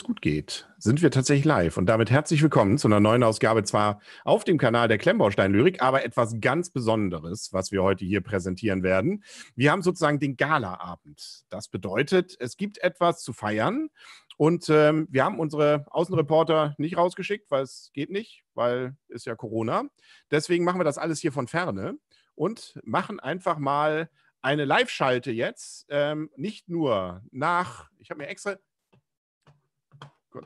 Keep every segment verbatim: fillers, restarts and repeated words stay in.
alles gut geht, sind wir tatsächlich live. Und damit herzlich willkommen zu einer neuen Ausgabe, zwar auf dem Kanal der Klemmbaustein-Lyrik, aber etwas ganz Besonderes, was wir heute hier präsentieren werden. Wir haben sozusagen den Galaabend. Das bedeutet, es gibt etwas zu feiern. Und ähm, wir haben unsere Außenreporter nicht rausgeschickt, weil es geht nicht, weil ist ja Corona. Deswegen machen wir das alles hier von Ferne und machen einfach mal eine Live-Schalte jetzt. Ähm, nicht nur nach, ich habe mir extra... Gut.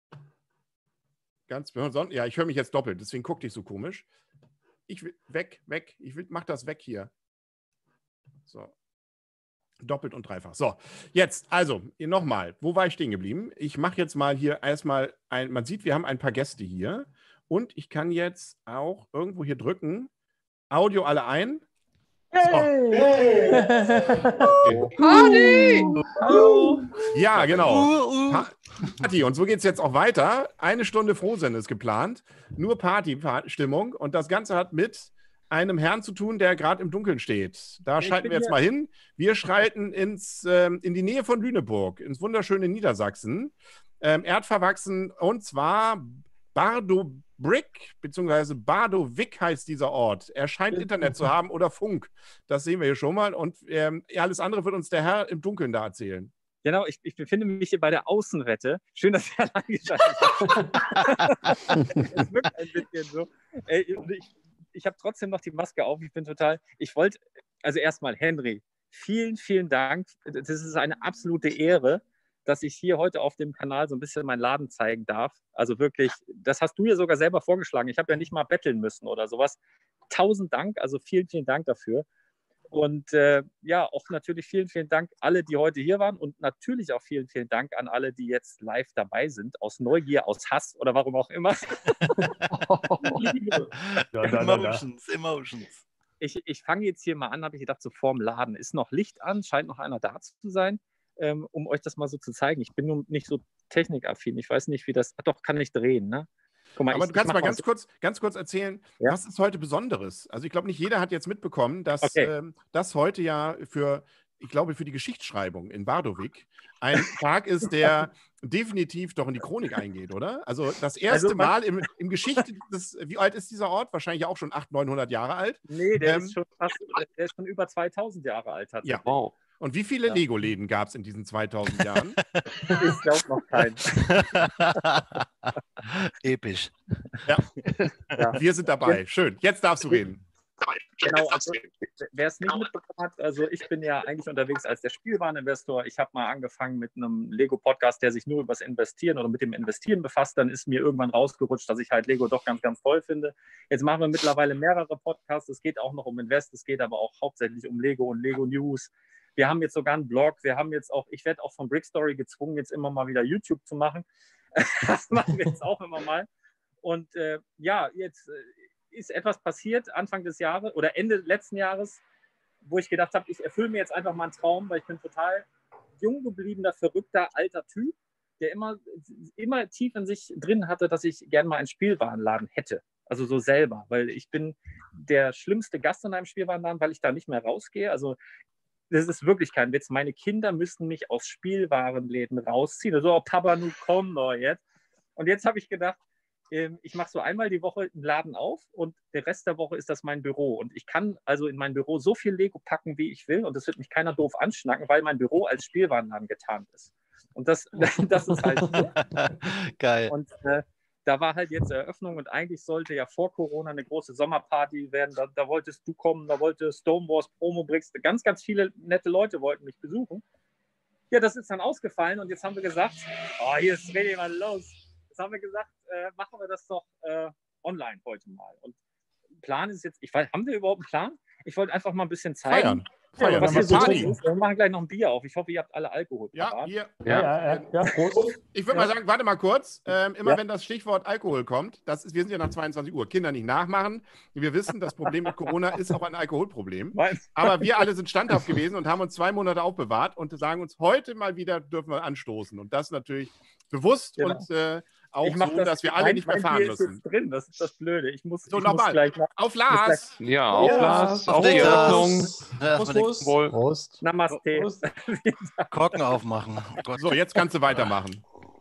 Ganz besonders, ja, ich höre mich jetzt doppelt, deswegen guck dich so komisch. Ich will, weg, weg, ich will, mach das weg hier. So. Doppelt und dreifach. So, jetzt, also, nochmal, wo war ich stehen geblieben? Ich mache jetzt mal hier erstmal ein, man sieht, wir haben ein paar Gäste hier und ich kann jetzt auch irgendwo hier drücken, Audio alle ein. Hey! So. Hey. Party! Hallo! Ja, genau. Party. Und so geht es jetzt auch weiter. Eine Stunde Frohsinn ist geplant. Nur Party-Stimmung. Und das Ganze hat mit einem Herrn zu tun, der gerade im Dunkeln steht. Da Ich schalten wir jetzt hier. mal hin. Wir schreiten ins, ähm, in die Nähe von Lüneburg, ins wunderschöne Niedersachsen. Ähm, erdverwachsen, und zwar Bardo Brick, beziehungsweise Bardo Wick heißt dieser Ort. Er scheint Internet zu haben oder Funk. Das sehen wir hier schon mal. Und ähm, alles andere wird uns der Herr im Dunkeln da erzählen. Genau, ich, ich befinde mich hier bei der Außenwette. Schön, dass ihr allein geschaltet habt. Es wirkt ein bisschen so. Ey, ich ich habe trotzdem noch die Maske auf. Ich bin total. Ich wollte, also erstmal, Henry, vielen, vielen Dank. Das ist eine absolute Ehre, dass ich hier heute auf dem Kanal so ein bisschen meinen Laden zeigen darf. Also wirklich, das hast du ja sogar selber vorgeschlagen. Ich habe ja nicht mal betteln müssen oder sowas. Tausend Dank, also vielen, vielen Dank dafür. Und äh, ja, auch natürlich vielen, vielen Dank alle, die heute hier waren, und natürlich auch vielen, vielen Dank an alle, die jetzt live dabei sind, aus Neugier, aus Hass oder warum auch immer. Ja, da, da, emotions, da. Emotions. Ich, ich fange jetzt hier mal an, habe ich gedacht, so vorm Laden. Ist noch Licht an, scheint noch einer da zu sein, ähm, um euch das mal so zu zeigen. Ich bin nun nicht so technikaffin, ich weiß nicht, wie das, ach, doch, kann ich drehen, ne? Guck mal, aber ich, du kannst ich mal ganz so. kurz, ganz kurz erzählen, ja? Was ist heute Besonderes? Also ich glaube, nicht jeder hat jetzt mitbekommen, dass okay. ähm, das heute ja für, ich glaube, für die Geschichtsschreibung in Bardowik ein Tag ist, der definitiv doch in die Chronik eingeht, oder? Also das erste also, Mal im, im Geschichte des, wie alt ist dieser Ort? Wahrscheinlich auch schon achthundert, neunhundert Jahre alt. Nee, der, ähm, ist, schon fast, der ist schon über zweitausend Jahre alt. Tatsächlich. Ja, wow. Und wie viele ja. Lego-Läden gab es in diesen zweitausend Jahren? Ich glaube noch keinen. Episch. Ja. ja, wir sind dabei. Schön. Jetzt darfst du reden. Genau, also wer es nicht mitbekommen hat, also ich bin ja eigentlich unterwegs als der Spielwareninvestor. Ich habe mal angefangen mit einem Lego-Podcast, der sich nur über das Investieren oder mit dem Investieren befasst. Dann ist mir irgendwann rausgerutscht, dass ich halt Lego doch ganz, ganz toll finde. Jetzt machen wir mittlerweile mehrere Podcasts. Es geht auch noch um Invest, es geht aber auch hauptsächlich um Lego und Lego News. Wir haben jetzt sogar einen Blog, wir haben jetzt auch, ich werde auch von Brickstory gezwungen, jetzt immer mal wieder YouTube zu machen. Das machen wir jetzt auch immer mal. Und äh, ja, jetzt äh, ist etwas passiert Anfang des Jahres oder Ende letzten Jahres, wo ich gedacht habe, ich erfülle mir jetzt einfach mal einen Traum, weil ich bin total jung gebliebener, verrückter, alter Typ, der immer, immer tief in sich drin hatte, dass ich gerne mal einen Spielwarenladen hätte. Also so selber, weil ich bin der schlimmste Gast in einem Spielwarenladen, weil ich da nicht mehr rausgehe. Also das ist wirklich kein Witz. Meine Kinder müssten mich aus Spielwarenläden rausziehen. Also, oh, Papa, nun komm doch jetzt. Und jetzt habe ich gedacht, ich mache so einmal die Woche einen Laden auf und der Rest der Woche ist das mein Büro. Und ich kann also in mein Büro so viel Lego packen, wie ich will. Und das wird mich keiner doof anschnacken, weil mein Büro als Spielwarenladen getarnt ist. Und das, das ist halt so. Geil. Und äh, da war halt jetzt Eröffnung und eigentlich sollte ja vor Corona eine große Sommerparty werden. Da, da wolltest du kommen, da wollte Stonewars, Promo Bricks, ganz, ganz viele nette Leute wollten mich besuchen. Ja, das ist dann ausgefallen und jetzt haben wir gesagt, oh, hier ist richtig mal los. Jetzt haben wir gesagt, äh, machen wir das doch äh, online heute mal. Und Plan ist jetzt, ich weiß, haben wir überhaupt einen Plan? Ich wollte einfach mal ein bisschen zeigen. Feiern. Feiern. Was hier so ist. Wir machen gleich noch ein Bier auf. Ich hoffe, ihr habt alle Alkohol. Ja, hier. Ja, ja, ja, ja, Prost. Ich würde ja. mal sagen, warte mal kurz. Ähm, immer ja. wenn das Stichwort Alkohol kommt, das ist, wir sind ja nach zweiundzwanzig Uhr. Kinder nicht nachmachen. Wir wissen, das Problem mit Corona ist auch ein Alkoholproblem. Aber wir alle sind standhaft gewesen und haben uns zwei Monate aufbewahrt und sagen uns, heute mal wieder dürfen wir anstoßen. Und das natürlich bewusst genau. und äh, auch so, das, dass wir alle mein, nicht mehr fahren müssen. Drin. Das ist das Blöde. Ich muss, so, ich nochmal. Muss gleich nach, auf Lars. Gleich, ja, auf ja, Lars. Auf, auf die Eröffnung. Prost. Prost. Prost. Namaste. Prost. Korken aufmachen. Oh Gott. So, jetzt kannst du weitermachen.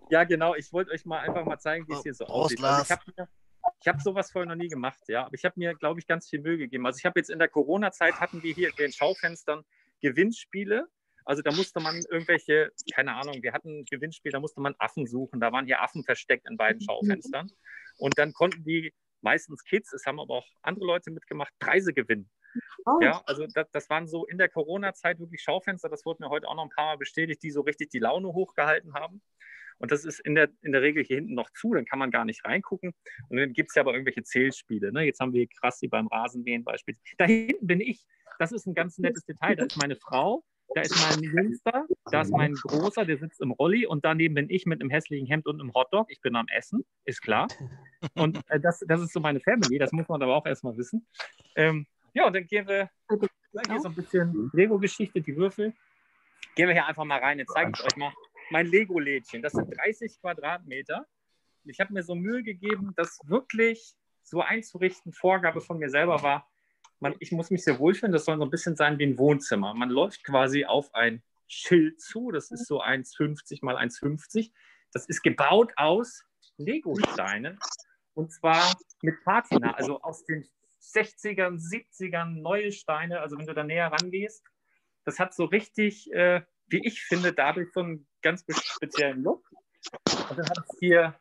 Ja, genau. Ich wollte euch mal einfach mal zeigen, wie es hier so Prost, aussieht. Also ich Lars. habe ich hab sowas vorher noch nie gemacht, ja. Aber ich habe mir, glaube ich, ganz viel Mühe gegeben. Also ich habe jetzt in der Corona-Zeit hatten wir hier in den Schaufenstern Gewinnspiele. Also da musste man irgendwelche, keine Ahnung, wir hatten ein Gewinnspiel, da musste man Affen suchen. Da waren hier Affen versteckt in beiden Schaufenstern. Und dann konnten die, meistens Kids, es haben aber auch andere Leute mitgemacht, Preise gewinnen. Oh. Ja, also das, das waren so in der Corona-Zeit wirklich Schaufenster, das wurde mir heute auch noch ein paar Mal bestätigt, die so richtig die Laune hochgehalten haben. Und das ist in der, in der Regel hier hinten noch zu, dann kann man gar nicht reingucken. Und dann gibt es ja aber irgendwelche Zählspiele. Ne? Jetzt haben wir Krassi beim Rasenmähen beispielsweise. Da hinten bin ich. Das ist ein ganz nettes Detail. Da ist meine Frau, da ist mein Jüngster, da ist mein Großer, der sitzt im Rolli und daneben bin ich mit einem hässlichen Hemd und einem Hotdog. Ich bin am Essen, ist klar. Und äh, das, das ist so meine Family, das muss man aber auch erstmal wissen. Ähm, ja, und dann gehen wir hier so ein bisschen Lego-Geschichte, die Würfel. Gehen wir hier einfach mal rein. Jetzt zeige ich euch mal mein Lego-Lädchen. Das sind dreißig Quadratmeter. Ich habe mir so Mühe gegeben, das wirklich so einzurichten. Vorgabe von mir selber war, man, ich muss mich sehr wohlfühlen. Das soll so ein bisschen sein wie ein Wohnzimmer. Man läuft quasi auf ein Schild zu. Das ist so eins fünfzig mal eins fünfzig. Das ist gebaut aus Lego-Steinen. Und zwar mit Patina, also aus den sechzigern, siebzigern, neue Steine. Also wenn du da näher rangehst, das hat so richtig, äh, wie ich finde, dadurch so einen ganz speziellen Look. Und dann hat es hier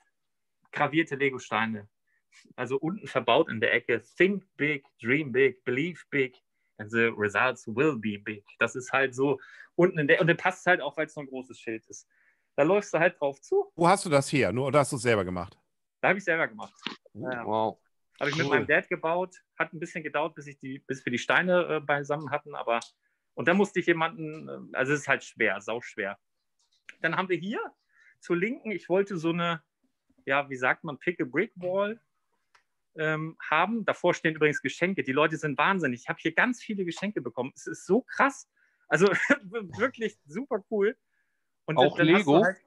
gravierte Lego-Steine. Also unten verbaut in der Ecke, think big, dream big, believe big, and the results will be big. Das ist halt so unten in der, und der passt halt auch, weil es so ein großes Schild ist. Da läufst du halt drauf zu. Wo hast du das her? Nur, oder hast du es selber gemacht? Da habe ich selber gemacht. Ja. Wow. Habe ich Cool. mit meinem Dad gebaut. Hat ein bisschen gedauert, bis, ich die, bis wir die Steine äh, beisammen hatten. Aber und dann musste ich jemanden, äh, also es ist halt schwer, sauschwer. Dann haben wir hier zur Linken, ich wollte so eine, ja, wie sagt man, Pick-a-Brick-Wall ähm, haben. Davor stehen übrigens Geschenke. Die Leute sind wahnsinnig. Ich habe hier ganz viele Geschenke bekommen. Es ist so krass. Also wirklich super cool. Und Auch dann, dann hast du Lego? halt,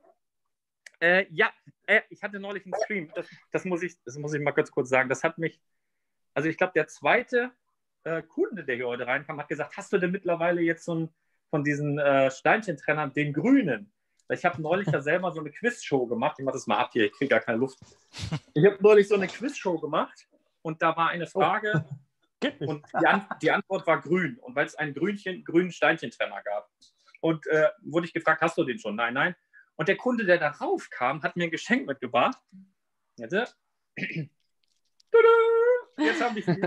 Äh, ja, äh, ich hatte neulich einen Stream, das, das, muss ich, das muss ich mal ganz kurz sagen. Das hat mich, also ich glaube, der zweite äh, Kunde, der hier heute reinkam, hat gesagt, hast du denn mittlerweile jetzt so einen von diesen äh, Steinchentrennern, den grünen? Ich habe neulich da selber so eine Quizshow gemacht. Ich mache das mal ab hier, ich kriege gar keine Luft. Ich habe neulich so eine Quizshow gemacht und da war eine Frage und die, An die Antwort war grün. Und weil es einen grünchen, grünen Steinchentrenner gab. Und äh, wurde ich gefragt, hast du den schon? Nein, nein. Und der Kunde, der darauf kam, hat mir ein Geschenk mitgebracht. Jetzt habe ich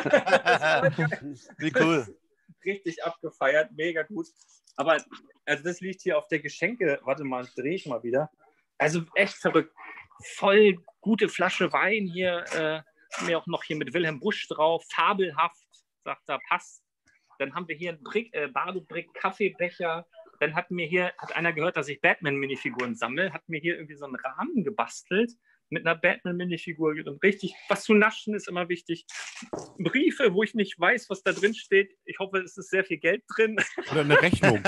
Wie cool. richtig abgefeiert, mega gut. Aber also das liegt hier auf der Geschenke. Warte mal, drehe ich mal wieder. Also echt verrückt. Voll gute Flasche Wein hier. Äh, mir auch noch hier mit Wilhelm Busch drauf. Fabelhaft, sagt er, passt. Dann haben wir hier einen Brick, äh, Badebrick, Kaffeebecher. Dann hat mir hier, hat einer gehört, dass ich Batman-Minifiguren sammle, hat mir hier irgendwie so einen Rahmen gebastelt mit einer Batman-Minifigur. Und richtig, was zu naschen ist immer wichtig. Briefe, wo ich nicht weiß, was da drin steht. Ich hoffe, es ist sehr viel Geld drin. Oder eine Rechnung.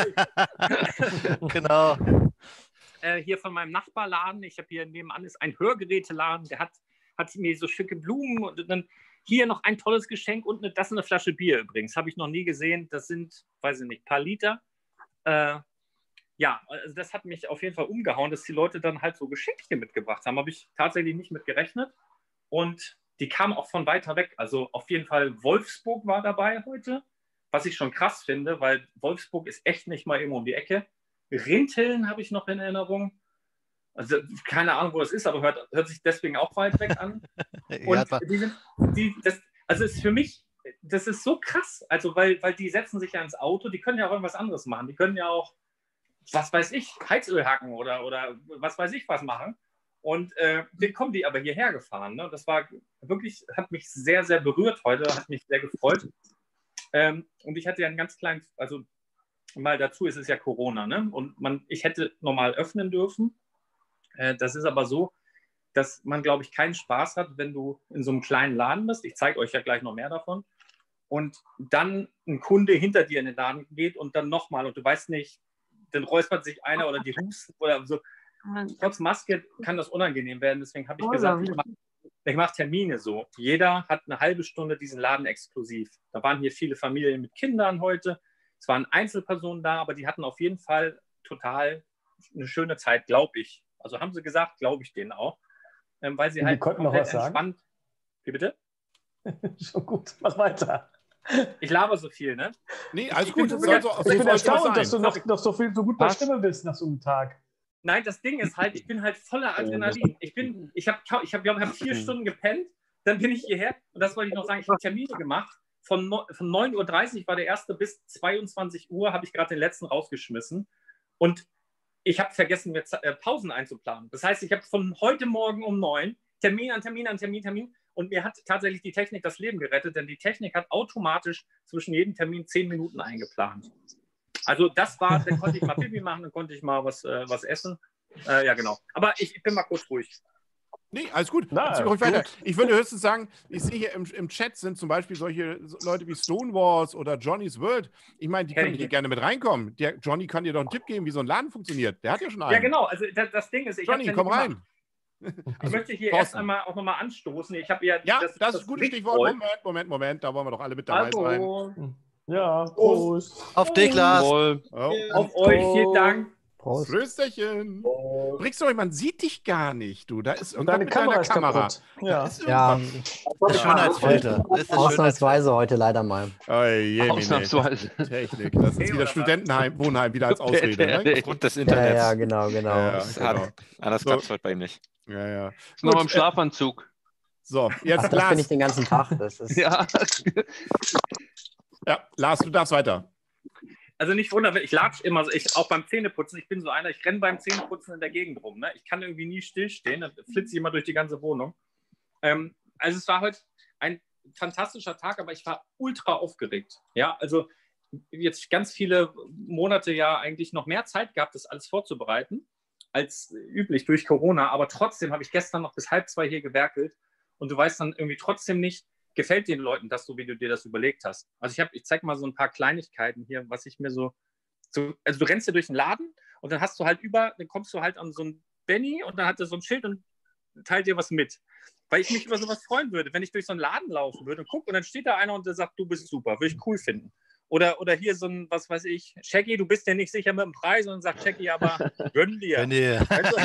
Genau. Äh, hier von meinem Nachbarladen, ich habe hier nebenan ist ein Hörgeräteladen, der hat, hat mir so schicke Blumen und dann hier noch ein tolles Geschenk und eine, das ist eine Flasche Bier übrigens. Habe ich noch nie gesehen. Das sind, weiß ich nicht, ein paar Liter. Äh, ja, also das hat mich auf jeden Fall umgehauen, dass die Leute dann halt so Geschenke mitgebracht haben. Habe ich tatsächlich nicht mit gerechnet. Und die kamen auch von weiter weg. Also auf jeden Fall Wolfsburg war dabei heute, was ich schon krass finde, weil Wolfsburg ist echt nicht mal irgendwo um die Ecke. Rinteln habe ich noch in Erinnerung. Also keine Ahnung, wo das ist, aber hört, hört sich deswegen auch weit weg an. Und Ja, die sind, die, das, also ist für mich, das ist so krass, also weil, weil die setzen sich ja ins Auto, die können ja auch irgendwas anderes machen, die können ja auch, was weiß ich, Heizöl hacken oder, oder was weiß ich was machen und äh, dann kommen die aber hierher gefahren, ne? Das war wirklich, hat mich sehr, sehr berührt heute, hat mich sehr gefreut ähm, und ich hatte ja einen ganz kleinen, also mal dazu ist es ja Corona, ne? Und man, ich hätte normal öffnen dürfen, äh, das ist aber so, dass man, glaube ich, keinen Spaß hat, wenn du in so einem kleinen Laden bist. Ich zeige euch ja gleich noch mehr davon. Und dann ein Kunde hinter dir in den Laden geht und dann nochmal und du weißt nicht, dann räuspert sich einer oder die husten oder so. Trotz Maske kann das unangenehm werden. Deswegen habe ich gesagt, ich mache mach Termine so. Jeder hat eine halbe Stunde diesen Laden exklusiv. Da waren hier viele Familien mit Kindern heute. Es waren Einzelpersonen da, aber die hatten auf jeden Fall total eine schöne Zeit, glaube ich. Also haben sie gesagt, glaube ich denen auch. Ähm, weil sie Die halt konnten noch komplett was sagen? entspannt. Wie bitte? Schon gut, mach weiter. Ich laber so viel, ne? Nee, alles Ich gut. bin Das soll so, Ich so bin soll es erstaunt, sein. dass du noch, noch so, viel, so gut bei Was? Stimme bist nach so einem Tag. Nein, das Ding ist halt, ich bin halt voller Adrenalin. Ich bin, ich habe, ich habe, glaube ich, hab vier Stunden gepennt, dann bin ich hierher und das wollte ich noch sagen, ich habe Termine gemacht. Von, no, von neun Uhr dreißig war der erste bis zweiundzwanzig Uhr, habe ich gerade den letzten rausgeschmissen und ich habe vergessen, mir äh, Pausen einzuplanen. Das heißt, ich habe von heute Morgen um neun Termin an Termin an Termin, Termin und mir hat tatsächlich die Technik das Leben gerettet, denn die Technik hat automatisch zwischen jedem Termin zehn Minuten eingeplant. Also das war, dann konnte ich mal Pipi machen, dann konnte ich mal was, äh, was essen. Äh, ja, genau. Aber ich, ich bin mal kurz ruhig. Nee, alles gut. Na, Erzähl ruhig weiter. gut. Ich würde höchstens sagen, ich sehe hier im, im Chat sind zum Beispiel solche Leute wie Stonewalls oder Johnny's World. Ich meine, die Kenn können ich hier nicht. gerne mit reinkommen. Der Johnny kann dir doch einen Tipp geben, wie so ein Laden funktioniert. Der hat ja schon einen. Ja, genau. Also das, das Ding ist, ich Johnny, hab's ja komm nicht rein. gemacht. Ich möchte hier Thorsten. erst einmal auch nochmal anstoßen. Ich habe ja, Ja, das, ist ein gutes Stichwort. Lichtbräu. Moment, Moment, Moment. Da wollen wir doch alle mit dabei sein. Also, Ja, Prost. Auf dich, Lars. Jawohl. Oh. auf euch, vielen Dank. Prost. Prösterchen. Brickst du, man sieht dich gar nicht, du. Da ist Und irgendwas deine mit Kamera deiner ist Kamera. kaputt. Da Ja. ist Ja, irgendwas. Der Schönheitsfilter. Das ist der ausnahmsweise heute leider mal. Oh, je, Mine. Ausnahmsweise. Technik. Das ist Hey, wieder oder was? Studentenheim, Wohnheim wieder als Ausrede. Ne? Aufgrund des Ja, Internets. ja, genau, genau. Ja, Das genau. hat, anders So. klappt es heute bei ihm nicht. Ja, ja. Ist noch Gut, im Schlafanzug. So, Ach, jetzt das bin Lars. ich den ganzen Tag. Das ist, Ja. Ja, Lars, du darfst weiter. Also nicht wundern, ich latsch immer, so- ich, auch beim Zähneputzen, ich bin so einer, ich renne beim Zähneputzen in der Gegend rum. Ne? Ich kann irgendwie nie stillstehen, dann flitze ich immer durch die ganze Wohnung. Ähm, also es war heute ein fantastischer Tag, aber ich war ultra aufgeregt. Ja, also jetzt ganz viele Monate ja eigentlich noch mehr Zeit gehabt, das alles vorzubereiten, als üblich durch Corona. Aber trotzdem habe ich gestern noch bis halb zwei hier gewerkelt und du weißt dann irgendwie trotzdem nicht, gefällt den Leuten das so, wie du dir das überlegt hast. Also ich habe, ich zeige mal so ein paar Kleinigkeiten hier, was ich mir so, so, also du rennst hier durch den Laden und dann hast du halt über, dann kommst du halt an so ein Benny und dann hat er so ein Schild und teilt dir was mit. Weil ich mich über sowas freuen würde, wenn ich durch so einen Laden laufen würde und gucke und dann steht da einer und der sagt, du bist super, würde ich cool finden. Oder, oder hier so ein, was weiß ich, Shaggy, du bist ja nicht sicher mit dem Preis und dann sagt Shaggy, aber gönn dir. Wenn ihr,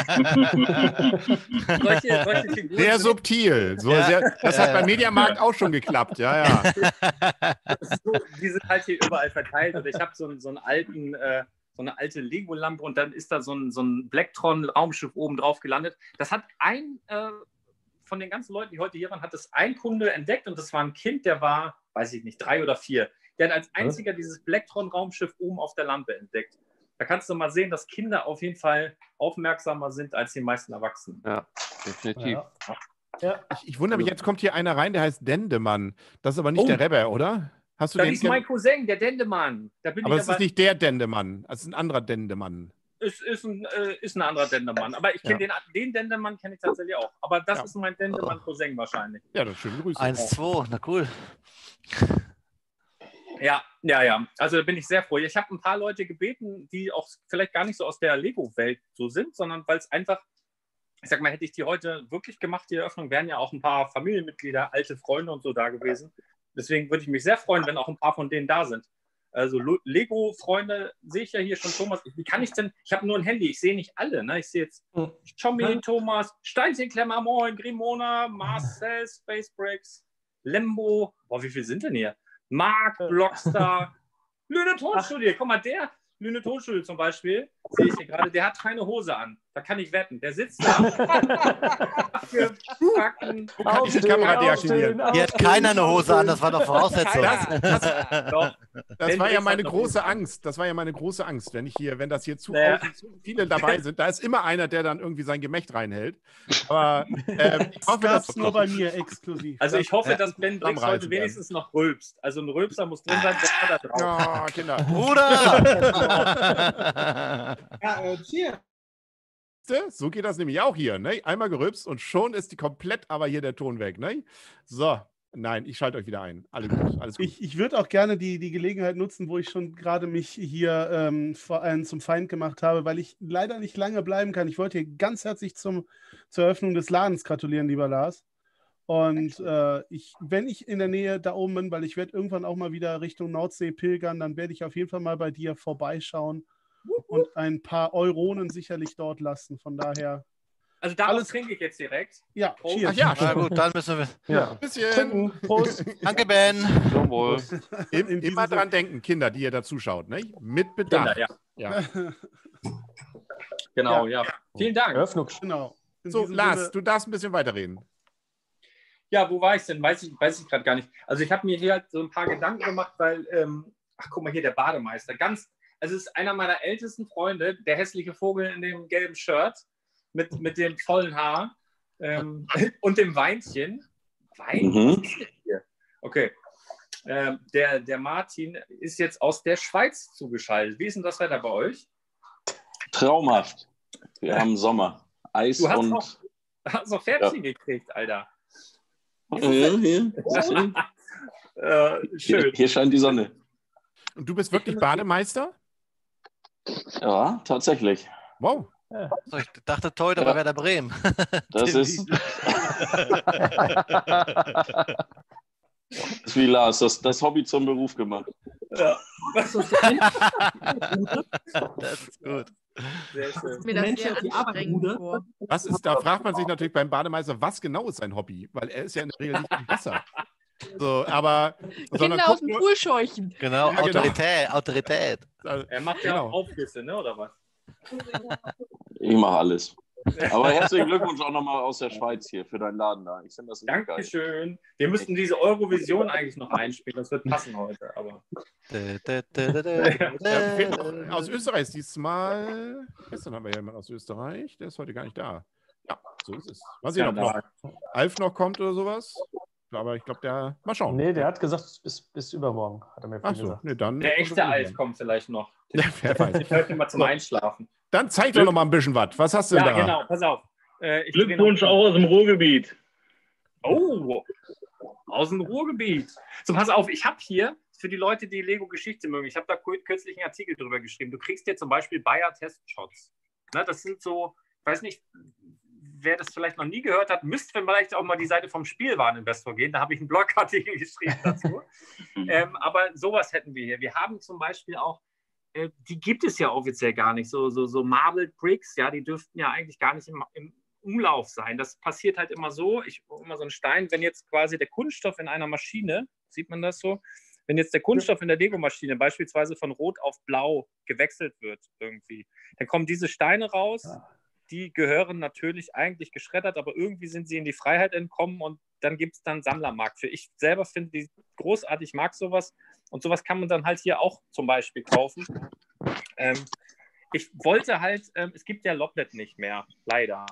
solche, solche Figuren Sehr sind- subtil. So Ja. sehr, das hat beim Mediamarkt auch schon geklappt. Ja, ja. so, die sind halt hier überall verteilt. Oder ich habe so, einen- so einen alten, äh, so eine alte Lego-Lampe und dann ist da so ein, so ein Blacktron-Raumschiff oben drauf gelandet. Das hat ein äh, von den ganzen Leuten, die heute hier waren, hat das ein Kunde entdeckt und das war ein Kind, der war, weiß ich nicht, drei oder vier. Der hat als einziger dieses Blacktron-Raumschiff oben auf der Lampe entdeckt. Da kannst du mal sehen, dass Kinder auf jeden Fall aufmerksamer sind als die meisten Erwachsenen. Ja, definitiv. Ja. Ja. Ich, ich wundere mich, jetzt kommt hier einer rein, der heißt Dendemann. Das ist aber nicht Oh. der Rapper, oder? Hast du Das den? ist mein Cousin, der Dendemann. Da bin aber ich es ist nicht der Dendemann. Es ist ein anderer Dendemann. ist, ist, ein, äh, ist ein anderer Dendemann. Aber ich kenne den, den Dendemann kenne ich tatsächlich auch. Aber das Ja. ist mein Dendemann-Cousin wahrscheinlich. Ja, dann schöne Grüße. eins, zwei, na cool. Ja, ja, ja. Also da bin ich sehr froh. Ich habe ein paar Leute gebeten, die auch vielleicht gar nicht so aus der Lego-Welt so sind, sondern weil es einfach, ich sag mal, hätte ich die heute wirklich gemacht, die Eröffnung, wären ja auch ein paar Familienmitglieder, alte Freunde und so da gewesen. Deswegen würde ich mich sehr freuen, wenn auch ein paar von denen da sind. Also Lo- Lego-Freunde sehe ich ja hier schon, Thomas. Wie kann ich denn, ich habe nur ein Handy, ich sehe nicht alle. Ne? Ich sehe jetzt Hm. Tommy, Thomas, Steinchen, Klemmer, Moin, Grimona, Marcel, Space Breaks, Lembo. Boah, wie viele sind denn hier? Marc, Blockstar, Lüne Tonstudio. Guck mal, der Lüne Tonstudio zum Beispiel, sehe ich hier gerade, der hat keine Hose an. Da kann ich wetten. Der sitzt da. Für Fracken. Wo kann ich die Kamera deaktivieren? Hier hat keiner eine Hose an, das war doch Voraussetzung. Keiner. Das, doch. Das Wenn war ja Brix meine hat noch große Hose. Angst. Das war ja meine große Angst, wenn ich hier, wenn das hier zu, Naja. zu viele dabei sind. Da ist immer einer, der dann irgendwie sein Gemächt reinhält. Aber ähm, ich hoffe, Das dass nur bei mir exklusiv. Also ich hoffe, Ja, dass Ben Brix zusammenreißen heute wenigstens noch rülpst. Also ein Rülpser muss drin sein, der hat da drauf. Ja, Kinder. Bruder! Ja, äh, hier. So geht das nämlich auch hier. Ne? Einmal gerülpst und schon ist die komplett aber hier der Ton weg. Ne? So, nein, ich schalte euch wieder ein. Alle gut, alles gut. Ich, ich würde auch gerne die, die Gelegenheit nutzen, wo ich schon gerade mich hier ähm, vor allem zum Feind gemacht habe, weil ich leider nicht lange bleiben kann. Ich wollte hier ganz herzlich zum, zur Eröffnung des Ladens gratulieren, lieber Lars. Und äh, ich, wenn ich in der Nähe da oben bin, weil ich werde irgendwann auch mal wieder Richtung Nordsee pilgern, dann werde ich auf jeden Fall mal bei dir vorbeischauen und ein paar Euronen sicherlich dort lassen. Von daher, Also daraus Alles- trinke ich jetzt direkt. ja, Prost. cheers. Ach ja, Na gut, dann müssen wir. Ja. bisschen. Trinken. Prost. Danke, Ben. Zum Wohl. Im, In diesem immer Sinne- dran denken, Kinder, die ihr da zuschaut, ne? Mit Bedacht. Kinder, ja. Ja. Genau, ja. Vielen Dank. Eröffnung. Genau. In So, diesem Lars, Sinne- du darfst ein bisschen weiterreden. Ja, wo war ich denn? Weiß ich, weiß ich gerade gar nicht. Also ich habe mir hier halt so ein paar Gedanken gemacht, weil, ähm, ach guck mal hier, der Bademeister. Ganz, also es ist einer meiner ältesten Freunde, der hässliche Vogel in dem gelben Shirt mit, mit dem vollen Haar ähm, und dem Weinchen. Wein? Mhm. Was ist denn hier? Okay. Ähm, der, der Martin ist jetzt aus der Schweiz zugeschaltet. Wie ist denn das Wetter bei euch? Traumhaft. Wir haben Sommer. Eis Du hast und. auch, hast noch Pferdchen gekriegt, Alter. Ja, hier, Äh, hier, schön. hier scheint die Sonne. Und du bist wirklich Bademeister? Ja, tatsächlich. Wow. So, ich dachte heute Ja. bei Werder Bremen. Das ist, ist wie Lars, das, das Hobby zum Beruf gemacht. Ja. Das ist gut. Sehr schön. Mir das Mensch, sehr die anstrengend Abruder. vor. Was ist, da fragt man sich natürlich beim Bademeister, was genau ist sein Hobby? Weil er ist ja in der Regel nicht im Wasser. So, aber, sondern Kinder aus guckt dem nur, Pool scheuchen. Genau, Ja, genau. Autorität, Autorität. also, Er macht ja Genau. auch Aufgüsse, ne? Oder was? Ich mache alles. Aber herzlichen Glückwunsch auch nochmal aus der Schweiz hier für deinen Laden da. Ich finde das richtig geil. Dankeschön. Wir müssten diese Eurovision eigentlich noch einspielen. Das wird passen heute. Aber Dä, dä, dä, dä, dä, ja, fehlt dä. noch, aus Österreich ist diesmal. Gestern haben wir ja jemanden aus Österreich, der ist heute gar nicht da. Ja, so ist es. Mal sehen, ob noch Alf noch kommt oder sowas. Aber ich glaube, der. Mal schauen. Nee, der hat gesagt, bis, bis übermorgen, hat er mir Ach vorhin so, gesagt. nee, dann. der echte Alf kommt vielleicht noch. Ja, wer weiß. Ich höre mal zum Einschlafen. Dann zeig doch noch mal ein bisschen was. Was hast du denn Ja, da? genau. Pass auf. Äh, ich dreh Glückwunsch noch- auch aus dem Ruhrgebiet. Oh, aus dem Ruhrgebiet. So, pass auf, ich habe hier, für die Leute, die Lego-Geschichte mögen, ich habe da kur- kürzlich einen Artikel drüber geschrieben. Du kriegst hier zum Beispiel Bayer-Testshots. Ne, das sind so, ich weiß nicht, wer das vielleicht noch nie gehört hat, müsste vielleicht auch mal die Seite vom Spielwareninvestor gehen. Da habe ich einen Blogartikel geschrieben dazu. ähm, aber sowas hätten wir hier. Wir haben zum Beispiel auch, äh, die gibt es ja offiziell gar nicht, so, so, so Marbled Bricks, ja, die dürften ja eigentlich gar nicht im, im Umlauf sein. Das passiert halt immer so, ich immer so einen Stein, wenn jetzt quasi der Kunststoff in einer Maschine, sieht man das so, wenn jetzt der Kunststoff in der Lego-Maschine beispielsweise von Rot auf Blau gewechselt wird irgendwie, dann kommen diese Steine raus, die gehören natürlich eigentlich geschreddert, aber irgendwie sind sie in die Freiheit entkommen und dann gibt es dann einen Sammlermarkt für. Ich selber finde die großartig, mag sowas und sowas kann man dann halt hier auch zum Beispiel kaufen. Ähm, ich wollte halt, ähm, es gibt ja Loblet nicht mehr, leider.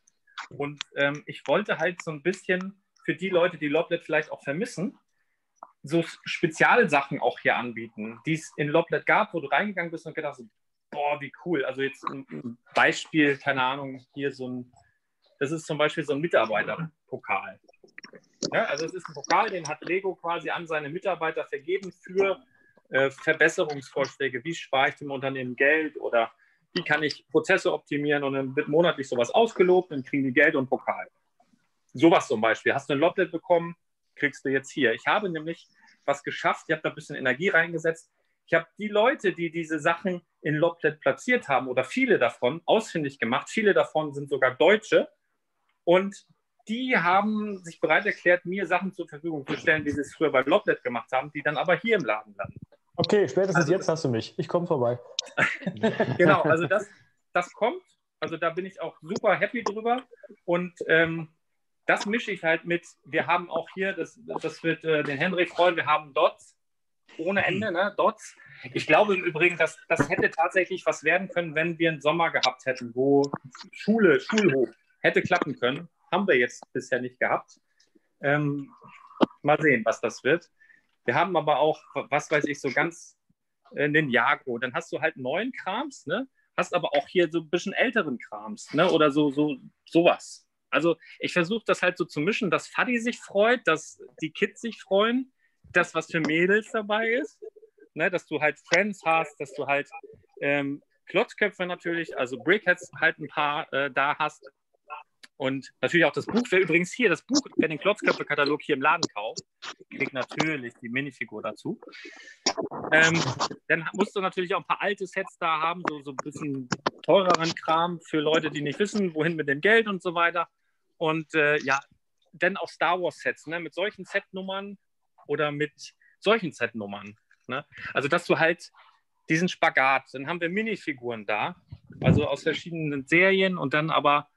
Und ähm, ich wollte halt so ein bisschen für die Leute, die Loblet vielleicht auch vermissen, so Spezialsachen auch hier anbieten, die es in Loblet gab, wo du reingegangen bist und gedacht hast, boah, wie cool. Also jetzt ein, ein Beispiel, keine Ahnung, hier so ein, das ist zum Beispiel so ein Mitarbeiterpokal. Ja, also es ist ein Pokal, den hat Lego quasi an seine Mitarbeiter vergeben für äh, Verbesserungsvorschläge. Wie spare ich dem Unternehmen Geld oder wie kann ich Prozesse optimieren und dann wird monatlich sowas ausgelobt, dann kriegen die Geld und Pokal. Sowas zum Beispiel. Hast du ein Loblet bekommen, kriegst du jetzt hier. Ich habe nämlich was geschafft, ich habe da ein bisschen Energie reingesetzt. Ich habe die Leute, die diese Sachen in Loblet platziert haben oder viele davon ausfindig gemacht. Viele davon sind sogar Deutsche und die haben sich bereit erklärt, mir Sachen zur Verfügung zu stellen, wie sie es früher bei Loblet gemacht haben, die dann aber hier im Laden landen. Okay, spätestens Also- jetzt hast du mich. Ich komme vorbei. Genau, also das, das kommt. Also da bin ich auch super happy drüber. Und ähm, das mische ich halt mit, wir haben auch hier, das, das wird äh, den Henrik freuen, wir haben Dots ohne Ende, ne? Dots. Ich glaube im Übrigen, dass das hätte tatsächlich was werden können, wenn wir einen Sommer gehabt hätten, wo Schule, Schulhof hätte klappen können. Haben wir jetzt bisher nicht gehabt. Ähm, mal sehen, was das wird. Wir haben aber auch, was weiß ich, so ganz äh, den Jago. Dann hast du halt neuen Krams, ne? Hast aber auch hier so ein bisschen älteren Krams, ne? Oder so, so sowas. Also ich versuche das halt so zu mischen, dass Fadi sich freut, dass die Kids sich freuen, das, was für Mädels dabei ist, ne? Dass du halt Friends hast, dass du halt ähm, Klotzköpfe natürlich, also Brickheads halt ein paar äh, da hast. Und natürlich auch das Buch, wer übrigens hier, das Buch, wer den Klotzköpfe-Katalog hier im Laden kauft, kriegt natürlich die Minifigur dazu. Ähm, dann musst du natürlich auch ein paar alte Sets da haben, so, so ein bisschen teureren Kram für Leute, die nicht wissen, wohin mit dem Geld und so weiter. Und äh, ja, dann auch Star Wars Sets, ne? Mit solchen Setnummern oder mit solchen Setnummern. Ne? Also, dass du halt diesen Spagat, dann haben wir Minifiguren da, also aus verschiedenen Serien und dann aber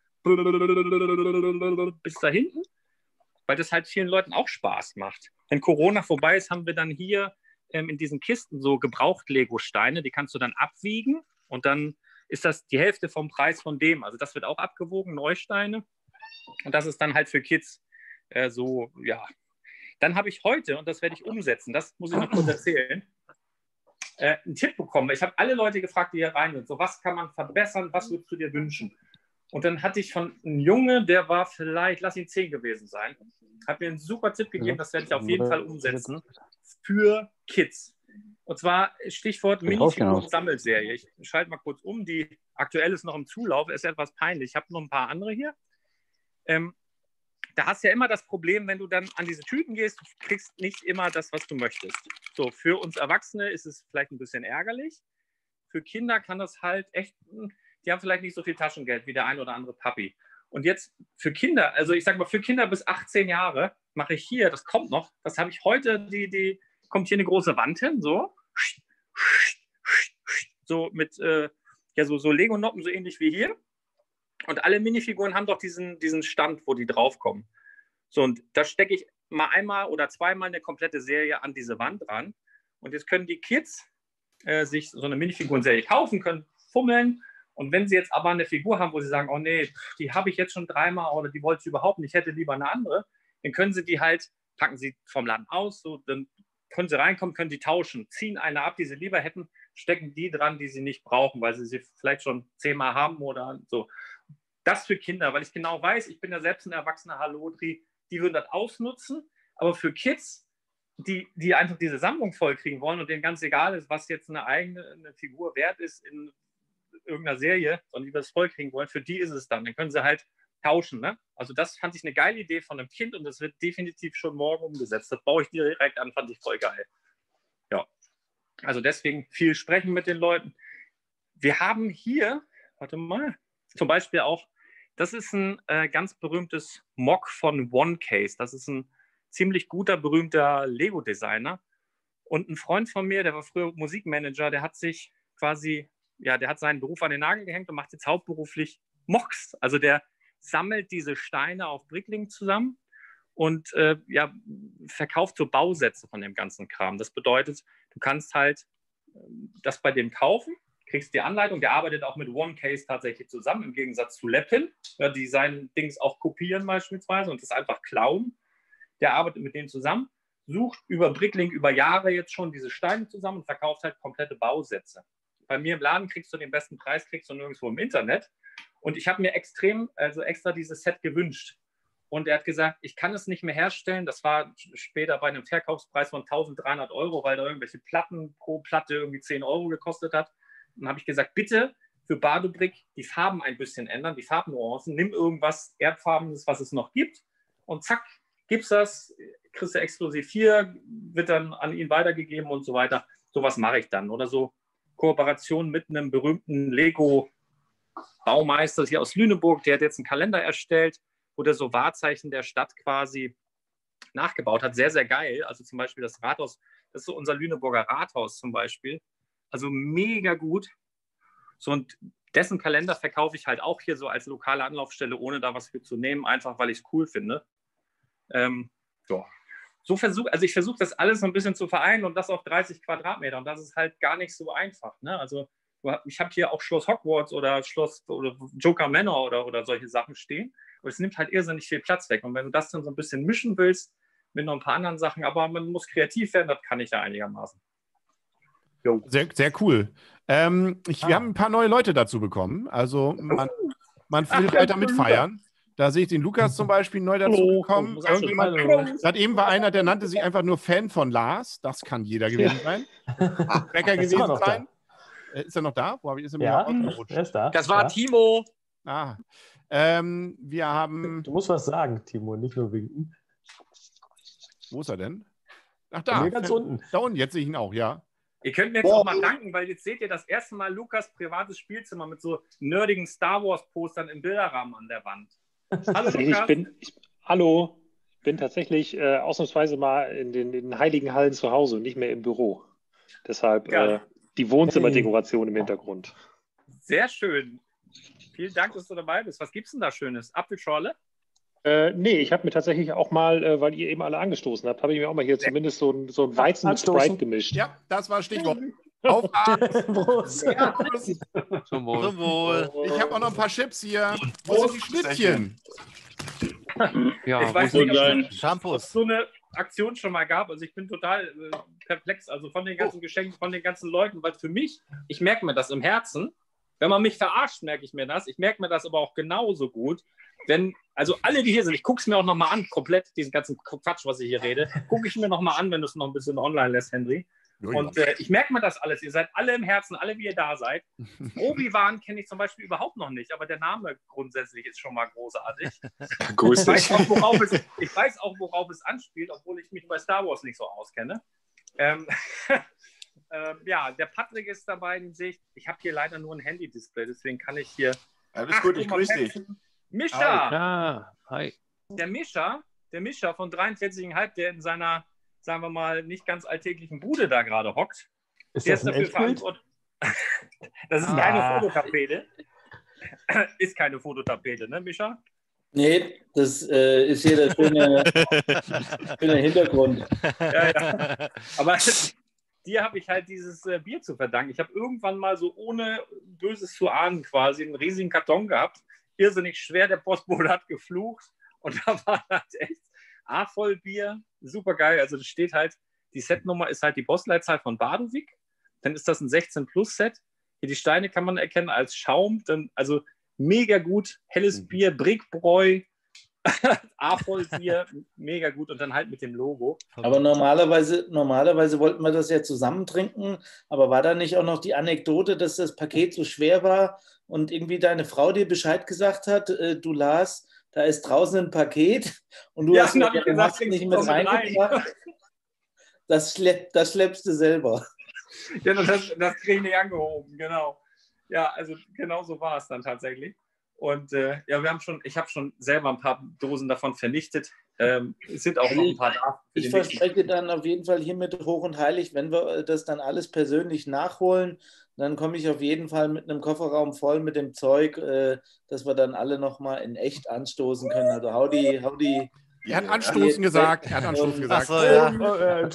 bis da hinten, weil das halt vielen Leuten auch Spaß macht. Wenn Corona vorbei ist, haben wir dann hier ähm, in diesen Kisten so Gebraucht-Lego-Steine, die kannst du dann abwiegen und dann ist das die Hälfte vom Preis von dem. Also das wird auch abgewogen, Neusteine. Und das ist dann halt für Kids äh, so, ja. Dann habe ich heute, und das werde ich umsetzen, das muss ich noch kurz erzählen, äh, einen Tipp bekommen. Ich habe alle Leute gefragt, die hier rein sind, so was kann man verbessern, was würdest du dir wünschen? Und dann hatte ich von einem Junge, der war vielleicht, lass ihn zehn gewesen sein, hat mir einen super Tipp gegeben, das werde ich auf jeden Fall umsetzen, für Kids. Und zwar Stichwort Minifiguren-Sammelserie. Ich schalte mal kurz um, die aktuell ist noch im Zulauf, ist etwas peinlich. Ich habe noch ein paar andere hier. Ähm, da hast du ja immer das Problem, wenn du dann an diese Tüten gehst, du kriegst nicht immer das, was du möchtest. So, für uns Erwachsene ist es vielleicht ein bisschen ärgerlich. Für Kinder kann das halt echt, die haben vielleicht nicht so viel Taschengeld wie der ein oder andere Papi. Und jetzt für Kinder, also ich sage mal, für Kinder bis achtzehn Jahre mache ich hier, das kommt noch, das habe ich heute, die, die kommt hier eine große Wand hin, so, so mit, äh, ja, so, so Lego-Noppen, so ähnlich wie hier. Und alle Minifiguren haben doch diesen, diesen Stand, wo die draufkommen. So, und da stecke ich mal einmal oder zweimal eine komplette Serie an diese Wand ran. Und jetzt können die Kids äh, sich so eine Minifigurenserie kaufen, können fummeln. Und wenn sie jetzt aber eine Figur haben, wo sie sagen, oh nee, die habe ich jetzt schon dreimal oder die wollte ich überhaupt nicht, ich hätte lieber eine andere, dann können sie die halt, packen sie vom Laden aus, so, dann können sie reinkommen, können die tauschen, ziehen eine ab, die sie lieber hätten, stecken die dran, die sie nicht brauchen, weil sie sie vielleicht schon zehnmal haben oder so. Das für Kinder, weil ich genau weiß, ich bin ja selbst ein erwachsener Halodri, die würden das ausnutzen, aber für Kids, die, die einfach diese Sammlung vollkriegen wollen und denen ganz egal ist, was jetzt eine eigene eine Figur wert ist in irgendeiner Serie und die das vollkriegen wollen, für die ist es dann. Dann können sie halt tauschen. Ne? Also das fand ich eine geile Idee von einem Kind und das wird definitiv schon morgen umgesetzt. Das baue ich direkt an, fand ich voll geil. Ja, also deswegen viel sprechen mit den Leuten. Wir haben hier, warte mal, zum Beispiel auch, das ist ein äh, ganz berühmtes Mock von OneCase. Das ist ein ziemlich guter, berühmter Lego-Designer. Und ein Freund von mir, der war früher Musikmanager, der hat sich quasi, ja, der hat seinen Beruf an den Nagel gehängt und macht jetzt hauptberuflich Mocks. Also der sammelt diese Steine auf Bricklink zusammen und äh, ja, verkauft so Bausätze von dem ganzen Kram. Das bedeutet, du kannst halt äh, das bei dem kaufen, kriegst die Anleitung, der arbeitet auch mit OneCase tatsächlich zusammen, im Gegensatz zu Lepin, ja, die sein Dings auch kopieren beispielsweise und das einfach klauen. Der arbeitet mit denen zusammen, sucht über Bricklink über Jahre jetzt schon diese Steine zusammen und verkauft halt komplette Bausätze. Bei mir im Laden kriegst du den besten Preis, kriegst du nirgendwo im Internet. Und ich habe mir extrem, also extra dieses Set gewünscht. Und er hat gesagt, ich kann es nicht mehr herstellen. Das war später bei einem Verkaufspreis von eintausenddreihundert Euro, weil da irgendwelche Platten pro Platte irgendwie zehn Euro gekostet hat. Und dann habe ich gesagt, bitte für Badobrick die Farben ein bisschen ändern, die Farbnuancen. Nimm irgendwas Erdfarbenes, was es noch gibt. Und zack, gibt's das, kriegst du exklusiv hier, wird dann an ihn weitergegeben und so weiter. Sowas mache ich dann. Oder so Kooperation mit einem berühmten Lego-Baumeister hier aus Lüneburg, der hat jetzt einen Kalender erstellt, wo der so Wahrzeichen der Stadt quasi nachgebaut hat. Sehr, sehr geil. Also zum Beispiel das Rathaus, das ist so unser Lüneburger Rathaus zum Beispiel. Also mega gut. So, und dessen Kalender verkaufe ich halt auch hier so als lokale Anlaufstelle, ohne da was für zu nehmen, einfach weil ich es cool finde. Ähm, ja. So versuch, also ich versuche das alles so ein bisschen zu vereinen und das auf dreißig Quadratmeter und das ist halt gar nicht so einfach. Ne? Also ich habe hier auch Schloss Hogwarts oder Schloss oder Joker Manor oder, oder solche Sachen stehen und es nimmt halt irrsinnig viel Platz weg und wenn du das dann so ein bisschen mischen willst mit noch ein paar anderen Sachen, aber man muss kreativ werden, das kann ich ja einigermaßen. Jo. Sehr, sehr cool. Ähm, ich, ah. Wir haben ein paar neue Leute dazu bekommen, also man, man will Ach, weiter mitfeiern. Da sehe ich den Lukas zum Beispiel neu dazu gekommen. Oh, Gerade eben war einer, der nannte sich einfach nur Fan von Lars. Das kann jeder gewesen sein. Bäcker gewesen sein. Da. Ist er noch da? Wo ist er ja, er ist da. Das war ja. Timo. Ah. Ähm, wir haben... Du musst was sagen, Timo, nicht nur winken. Wo ist er denn? Ach, Bei da. mir ganz unten. Da unten, jetzt sehe ich ihn auch, ja. Ihr könnt mir jetzt auch mal danken, weil jetzt seht ihr das erste Mal Lukas privates Spielzimmer mit so nerdigen Star Wars Postern im Bilderrahmen an der Wand. Hallo Ich Lukas. bin, ich, hallo, ich bin tatsächlich äh, ausnahmsweise mal in den, in den heiligen Hallen zu Hause und nicht mehr im Büro. Deshalb Geil. äh, die Wohnzimmerdekoration im Hintergrund. Sehr schön. Vielen Dank, dass du dabei bist. Was gibt's denn da Schönes? Apfelschorle? Äh, nee, ich habe mir tatsächlich auch mal, äh, weil ihr eben alle angestoßen habt, habe ich mir auch mal hier zumindest so ein, so ein Weizen mit Anstoßen. Sprite gemischt. Ja, das war Stichwort. Aufatmen. Prost. Ja, Prost. Zum Wohl. Ich habe auch noch ein paar Chips hier. Wo sind die Schnittchen? Ja, Ich wo weiß sind nicht, ob die es ob es Shampoos? so eine Aktion schon mal gab. Also ich bin total äh, perplex, also von den ganzen Geschenken, von den ganzen Leuten, weil für mich, ich merke mir das im Herzen, wenn man mich verarscht, merke ich mir das. Ich merke mir das aber auch genauso gut, wenn, also alle, die hier sind, ich gucke es mir auch nochmal an, komplett, diesen ganzen Quatsch, was ich hier rede, gucke ich mir nochmal an, wenn du es noch ein bisschen online lässt, Henry. Und äh, ich merke mir das alles. Ihr seid alle im Herzen, alle wie ihr da seid. Obi-Wan kenne ich zum Beispiel überhaupt noch nicht, aber der Name grundsätzlich ist schon mal großartig. Grüß Ich weiß, dich. auch, worauf es, ich weiß auch, worauf es anspielt, obwohl ich mich bei Star Wars nicht so auskenne. Ähm, ähm, ja, der Patrick ist dabei, den sehe ich. Ich habe hier leider nur ein Handy-Display, deswegen kann ich hier. Alles Ach, gut, ich guck mal, grüße dich. Mischa! Ah, hi. Der Mischa, der Mischa von dreiundvierzig Komma fünf, der in seiner, sagen wir mal, nicht ganz alltäglichen Bude da gerade hockt. Ist Der das ist ein dafür Echtbild? verantwortlich. Das ist Ah. keine Fototapete. Ist keine Fototapete, ne, Mischa? Nee, das äh, ist hier der schöne, schöne Hintergrund. Ja, ja. Aber dir habe ich halt dieses äh, Bier zu verdanken. Ich habe irgendwann mal so ohne Böses zu ahnen quasi einen riesigen Karton gehabt. Irrsinnig schwer, der Postbote hat geflucht. Und da war halt echt A-Voll-Bier. Super geil. Also das steht halt, die Setnummer ist halt die Postleitzahl von Badewig. Dann ist das ein sechzehn Plus Set. Hier die Steine kann man erkennen als Schaum. Dann, also mega gut. Helles Bier, Brickbräu. A-Voll-Bier, mega gut und dann halt mit dem Logo. Aber normalerweise, normalerweise wollten wir das ja zusammen trinken, aber war da nicht auch noch die Anekdote, dass das Paket so schwer war und irgendwie deine Frau dir Bescheid gesagt hat, äh, du Lars, da ist draußen ein Paket und du Ja, hast dann es hab ich ja gesagt, nicht kriegst mit du doch mit reingebracht. Das, schlepp, das schleppst du selber. Ja, das, das kriege ich nicht angehoben, genau. Ja, also genau so war es dann tatsächlich. Und äh, ja, wir haben schon, ich habe schon selber ein paar Dosen davon vernichtet. Ähm, es sind auch noch ein paar da. für Ich den nächsten- verspreche dann auf jeden Fall hiermit hoch und heilig, wenn wir das dann alles persönlich nachholen, dann komme ich auf jeden Fall mit einem Kofferraum voll mit dem Zeug, äh, dass wir dann alle nochmal in echt anstoßen können. Also hau die, hau die. Er hat anstoßen gesagt. Er hat anstoßen gesagt. Ach so, ja. Oh, äh,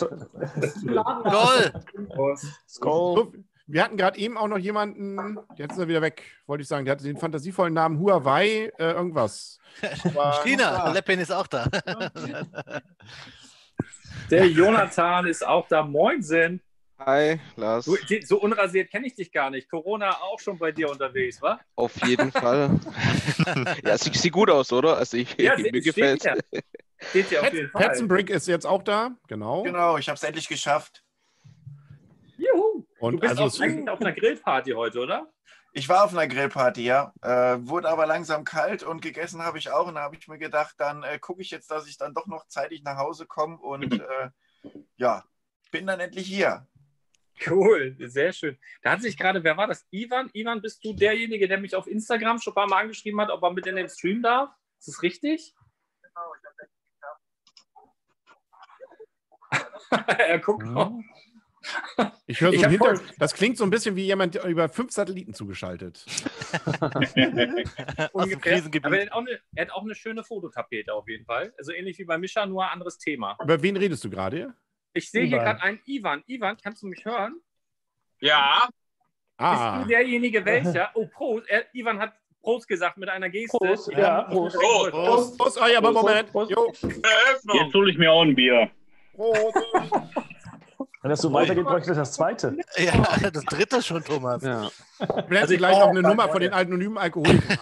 Goal! So, wir hatten gerade eben auch noch jemanden, jetzt ist er wieder weg, wollte ich sagen, der hatte den fantasievollen Namen Huawei, äh, irgendwas. Aber- China, Leppin ist auch da. Der Jonathan ist auch da. Moinsen. Hi, Lars. Du, die- so unrasiert kenne ich dich gar nicht. Corona auch schon bei dir unterwegs, wa? Auf jeden Fall. Ja, sieht, sieht gut aus, oder? Also ich, Ja, mir steht gefällt ja. Steht ja auf jeden Fall. Petzenbrick ist jetzt auch da, genau. Genau, ich habe es endlich geschafft. Juhu. Du Und bist also auch es- eigentlich auf einer Grillparty heute, oder? Ich war auf einer Grillparty, ja. Äh, wurde aber langsam kalt und gegessen habe ich auch. Und da habe ich mir gedacht, dann äh, gucke ich jetzt, dass ich dann doch noch zeitig nach Hause komme. Und äh, ja, bin dann endlich hier. Cool, sehr schön. Da hat sich gerade, wer war das? Ivan? Ivan, bist du derjenige, der mich auf Instagram schon ein paar Mal angeschrieben hat, ob er mit in den Stream darf? Ist das richtig? Genau, ich habe Er guckt noch. Ich höre so Ich im hab voll- Hintergrund, das klingt so ein bisschen wie jemand über fünf Satelliten zugeschaltet. Ungefähr. Krisengebiet. Aber er hat, auch eine, er hat auch eine schöne Fototapete auf jeden Fall. Also ähnlich wie bei Mischa, nur ein anderes Thema. Über wen redest du gerade? Ich sehe hier Ivan. gerade einen Ivan. Ivan, kannst du mich hören? Ja. Ah, Bist du derjenige, welcher? Oh, Prost. Er, Ivan hat Prost gesagt mit einer Geste. Prost, ja, Prost. Prost. Prost, Prost, oh ja, aber Moment. Prost, Jo, Jetzt hole ich mir auch ein Bier. Prost. Wenn das so weitergeht, bräuchte ich das zweite. Ja, das dritte schon, Thomas. Ja. Blenden Also Sie ich gleich brauch noch eine auch Nummer keinen von den anonymen Alkoholikern ein.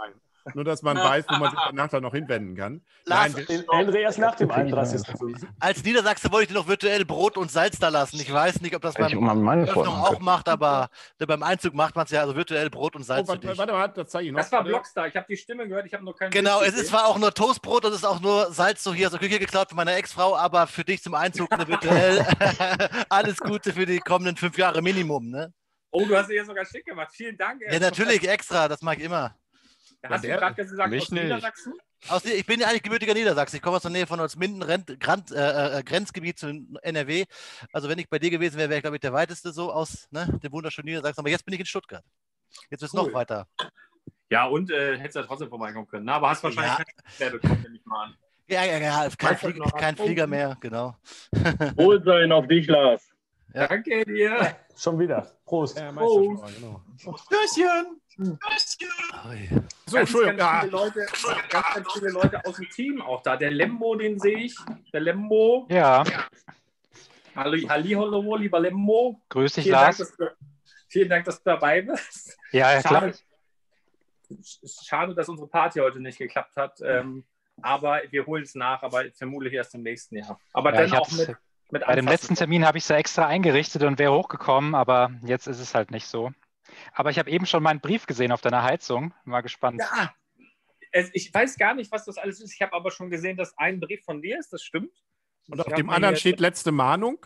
Nur, dass man weiß, wo man sich danach dann noch hinwenden kann. Lars, Nein, den Endre erst nach dem einunddreißigsten Als Niedersachse wollte ich dir noch virtuell Brot und Salz da lassen. Ich weiß nicht, ob das Hätte ich beim auch mal meine Öffnung Vornamen auch können. macht, aber beim Einzug macht man es ja, also virtuell Brot und Salz Oh, für dich. warte, warte mal, das zeige ich noch. Das war Blockstar. Ich habe die Stimme gehört, ich habe noch keinen Genau, Bild es ist gesehen. zwar auch nur Toastbrot, das ist auch nur Salz so hier aus der Küche geklaut von meiner Ex-Frau, aber für dich zum Einzug eine virtuell alles Gute für die kommenden fünf Jahre Minimum, ne? Oh, du hast sie ja sogar schick gemacht. Vielen Dank. Ja, natürlich, extra, das mag ich immer. Hast du gerade gesagt, Mich aus nicht. Niedersachsen? Aus, ich bin ja eigentlich gebürtiger Niedersachsen. Ich komme aus der Nähe von Holzminden, Rent, Grand, äh, äh, Grenzgebiet zu N R W. Also wenn ich bei dir gewesen wäre, wäre ich, glaube ich, der weiteste so aus ne, dem wunderschönen Niedersachsen. Aber jetzt bin ich in Stuttgart. Jetzt ist es Cool. noch weiter. Ja, und äh, hättest ja trotzdem vorbeikommen können. Na, aber hast wahrscheinlich Ja. keinen mehr bekommen, nehme ich mal an. Ja, ja, ja, kein, Weißt du Flieg, noch, kein was- Flieger mehr, genau. Wohlsein auf dich, Lars. Ja. Danke dir. Schon wieder. Prost. Ja, Meisterschauer, genau. Stößchen. Ui. So, Ganz, Entschuldigung. ganz, Ja. viele Leute, ganz, ganz viele Leute aus dem Team auch da. Der Lembo, den sehe ich. Der Lembo. Ja, Halli, halli, hallo, lieber Lembo. grüß dich, Vielen Dank, Lars. dass du, vielen Dank, dass du dabei bist. Ja, ja, klar. Schade, schade, dass unsere Party heute nicht geklappt hat. Ähm, aber wir holen es nach, aber vermutlich erst im nächsten Jahr. Aber Ja, dann ich auch hab's- mit, mit Bei dem Anfassen. letzten Termin habe ich es ja extra eingerichtet und wäre hochgekommen, aber jetzt ist es halt nicht so. Aber ich habe eben schon meinen Brief gesehen auf deiner Heizung. Mal gespannt. Ja, es, ich weiß gar nicht, was das alles ist. Ich habe aber schon gesehen, dass ein Brief von dir ist, das stimmt. Und auf Ich dem hab mir anderen hier- steht letzte Mahnung.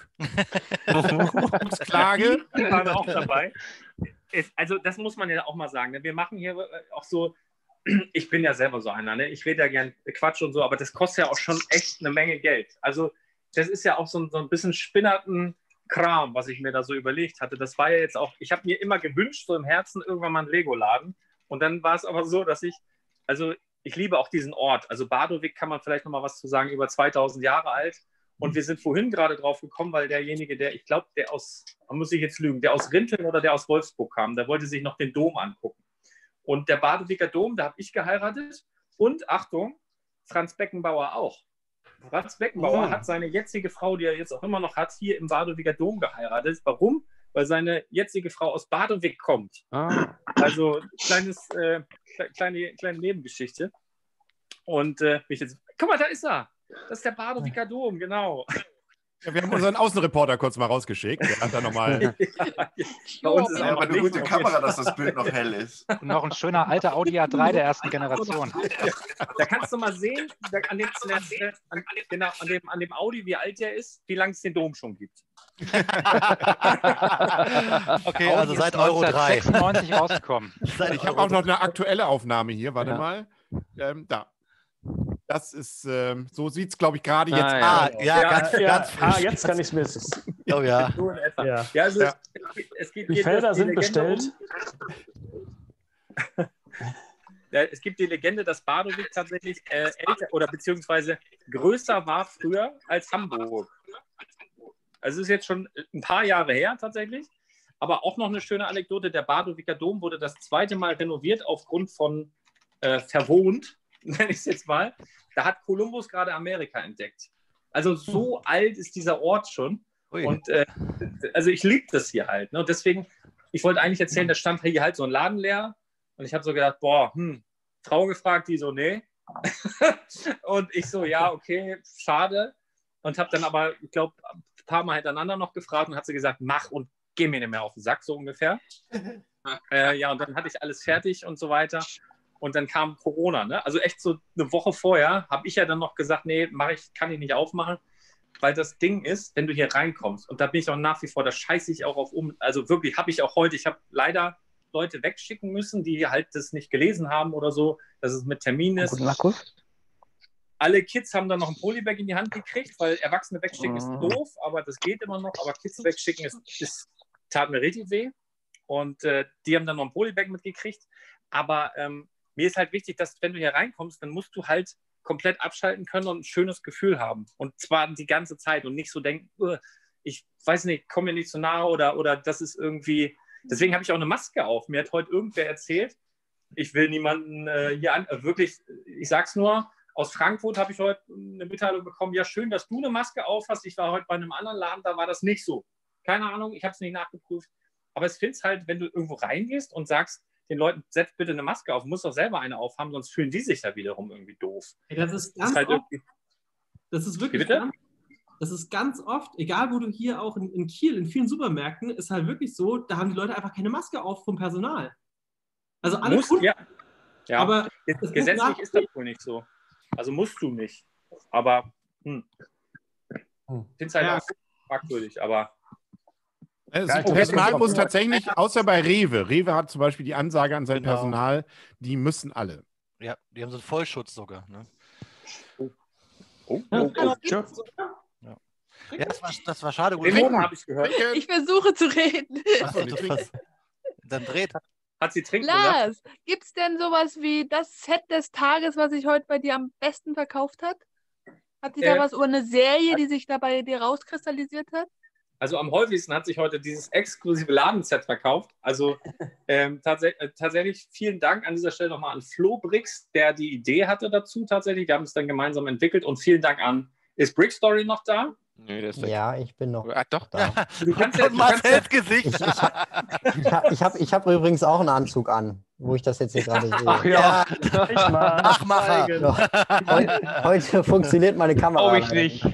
Klage. Die waren auch dabei. Es, also das muss man ja auch mal sagen. Ne? Wir machen hier äh, auch so, ich bin ja selber so einer, ne? Ich rede ja gern Quatsch und so, aber das kostet ja auch schon echt eine Menge Geld. Also das ist ja auch so, ein- so ein bisschen spinnerten Kram, was ich mir da so überlegt hatte. Das war ja jetzt auch, ich habe mir immer gewünscht, so im Herzen irgendwann mal einen Lego-Laden. Und dann war es aber so, dass ich, also ich liebe auch diesen Ort. Also Badowik kann man vielleicht noch mal was zu sagen, über zweitausend Jahre alt. Und wir sind vorhin gerade drauf gekommen, weil derjenige, der, ich glaube, der aus, man muss ich jetzt lügen, der aus Rinteln oder der aus Wolfsburg kam, der wollte sich noch den Dom angucken. Und der Badowiker Dom, da habe ich geheiratet. Und Achtung, Franz Beckenbauer auch. Franz Beckenbauer Oh. hat seine jetzige Frau, die er jetzt auch immer noch hat, hier im Badowiker Dom geheiratet. Warum? Weil seine jetzige Frau aus Badowik kommt. Ah. Also kleines, äh, kle- kleine, kleine Nebengeschichte. Und äh, mich jetzt, guck mal, da ist er. Das ist der Badowiker Dom, genau. Ja, wir haben unseren Außenreporter kurz mal rausgeschickt. Der hat da nochmal. Bei uns ist Ja, auch aber noch eine gute Licht. Kamera, dass das Bild noch hell ist. Und noch ein schöner alter Audi A drei der ersten Generation. Da kannst du mal sehen, da, an, dem, an, dem, an, genau, an, dem, an dem Audi, wie alt der ist, wie lange es den Dom schon gibt. Okay, also Audi seit ist Euro drei. neunzehnhundertsechsundneunzig rausgekommen. Seit Ich habe Euro auch noch eine aktuelle Aufnahme hier. Warte Ja. mal. Ähm, da. Das ist, ähm, so sieht es, glaube ich, gerade jetzt Ah, aus. ja, Ja, ganz, Ja, ganz ah, frisch. jetzt kann ich es mir. Oh ja. So in etwa. Ja. Ja, also Ja. Es, geht, es geht, Die geht Felder die sind Legende bestellt. Um. Ja, es gibt die Legende, dass Badowik tatsächlich äh, älter oder beziehungsweise größer war früher als Hamburg. Also es ist jetzt schon ein paar Jahre her tatsächlich. Aber auch noch eine schöne Anekdote, der Badowiker Dom wurde das zweite Mal renoviert aufgrund von äh, verwohnt, nenne ich es jetzt mal. Da hat Kolumbus gerade Amerika entdeckt. Also so alt ist dieser Ort schon. Ui. Und äh, also ich liebe das hier halt. Ne? Und deswegen, ich wollte eigentlich erzählen, da stand hier halt so ein Laden leer. Und ich habe so gedacht, boah, hm, Frau gefragt, die so, nee. Und ich so, ja, okay, schade. Und habe dann aber, ich glaube, ein paar Mal hintereinander noch gefragt und hat sie gesagt, mach und geh mir nicht mehr auf den Sack, so ungefähr. äh, ja, und dann hatte ich alles fertig und so weiter. Und dann kam Corona, ne? Also echt so eine Woche vorher habe ich ja dann noch gesagt, nee, mach ich, kann ich nicht aufmachen, weil das Ding ist, wenn du hier reinkommst, und da bin ich auch nach wie vor, da scheiße ich auch auf um, also wirklich, habe ich auch heute, ich habe leider Leute wegschicken müssen, die halt das nicht gelesen haben oder so, dass es mit Termin ist. Guten Markus. Alle Kids haben dann noch ein Polybag in die Hand gekriegt, weil Erwachsene wegschicken ist Mhm. doof, aber das geht immer noch, aber Kids wegschicken ist, ist tat mir richtig weh. Und äh, die haben dann noch ein Polybag mitgekriegt. Aber ähm, mir ist halt wichtig, dass wenn du hier reinkommst, dann musst du halt komplett abschalten können und ein schönes Gefühl haben. Und zwar die ganze Zeit und nicht so denken, "Ugh, ich weiß nicht, komm mir nicht so nahe oder, oder das ist irgendwie. Deswegen habe ich auch eine Maske auf. Mir hat heute irgendwer erzählt, ich will niemanden äh, hier an, äh, wirklich, ich sag's nur, aus Frankfurt habe ich heute eine Mitteilung bekommen, ja schön, dass du eine Maske auf hast. Ich war heute bei einem anderen Laden, da war das nicht so. Keine Ahnung, ich habe es nicht nachgeprüft. Aber ich finde es halt, wenn du irgendwo reingehst und sagst, den Leuten, setzt bitte eine Maske auf, muss doch selber eine aufhaben, sonst fühlen die sich da wiederum irgendwie doof. Ey, das ist Das ganz ist halt oft, irgendwie. das ist wirklich Wie bitte? ganz, das ist ganz oft, egal wo du hier auch in, in Kiel, in vielen Supermärkten, ist halt wirklich so, da haben die Leute einfach keine Maske auf vom Personal. Also alle Musst, Kunden, ja. Ja, aber Ge- das gesetzlich nach- ist das wohl nicht so. Also musst du nicht. Aber hm. Hm. Ich finde es halt Ja. auch fragwürdig, aber Das Ja, ich Personal glaub, muss das- tatsächlich, außer bei Rewe, Rewe hat zum Beispiel die Ansage an sein Genau. Personal, die müssen alle. Ja, die haben so einen Vollschutz sogar. Ne? oh, oh, Ja, oh, oh. tschö. Ja, das war, das war schade. Gut. Trinken habe ich gehört. Trinken. Ich versuche zu reden. Achso, die trinken. Dann dreht. Hat sie trinken gesagt? Lars, gibt es denn sowas wie das Set des Tages, was sich heute bei dir am besten verkauft hat? Hat sich da Äh, was über eine Serie, die sich da bei dir rauskristallisiert hat? Also am häufigsten hat sich heute dieses exklusive Ladenset verkauft. Also ähm, tats äh, tatsächlich vielen Dank an dieser Stelle nochmal an Flo Brix, der die Idee hatte dazu tatsächlich. Wir haben es dann gemeinsam entwickelt und vielen Dank an, ist Brick Story noch da? Nö, der ist weg. Ja, ich bin noch Ah, doch. da. Du kannst ja, Und du kannst ja, Marcells Gesicht. Ich, ich habe ich hab, ich hab übrigens auch einen Anzug an, wo ich das jetzt hier gerade sehe. Ach ja, ich mal. Machmacher. So, heute, heute funktioniert meine Kamera. Oh, ich leider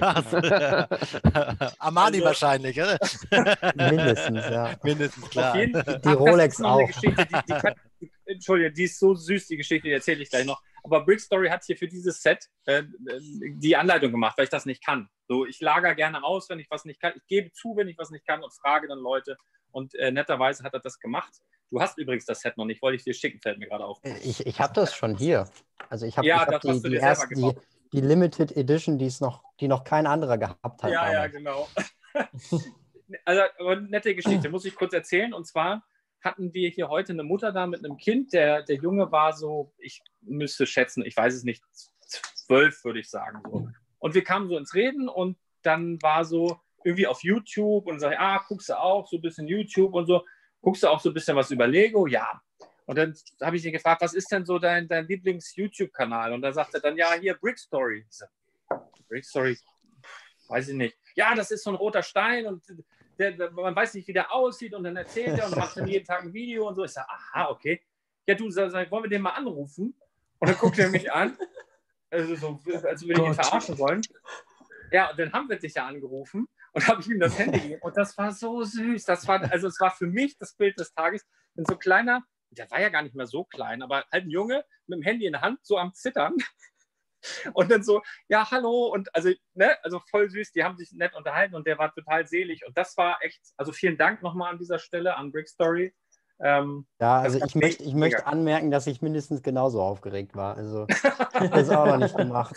nicht. Armani Also- wahrscheinlich, oder? Mindestens, ja. Mindestens, auf klar. jeden, Die Ach, das Rolex ist noch eine auch. Geschichte, die, die kann, die, Entschuldige, die ist so süß, die Geschichte, die erzähle ich gleich noch. Aber Brick Story hat hier für dieses Set äh, die Anleitung gemacht, weil ich das nicht kann. So, ich lager gerne aus, wenn ich was nicht kann. Ich gebe zu, wenn ich was nicht kann und frage dann Leute. Und äh, netterweise hat er das gemacht. Du hast übrigens das Set noch nicht, wollte ich dir schicken, fällt mir gerade auf. Ich, ich habe das schon hier. Also ich habe Ja, ich hab das hast die, du die, dir selber erst, die, gekauft. die Limited Edition, die, ist noch, die noch kein anderer gehabt hat. Ja, ja, damals. genau. Also, aber eine nette Geschichte, muss ich kurz erzählen. Und zwar hatten wir hier heute eine Mutter da mit einem Kind. Der, der Junge war so, ich müsste schätzen, ich weiß es nicht, zwölf würde ich sagen. So. Und wir kamen so ins Reden und dann war so irgendwie auf YouTube und sag ich, ah, guckst du auch so ein bisschen YouTube und so. Guckst du auch so ein bisschen was über Lego? Ja. Und dann habe ich ihn gefragt, was ist denn so dein, dein Lieblings-YouTube-Kanal? Und da sagt er dann, ja, hier Brick Story. Ich sag, Brick Story, weiß ich nicht. Ja, das ist so ein roter Stein und der, der, man weiß nicht, wie der aussieht und dann erzählt er und macht dann jeden Tag ein Video und so. Ich sage, aha, okay. Ja, du, sag, wollen wir den mal anrufen? Und dann guckt er mich an, also so, als würde ich ihn verarschen wollen. Ja, und dann haben wir dich ja angerufen und habe ich ihm das Handy gegeben. Und das war so süß. Das war, also es war für mich das Bild des Tages. Und so kleiner, der war ja gar nicht mehr so klein, aber halt ein Junge mit dem Handy in der Hand, so am Zittern. Und dann so, ja, hallo. Und also, ne, also voll süß, die haben sich nett unterhalten und der war total selig. Und das war echt, also vielen Dank nochmal an dieser Stelle an Brick Story. Ähm, Ja, also das ich war möchte, ich möchte mega. anmerken, dass ich mindestens genauso aufgeregt war. Also das auch noch nicht gemacht.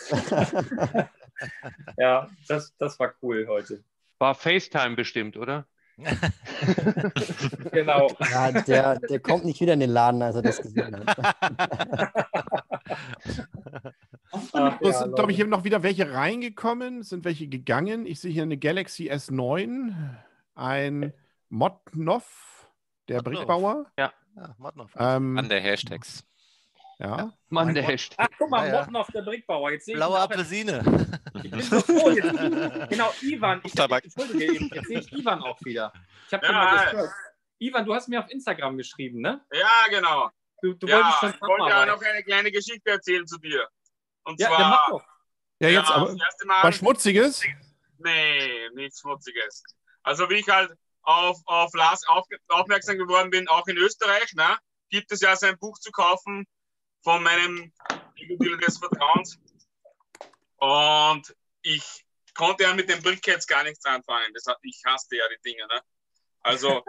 Ja, das, das war cool heute. War FaceTime bestimmt, oder? Genau. Ja, der, der kommt nicht wieder in den Laden, als er das gesehen hat. Ach, Es ja, sind, glaube ich, hier noch wieder welche reingekommen, es sind welche gegangen. Ich sehe hier eine Galaxy S neun, ein Modnov, der Modnov. Brickbauer. Ja. Ja, Modnov. Ähm, An der Hashtags. ja. Mann, Mein der Gott. Hashtag. Ach, guck mal, Ja, ja. Motten auf der Brickbauer. Jetzt sehe ich Blaue ihn auch- Apfelsine. Ich bin so froh. Jetzt, genau, Ivan. Ich, Tabak. Entschuldige, eben, jetzt sehe ich Ivan auch wieder. Ich habe Ja, schon mal hi. gehört. Ivan, du hast mir auf Instagram geschrieben, ne? Ja, genau. Du, du ja, wolltest schon ich wollte ja Zusammenarbeit. noch eine kleine Geschichte erzählen zu dir. Und Ja, zwar, dann mach doch. Ja, jetzt ja, aber das erste Mal, was Schmutziges. nee, nichts Schmutziges. Also wie ich halt auf, auf Lars auf, aufmerksam geworden bin, auch in Österreich, ne, gibt es ja sein Buch zu kaufen von meinem Lego-Dealer des Vertrauens. Und ich konnte ja mit den Brickheads gar nichts anfangen. Das hat, ich hasste ja die Dinge, ne? Also,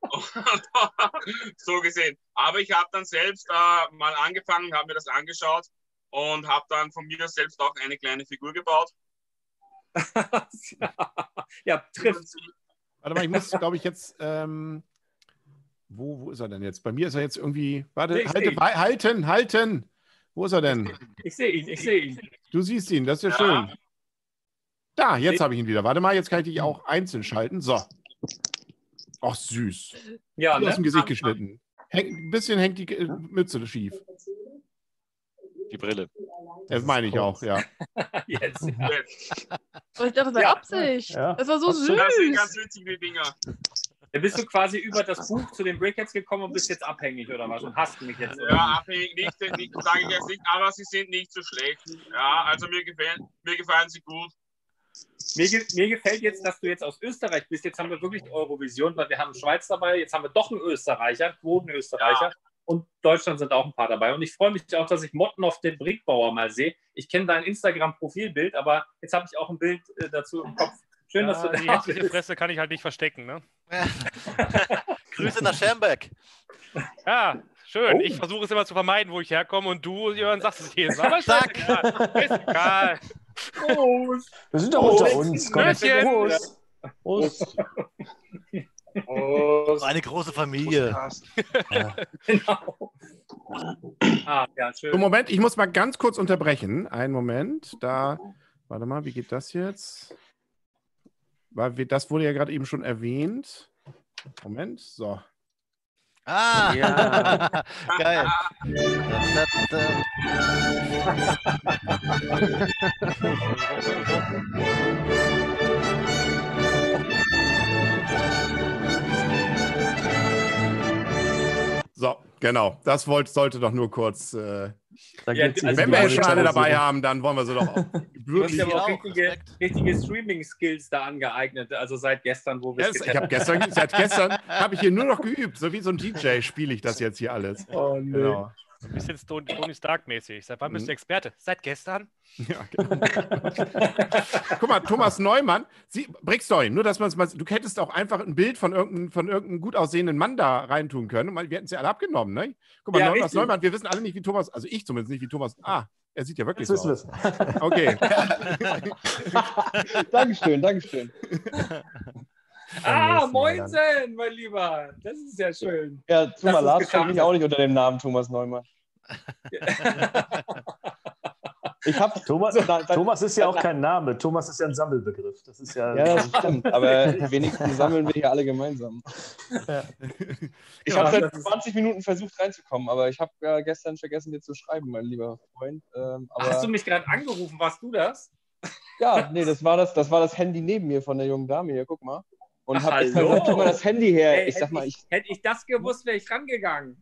so gesehen. Aber ich habe dann selbst äh, mal angefangen, habe mir das angeschaut und habe dann von mir selbst auch eine kleine Figur gebaut. Ja, trifft. Warte mal, ich muss, glaube ich, jetzt. Ähm, wo, wo ist er denn jetzt? Bei mir ist er jetzt irgendwie. Warte, Nee, ich halte, seh ihn. wei- halten, halten. Wo ist er denn? Ich sehe ihn, ich sehe ihn. Du siehst ihn, das ist ja Ja. schön. Da, jetzt habe ich ihn wieder. Warte mal, jetzt kann ich dich auch einzeln schalten. So. Ach, süß. Ja, Wie aus dem ne? Gesicht geschnitten. Häng, ein bisschen hängt die äh, Mütze schief. Die Brille. Das meine ich auch, ja. Jetzt. Oh, ich dachte, das war Ja. Absicht. Ja. Das war so Hast du- süß. Das sind ganz witzig, die Dinger. Ja, bist du quasi über das Buch zu den Brickheads gekommen und bist jetzt abhängig oder was? Und hast mich jetzt? Oder? Ja, abhängig nicht, nicht sage ich jetzt nicht, aber sie sind nicht so schlecht. Ja, also mir gefallen, mir gefallen sie gut. Mir, ge mir gefällt jetzt, dass du jetzt aus Österreich bist. Jetzt haben wir wirklich Eurovision, weil wir haben Schweiz dabei. Jetzt haben wir doch einen Österreicher, einen Quoten-Österreicher. Ja. Und Deutschland sind auch ein paar dabei. Und ich freue mich auch, dass ich Motten auf den Brickbauer mal sehe. Ich kenne dein Instagram-Profilbild, aber jetzt habe ich auch ein Bild äh, dazu im Kopf. Schön, ja, dass du da die hässliche Fresse kann ich halt nicht verstecken, ne? Grüße nach Schermbeck. Ja, schön. Oh. Ich versuche es immer zu vermeiden, wo ich herkomme und du, Jörn, sagst es jedes Mal. Aber Zack. Ist egal. Prost. Wir sind doch oh, unter uns. Prost. Prost. Prost. Eine große Familie. Ja. Genau. Ah, ja, schön. So, Moment, ich muss mal ganz kurz unterbrechen. Einen Moment. Da, warte mal, wie geht das jetzt? Weil wir, das wurde ja gerade eben schon erwähnt. Moment, so. Ah, ja. Geil. So, genau. Das wollte, sollte doch nur kurz. Äh, ja, also wenn wir schon alle dabei haben, dann wollen wir sie doch auch. Du hast ja auch richtige, richtige Streaming-Skills da angeeignet, also seit gestern, wo wir yes, ich habe gestern, seit gestern habe ich hier nur noch geübt, so wie so ein D J spiele ich das jetzt hier alles. Oh, nee. Genau. Ein bisschen Tony Stark-mäßig. Seit wann bist du Experte? Seit gestern? Ja, genau. Guck mal, Thomas Neumann, Sie, Brickstory, nur dass man es mal, du hättest auch einfach ein Bild von irgendeinem, von irgendeinem gut aussehenden Mann da reintun können. Wir hätten es ja alle abgenommen, ne? Guck mal, ja, Thomas richtig. Neumann, wir wissen alle nicht, wie Thomas, also ich zumindest nicht, wie Thomas, ah, er sieht ja wirklich Das so wissen aus. Okay. Dankeschön, Dankeschön. Ah, moinsen, mein Lieber. Das ist ja schön. Ja, Thomas Lars kennt mich auch nicht unter dem Namen Thomas Neumann. Ich hab, Thomas, Thomas ist ja auch kein Name. Thomas ist ja ein Sammelbegriff. Das ist ja, ja, das stimmt. Aber wenigstens sammeln wir hier alle gemeinsam. Ja. Ich habe seit zwanzig Minuten versucht reinzukommen, aber ich habe ja gestern vergessen, dir zu schreiben, mein lieber Freund. Ähm, aber Hast du mich gerade angerufen? Warst du das? Ja, nee, das war das, das war das Handy neben mir von der jungen Dame hier. Guck mal. Und Ach, hab jetzt gesagt, gib mal das Handy her. Hey, ich sag mal, ich. Hätte ich das gewusst, wäre ich rangegangen.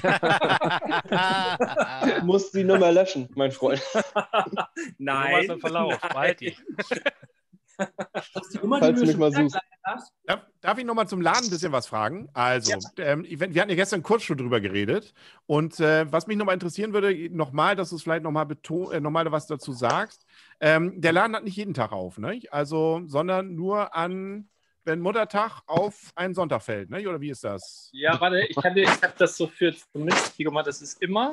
Du musst die Nummer löschen, mein Freund. Nein. Im Verlauf. Behalt die. Falls du mich mal suchst. Darf, darf ich noch mal zum Laden ein bisschen was fragen? Also, ja. ähm, wir hatten ja gestern kurz schon drüber geredet. Und äh, was mich noch mal interessieren würde, nochmal, dass du es vielleicht noch mal, äh, noch mal was dazu sagst. Ähm, der Laden hat nicht jeden Tag auf, ne? Also, sondern nur an, wenn Muttertag auf einen Sonntag fällt, ne? Oder wie ist das? Ja, warte, ich, kann dir, ich habe das so für zumindest gemacht. Das ist immer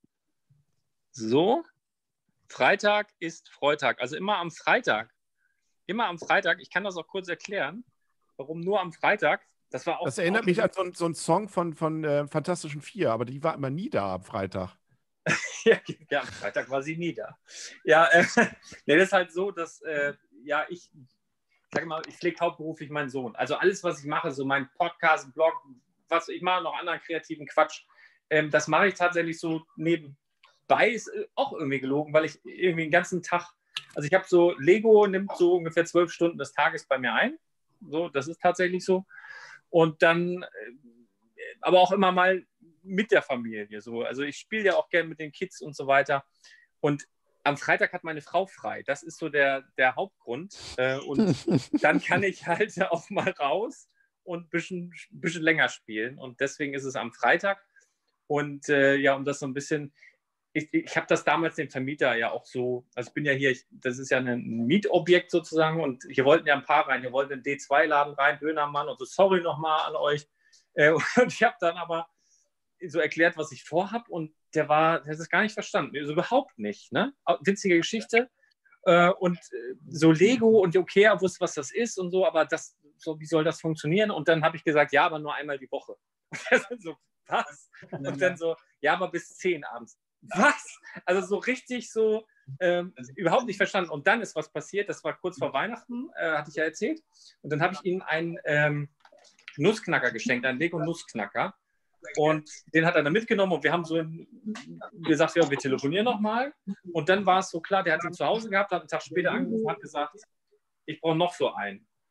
so. Freitag ist Freitag. Also immer am Freitag. Immer am Freitag. Ich kann das auch kurz erklären. Warum nur am Freitag? Das war auch. Das erinnert mich an so, so einen Song von, von äh, Fantastischen Vier, aber die war immer nie da am Freitag. ja, ja, am Freitag war sie nie da. Ja, äh, nee, das ist halt so, dass äh, ja, ich, sag mal, ich pflege hauptberuflich meinen Sohn. Also alles, was ich mache, so mein Podcast, Blog, was ich mache, noch anderen kreativen Quatsch, ähm, das mache ich tatsächlich so nebenbei. Ist äh, auch irgendwie gelogen, weil ich irgendwie den ganzen Tag, also ich habe so, Lego nimmt so ungefähr zwölf Stunden des Tages bei mir ein. So, das ist tatsächlich so. Und dann, äh, aber auch immer mal mit der Familie. So. Also ich spiele ja auch gerne mit den Kids und so weiter. Und am Freitag hat meine Frau frei. Das ist so der, der Hauptgrund. Äh, und dann kann ich halt auch mal raus und ein bisschen, bisschen länger spielen. Und deswegen ist es am Freitag. Und äh, ja, um das so ein bisschen, ich, ich habe das damals dem Vermieter ja auch so, also ich bin ja hier, ich, das ist ja ein Mietobjekt sozusagen und hier wollten ja ein paar rein, hier wollten einen D zwei Laden rein, Dönermann und so, sorry nochmal an euch. Äh, und ich habe dann aber so erklärt, was ich vorhab und der war, der hat es gar nicht verstanden, also überhaupt nicht, ne? Witzige Geschichte äh, und äh, so Lego und okay, er wusste, was das ist und so, aber das, so, wie soll das funktionieren? Und dann habe ich gesagt, ja, aber nur einmal die Woche. Und er so, was? Und dann so, ja, aber bis zehn abends. Was? Also so richtig so ähm, überhaupt nicht verstanden. Und dann ist was passiert, das war kurz vor Weihnachten, äh, hatte ich ja erzählt. Und dann habe ich ihm einen ähm, Nussknacker geschenkt, einen Lego-Nussknacker. Und den hat er dann mitgenommen und wir haben so gesagt, ja, wir telefonieren nochmal. Und dann war es so klar, der hat ihn zu Hause gehabt, hat einen Tag später angerufen und hat gesagt, ich brauche noch so einen.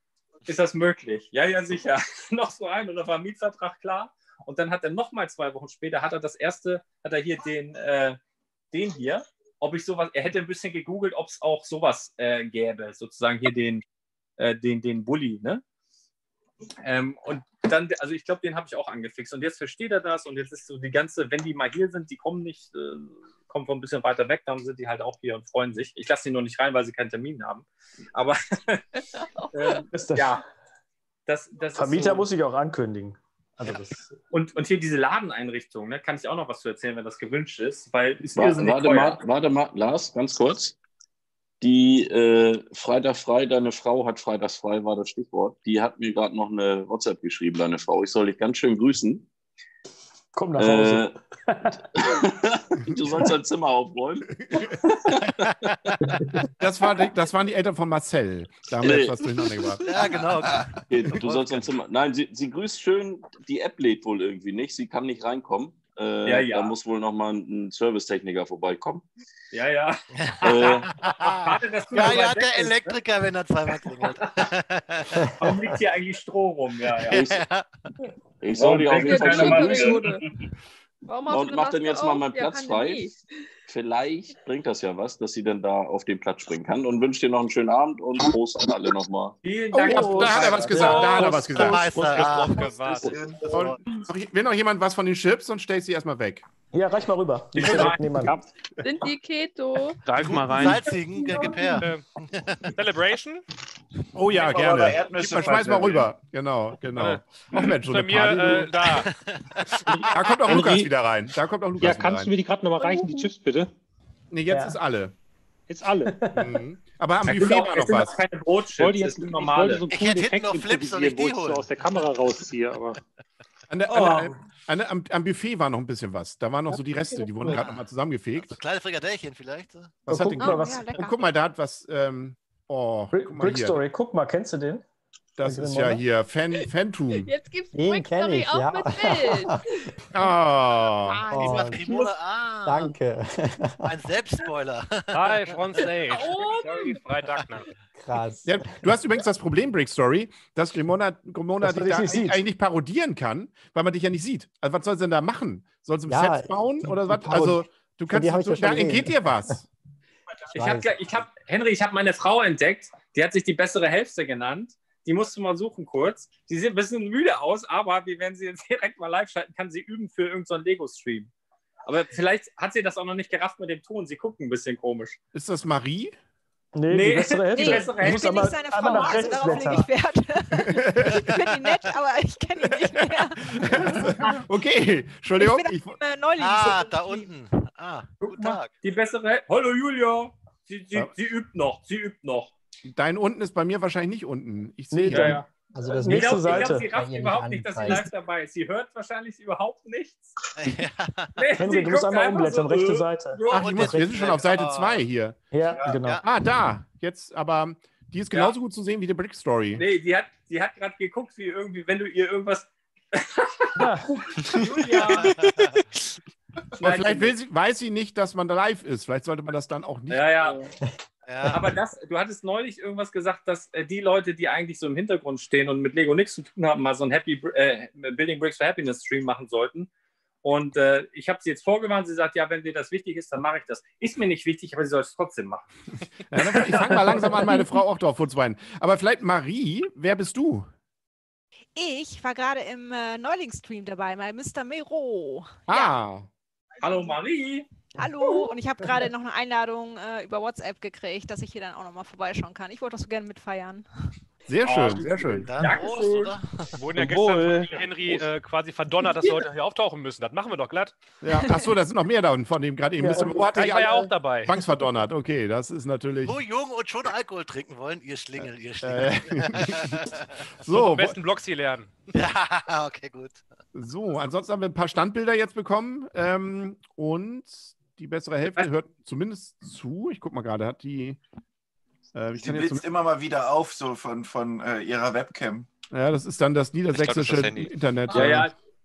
ist das möglich? Ja, ja, sicher. Noch so ein oder war Mietvertrag klar? Und dann hat er nochmal zwei Wochen später, hat er das erste, hat er hier den, äh, den hier, ob ich sowas, er hätte ein bisschen gegoogelt, ob es auch sowas äh, gäbe, sozusagen hier den, äh, den, den Bulli, ne? Ähm, und dann, also ich glaube, den habe ich auch angefixt. Und jetzt versteht er das und jetzt ist so die ganze, wenn die mal hier sind, die kommen nicht, äh, kommen von ein bisschen weiter weg, dann sind die halt auch hier und freuen sich. Ich lasse die nur nicht rein, weil sie keinen Termin haben. Aber äh, ja, das, das Vermieter ist so. muss ich auch ankündigen. Also Ja. das, Und, und hier diese Ladeneinrichtung, ne, kann ich auch noch was zu erzählen, wenn das gewünscht ist, weil ist Warte, irrsinnig warte, teuer. mal, warte mal, Lars, ganz kurz. Die äh, Freitag frei, deine Frau hat freitags frei, war das Stichwort. Die hat mir gerade noch eine WhatsApp geschrieben, deine Frau. Ich soll dich ganz schön grüßen. Komm nach Hause. Äh, du sollst dein Zimmer aufräumen. Das, war die, das waren die Eltern von Marcel. Da haben wir jetzt was durcheinander gebracht. Ja, genau. Okay, du sollst dein Zimmer. Nein, sie, sie grüßt schön. Die App lädt wohl irgendwie nicht. Sie kann nicht reinkommen. Äh, Ja, ja. Da muss wohl nochmal ein Servicetechniker vorbeikommen. Ja, ja. Äh, Schade, dass du Ja, so ja, weit weg der bist, ne? Elektriker, wenn er zweimal klingelt. Warum liegt hier eigentlich Stroh rum? Ja, ja. Ich, ich soll dich auf jeden Fall schön grüßen. Warum hast du Und eine mach dann Maske jetzt mal auf? meinen Ja, Platz frei. Pandemie. Vielleicht bringt das ja was, dass sie dann da auf den Platz springen kann. Und wünsche dir noch einen schönen Abend und Prost an alle nochmal. Vielen Oh, Dank. ja, da hat er was gesagt. Da hat er was gesagt. Meister, ah. Und will noch jemand was von den Chips und stellt sie erstmal weg? ja, reich mal rüber. Die Ich steht will direkt nebenan. Sind die Keto? Greif mal rein. Salzigen, ge- gib her. Ähm, Celebration? Oh ja, Gib mal mal gerne. Erdnüsse, Gib mal, falls schmeiß mal wer will. rüber. Genau, genau. Ach Mensch, so Bei eine mir, Party. äh, du. da. Da kommt auch Henry? Lukas wieder rein. Da kommt auch Lukas Ja, wieder kannst du rein. mir die gerade nochmal reichen, die Chips bitte? Nee, jetzt Ja. ist alle. Jetzt alle. Mhm. Aber am Es sind Buffet auch, war es noch sind auch was. keine Ich wollte Brotchips, jetzt das sind ich normale. wollte so einen Ich coolen hätte hinten Effekt noch Flips, soll improvisieren, ich die wo ich so holen? aus der Kamera rausziehe, aber An der, Oh. an der, an der, am, am Buffet war noch ein bisschen was. Da waren noch so die Reste, die wurden gerade nochmal zusammengefegt. So kleine Frikadellchen vielleicht. Was Oh, hat guck denn, mal, Oh, was- ja, und lecker. guck mal, da hat was. Ähm, oh, Brick, guck mal Brick hier. Story, guck mal, kennst du den? Das Der ist ja Grimoire? hier Fan, Fantum. Jetzt gibt's Den Brick kenn Story ich, auch ja. mit Bild. Ah. Ah, Oh, Was Cremona? Ah, danke. ein Selbstspoiler. Live on stage. Warum? Sorry, Freitagnacht. Krass. Ja, du hast übrigens das Problem, Brick Story, dass Grimona, Grimona Dass dich man dich da nicht eigentlich, sieht. eigentlich nicht parodieren kann, weil man dich ja nicht sieht. Also was soll sie denn da machen? Soll sie Ja, Sets bauen die- oder die was? Parod- Also du Von kannst, dir hab ich du, ja schon da gesehen. entgeht dir was. Ich habe, ich hab, Henry, ich habe meine Frau entdeckt. Die hat sich die bessere Hälfte genannt. Die musst du mal suchen kurz. Die sieht ein bisschen müde aus, aber wie wenn sie jetzt direkt mal live schalten, kann sie üben für irgendeinen so Lego-Stream. Aber vielleicht hat sie das auch noch nicht gerafft mit dem Ton. Sie guckt ein bisschen komisch. Ist das Marie? Nee, Nee, die bessere Hälfte. die bessere Du Hälfte. musst Ich Ich bin aber nicht seine einmal Frau, nach also rechts darauf lege blättern. ich Wert. Ich finde ihn nett, aber ich kenne ihn nicht mehr. Okay, Entschuldigung. Ich bin Ich, auf dem, äh, Neulings- Ah, da unten. Ah, guten Tag. Die bessere Hälfte. Hallo Julia. Sie, sie, Ja. sie übt noch. Sie übt noch. dein unten ist bei mir wahrscheinlich nicht unten. Ich Nee, sehe. Ja, ja. Also das Ich Nächste glaube, Seite. glaub, sie rafft Kann hier überhaupt nicht nicht, dass sie anzeigen. live dabei ist. Sie hört wahrscheinlich überhaupt nichts. Ja. Nee, Henry, sie du musst guckt einmal einfach umblättern, so, rechte äh, Seite. ja. Ach, ich Und muss, jetzt- wir sind schon auf Seite Ah. zwei hier. Ja, genau. Ja. Ah, da. Jetzt, aber die ist genauso gut zu sehen wie die Brick Story. Nee, die hat, die hat gerade geguckt, wie irgendwie, wenn du ihr irgendwas. Ja. Julia! Aber vielleicht will sie, weiß sie nicht, dass man da live ist. Vielleicht sollte man das dann auch nicht. Ja, ja. Ja. Aber das, du hattest neulich irgendwas gesagt, dass äh, die Leute, die eigentlich so im Hintergrund stehen und mit Lego nichts zu tun haben, mal so ein Happy äh, Building Bricks for Happiness Stream machen sollten. Und äh, ich habe sie jetzt vorgewarnt. Sie sagt, ja, wenn dir das wichtig ist, dann mache ich das. Ist mir nicht wichtig, aber sie soll es trotzdem machen. Ja, dann- ich fange mal langsam an, meine Frau auch drauf vorzubereiten. Aber vielleicht Marie, wer bist du? Ich war gerade im äh, Neulings-Stream dabei, bei Mister Mero. Ah. Hallo Marie. Hallo, und ich habe gerade noch eine Einladung äh, über WhatsApp gekriegt, dass ich hier dann auch nochmal vorbeischauen kann. Ich wollte das so gerne mitfeiern. Sehr schön, Oh, sehr schön. Dann Prost, Dankeschön. oder? Wir wurden ja gestern von dir, Henry äh, quasi verdonnert, dass wir heute hier auftauchen müssen. Das machen wir doch glatt. Ja, achso, da sind noch mehr da von dem gerade eben. Ja, Mister und- Mo hatte Ich ich war ja alle auch dabei. zwangsverdonnert. Okay, das ist natürlich. So jung und schon Alkohol trinken wollen, ihr Schlingel, ihr Schlingel. Äh, So, so, am besten Blogs hier lernen. Ja, okay, gut. so, ansonsten haben wir ein paar Standbilder jetzt bekommen. Ähm, und die bessere Hälfte hört zumindest zu. Ich guck mal gerade, hat die. Äh, ich Sie kann jetzt blitzt immer mal wieder auf, so von, von äh, ihrer Webcam. ja, das ist dann das niedersächsische das Handy. Internet. Ja, ja.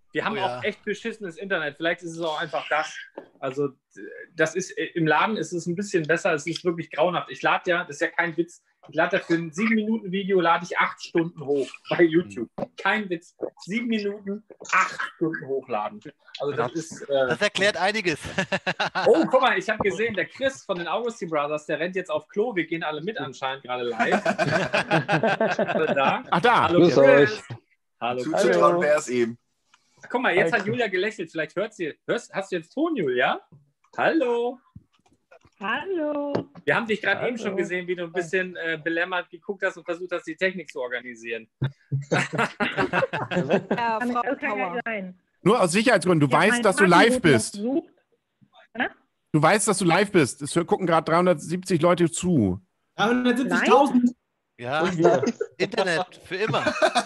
Wir haben Oh ja. auch echt beschissenes Internet. Vielleicht ist es auch einfach das. Also, das ist im Laden ist es ein bisschen besser. Es ist wirklich grauenhaft. Ich lade ja, das ist ja kein Witz, ich lade ja für ein sieben Minuten Video lade ich acht Stunden hoch bei YouTube. Kein Witz. Sieben Minuten, acht Stunden hochladen. Also, das ist. Äh, Das erklärt einiges. Oh, guck mal, ich habe gesehen, der Chris von den Augustin Brothers, der rennt jetzt auf Klo. Wir gehen alle mit anscheinend gerade live. Alle da. Ach da. Hallo, Grüß Chris. euch. Hallo, Zuzutrauen wäre es ihm. Guck mal, jetzt Hi. hat Julia gelächelt. Vielleicht hört sie. Hörst, hast du jetzt Ton, Julia? Hallo. Hallo. Wir haben dich gerade Hallo. eben schon gesehen, wie du ein bisschen äh, belämmert geguckt hast und versucht hast, die Technik zu organisieren. Ja, Frau das kann ja sein. Nur aus Sicherheitsgründen. Du Ich hab weißt, meinen dass du Papi live noch bist. gesucht. Hä? Du weißt, dass du live bist. Es gucken gerade dreihundertsiebzig Leute zu. dreihundertsiebzigtausend. Ja, Internet für immer.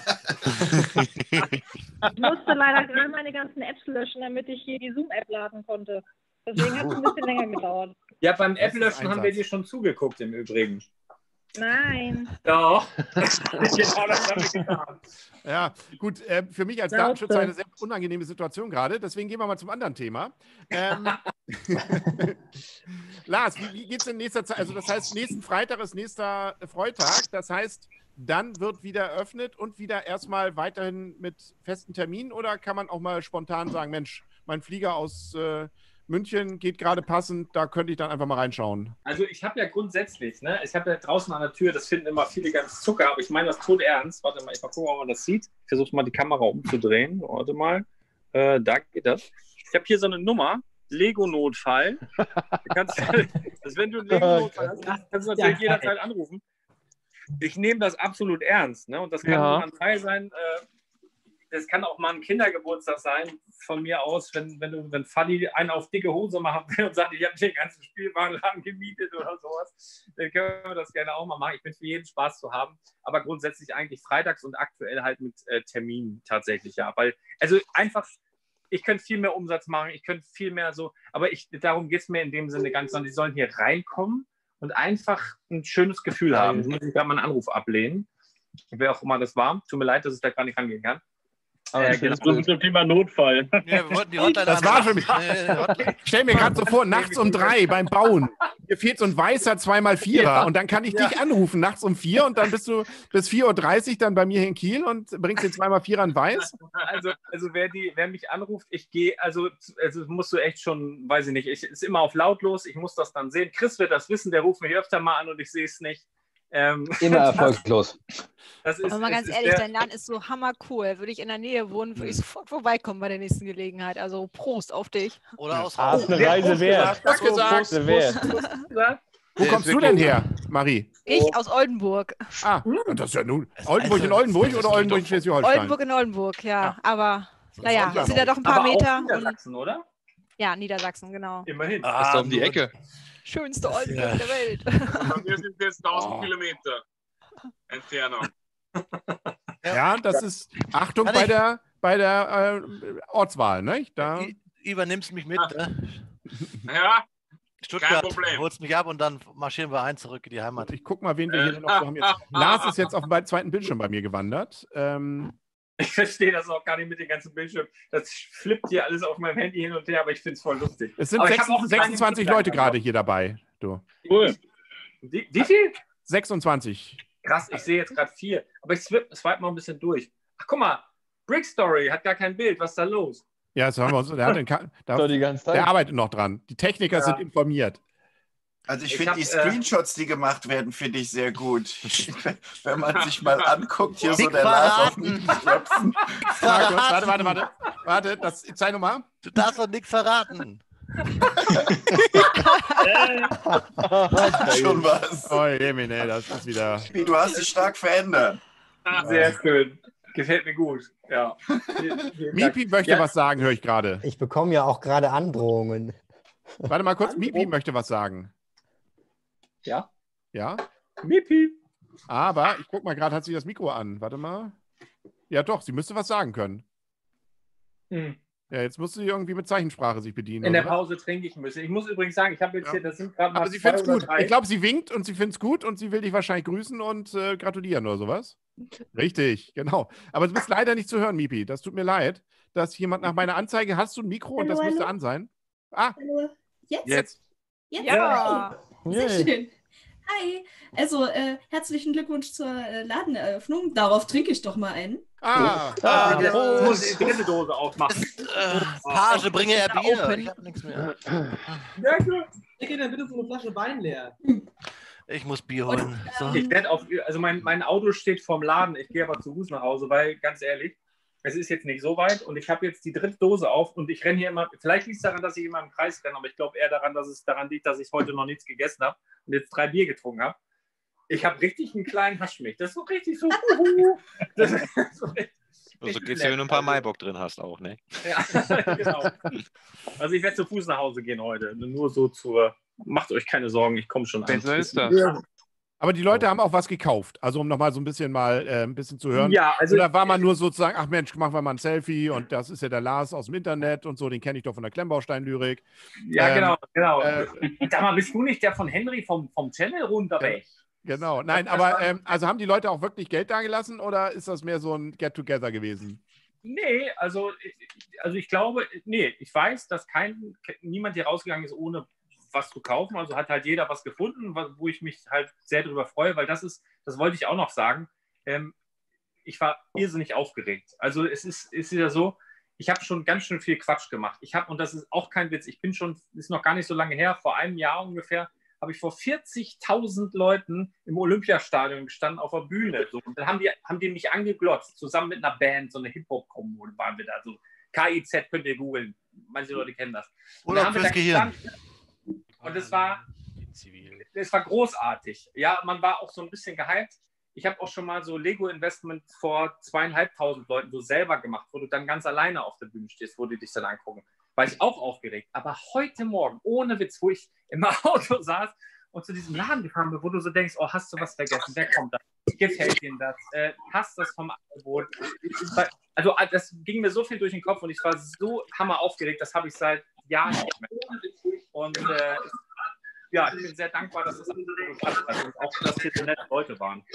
Ich musste leider gerade meine ganzen Apps löschen, damit ich hier die Zoom-App laden konnte. Deswegen hat es ein bisschen länger gedauert. Ja, beim Das ist App-Löschen haben wir Einsatz. dir schon zugeguckt im Übrigen. Nein. Doch. Genau das haben wir getan. Ja, gut, äh, für mich als Sauber. Datenschützer eine sehr unangenehme Situation gerade. Deswegen gehen wir mal zum anderen Thema. Ähm, Lars, wie, wie geht es in nächster Zeit? Also das heißt, nächsten Freitag ist nächster Freitag. Das heißt, dann wird wieder eröffnet und wieder erstmal weiterhin mit festen Terminen? Oder kann man auch mal spontan sagen, Mensch, mein Flieger aus äh, München geht gerade passend, da könnte ich dann einfach mal reinschauen. Also ich habe ja grundsätzlich, ne, ich habe ja draußen an der Tür, das finden immer viele ganz Zucker, aber ich meine das tot ernst. Warte mal, ich mal gucken, ob man das sieht. Ich versuche mal die Kamera umzudrehen. Warte mal. Äh, da geht das. Ich habe hier so eine Nummer, Lego-Notfall. Du kannst, also wenn du einen Lego-Notfall hast, kannst du natürlich Ja. jederzeit anrufen. Ich nehme das absolut ernst, ne? Und das kann Ja. nur ein Teil sein. Äh, das kann auch mal ein Kindergeburtstag sein, von mir aus, wenn, wenn, du, wenn Fadi einen auf dicke Hose machen will und sagt, ich habe den ganzen Spielwarenladen gemietet oder sowas, dann können wir das gerne auch mal machen. Ich bin für jeden Spaß zu haben, aber grundsätzlich eigentlich freitags und aktuell halt mit äh, Terminen tatsächlich, ja. Weil, also einfach, ich könnte viel mehr Umsatz machen, ich könnte viel mehr so, aber ich, darum geht es mir in dem Sinne ganz, sondern die sollen hier reinkommen und einfach ein schönes Gefühl haben. Ich muss ich gerade mal einen Anruf ablehnen, wer auch immer das war. Tut mir leid, dass ich da gar nicht rangehen kann. Aber Äh, ich finde genau. das zum Thema Notfall. Ja, wir wollten die Hotline Das war anmachen. für mich. Ich stell mir gerade so vor, nachts um drei beim Bauen. Mir fehlt so ein weißer zwei mal vierer Ja. und dann kann ich Ja. dich anrufen nachts um vier und dann bist du bis vier Uhr dreißig dann bei mir hier in Kiel und bringst den zwei mal vierer in weiß. Also, also wer, die, wer mich anruft, ich gehe, also, also musst du echt schon, weiß ich nicht, ich ist immer auf lautlos, ich muss das dann sehen. Chris wird das wissen, der ruft mich öfter mal an und ich sehe es nicht. Ähm, Immer erfolglos. Das ist, Aber mal es ganz ist ehrlich, der- dein Laden ist so hammercool. Würde ich in der Nähe wohnen, würde ich sofort vorbeikommen bei der nächsten Gelegenheit. Also Prost auf dich. Oder aus Ah, ist eine Wer Reise Prost wert. gesagt? Das gesagt. Prost wert. gesagt? Wo Der kommst ist du denn wirklich- her, Marie? Ich aus Oldenburg. Ah, das ist ja nun. Oldenburg in also- Oldenburg oder Oldenburg in Schleswig-Holstein? Oldenburg in Oldenburg, ja. Ja. Aber naja, Ja. sind ja doch ein paar Aber auch Meter. Und, Niedersachsen, oder? ja, Niedersachsen, genau. Immerhin. Das ist doch um die Ecke. Schönste Oldenburg Ja. der Welt. Bei mir sind jetzt tausend Oh. Kilometer Entfernung. Ja, das ist Achtung Kann bei ich- der, bei der äh, Ortswahl, ne? Da, I- Übernimmst mich mit, ne? Ja, Stuttgart, Problem. holst mich ab und dann marschieren wir ein zurück in die Heimat. ich guck mal, wen wir hier noch so haben. Jetzt, Lars ist jetzt auf dem zweiten Bildschirm bei mir gewandert. Ähm, Ich verstehe das auch gar nicht mit den ganzen Bildschirmen. Das flippt hier alles auf meinem Handy hin und her, aber ich finde es voll lustig. es sind Aber ich sechs, hab auch einen sechsundzwanzig kleinen Leute Kinder- gerade hier dabei. Du. Cool. Wie, wie viel? sechsundzwanzig. Krass, ich sehe jetzt gerade vier. Aber ich swipe swipe mal ein bisschen durch. Ach, guck mal. Brick Story hat gar kein Bild. Was ist da los? Ja, das haben wir uns. Der, hat den, Ka- da, Doch die ganze Zeit. der arbeitet noch dran. Die Techniker Ja. sind informiert. Also ich Ich finde hab, die äh, Screenshots, die gemacht werden, finde ich sehr gut. Wenn man sich mal anguckt, hier so Dick der Lars auf verraten. den Knöpfen. Warte, warte, warte, warte. Warte, das, zeig nochmal. Du darfst doch nichts verraten. Schon was. Oh, Jemine, das ist wieder. Du hast dich stark verändert. Sehr schön. Gefällt mir gut. Ja. Mipi möchte Ja. was sagen, höre ich gerade. Ich bekomme ja auch gerade Androhungen. Warte mal kurz, Mipi möchte was sagen. Ja? Ja? Mipi. Aber ich guck mal gerade, hat sie das Mikro an. Warte mal. Ja, doch, sie müsste was sagen können. Hm. Ja, jetzt musst du sie irgendwie mit Zeichensprache sich bedienen. In der oder? Pause trinke ich ein bisschen. Ich muss übrigens sagen, ich habe jetzt Ja. hier, das sind gerade mal Aber sie zwei findet es oder gut. drei. Ich glaube, sie winkt und sie findet es gut und sie will dich wahrscheinlich grüßen und äh, gratulieren oder sowas. Richtig, genau. Aber du bist leider nicht zu hören, Mipi. Das tut mir leid, dass jemand nach meiner Anzeige, hast du ein Mikro und Hallo, das müsste hallo? an sein? Ah, Hallo. Jetzt? jetzt. Jetzt? Ja. Hey. Sehr schön. Hi. Also, äh, herzlichen Glückwunsch zur äh, Ladeneröffnung. Darauf trinke ich doch mal einen. Ah, Ah, jetzt muss ich die dritte Dose aufmachen. Page, bringe er Bier. Open. Ich habe nichts mehr. Ja, gut. Ich gehe dann bitte so eine Flasche Wein leer. Ich muss Bier holen. So. Ich werde auf, also mein, mein Auto steht vorm Laden, ich gehe aber zu Fuß nach Hause, weil, ganz ehrlich, es ist jetzt nicht so weit und ich habe jetzt die dritte Dose auf und ich renne hier immer, vielleicht liegt es daran, dass ich immer im Kreis renne, aber ich glaube eher daran, dass es daran liegt, dass ich heute noch nichts gegessen habe und jetzt drei Bier getrunken habe. Ich habe richtig einen kleinen Haschmilch. Das ist so richtig so. Das ist so richtig, So geht's ja, wenn du ein paar Maibock drin hast auch, ne? Ja, genau. Also ich werde zu Fuß nach Hause gehen heute. Nur so zur, macht euch keine Sorgen, ich komme schon an. So ist das. Ja. Aber die Leute haben auch was gekauft. Also um nochmal so ein bisschen mal äh, ein bisschen zu hören. Ja, also Oder war man nur sozusagen, ach Mensch, machen wir mal ein Selfie und das ist ja der Lars aus dem Internet und so, den kenne ich doch von der Klemmbaustein-Lyrik. Ja, ähm, genau, genau. Äh, Sag mal, bist du nicht der von Henry vom, vom Channel runter weg? Genau, nein, aber ähm, also haben die Leute auch wirklich Geld dagelassen oder ist das mehr so ein Get-Together gewesen? Nee, also, also ich glaube, nee, ich weiß, dass kein, niemand hier rausgegangen ist, ohne was zu kaufen. Also hat halt jeder was gefunden, wo ich mich halt sehr darüber freue, weil das ist, das wollte ich auch noch sagen, ähm, ich war irrsinnig aufgeregt. Also es ist, ist ja so, ich habe schon ganz schön viel Quatsch gemacht. Ich habe, und das ist auch kein Witz, ich bin schon, ist noch gar nicht so lange her, vor einem Jahr ungefähr, habe ich vor vierzigtausend Leuten im Olympiastadion gestanden auf der Bühne. So. Und dann haben die, haben die mich angeglotzt, zusammen mit einer Band, so eine Hip-Hop-Kombo waren wir da. So K I Z könnt ihr googeln. Manche Leute kennen das. Und Oder fürs Gehirn. Und es war, es war großartig. Ja, man war auch so ein bisschen gehypt. Ich habe auch schon mal so Lego-Investment vor zweieinhalbtausend Leuten so selber gemacht, wo du dann ganz alleine auf der Bühne stehst, wo die dich dann angucken. War ich auch aufgeregt. Aber heute Morgen, ohne Witz, wo ich im Auto saß und zu diesem Laden gefahren bin, wo du so denkst, oh, hast du was vergessen? Wer kommt da? Gefällt dir das? Äh, passt das vom Angebot? Also das ging mir so viel durch den Kopf und ich war so hammer aufgeregt, das habe ich seit Jahren nicht mehr gemacht. Und äh, ja, ich bin sehr dankbar, dass das alles so geklappt hat und auch, dass hier so nette Leute waren.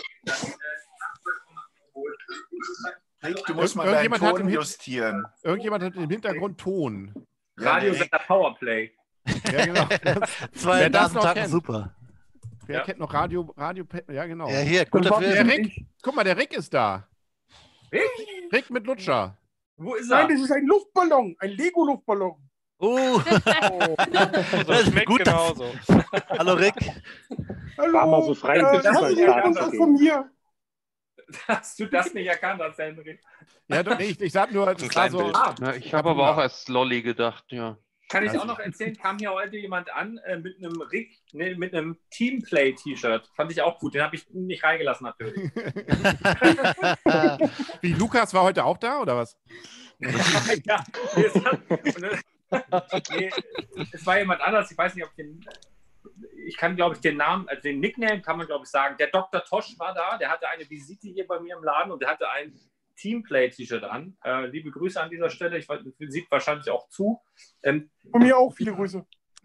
Du musst mal deinen Ton justieren. Irgendjemand hat im Hintergrund Ton. Radiosender Powerplay. Ja, genau. Zwei Nasentagen, super. Wer Ja. kennt noch Radio, Radio, ja genau. Ja, hier, guter der Film. Rick, guck mal, der Rick ist da. Rick? Rick mit Lutscher. Wo ist er? Nein, das ist ein Luftballon, ein Lego-Luftballon. Oh. Das schmeckt gut, genauso. Hallo Rick. Hallo, War mal so frei, äh, bis das bei ist Start das zu von gehen. mir. Hast du das nicht erkannt, als Henry? Ja, doch, nee, ich, ich sag nur, das war kleines so. Bild. Ah, Ja, ich habe aber auch erst Lolli gedacht, ja. kann ich auch noch erzählen, kam hier heute jemand an äh, mit einem Rick, nee, mit einem Teamplay-T-Shirt. Fand ich auch gut. Den habe ich nicht reingelassen natürlich. Wie, Lukas war heute auch da, oder was? Ja, nee, es, hat, nee, es war jemand anders. Ich weiß nicht, ob ich den. Ich kann, glaube ich, den Namen, also den Nickname kann man, glaube ich, sagen. Der Doktor Tosch war da, der hatte eine Visite hier bei mir im Laden und der hatte ein Teamplay-T-Shirt an. Äh, liebe Grüße an dieser Stelle. Ich weiß, sieht wahrscheinlich auch zu. Ähm, Von mir auch viele Grüße.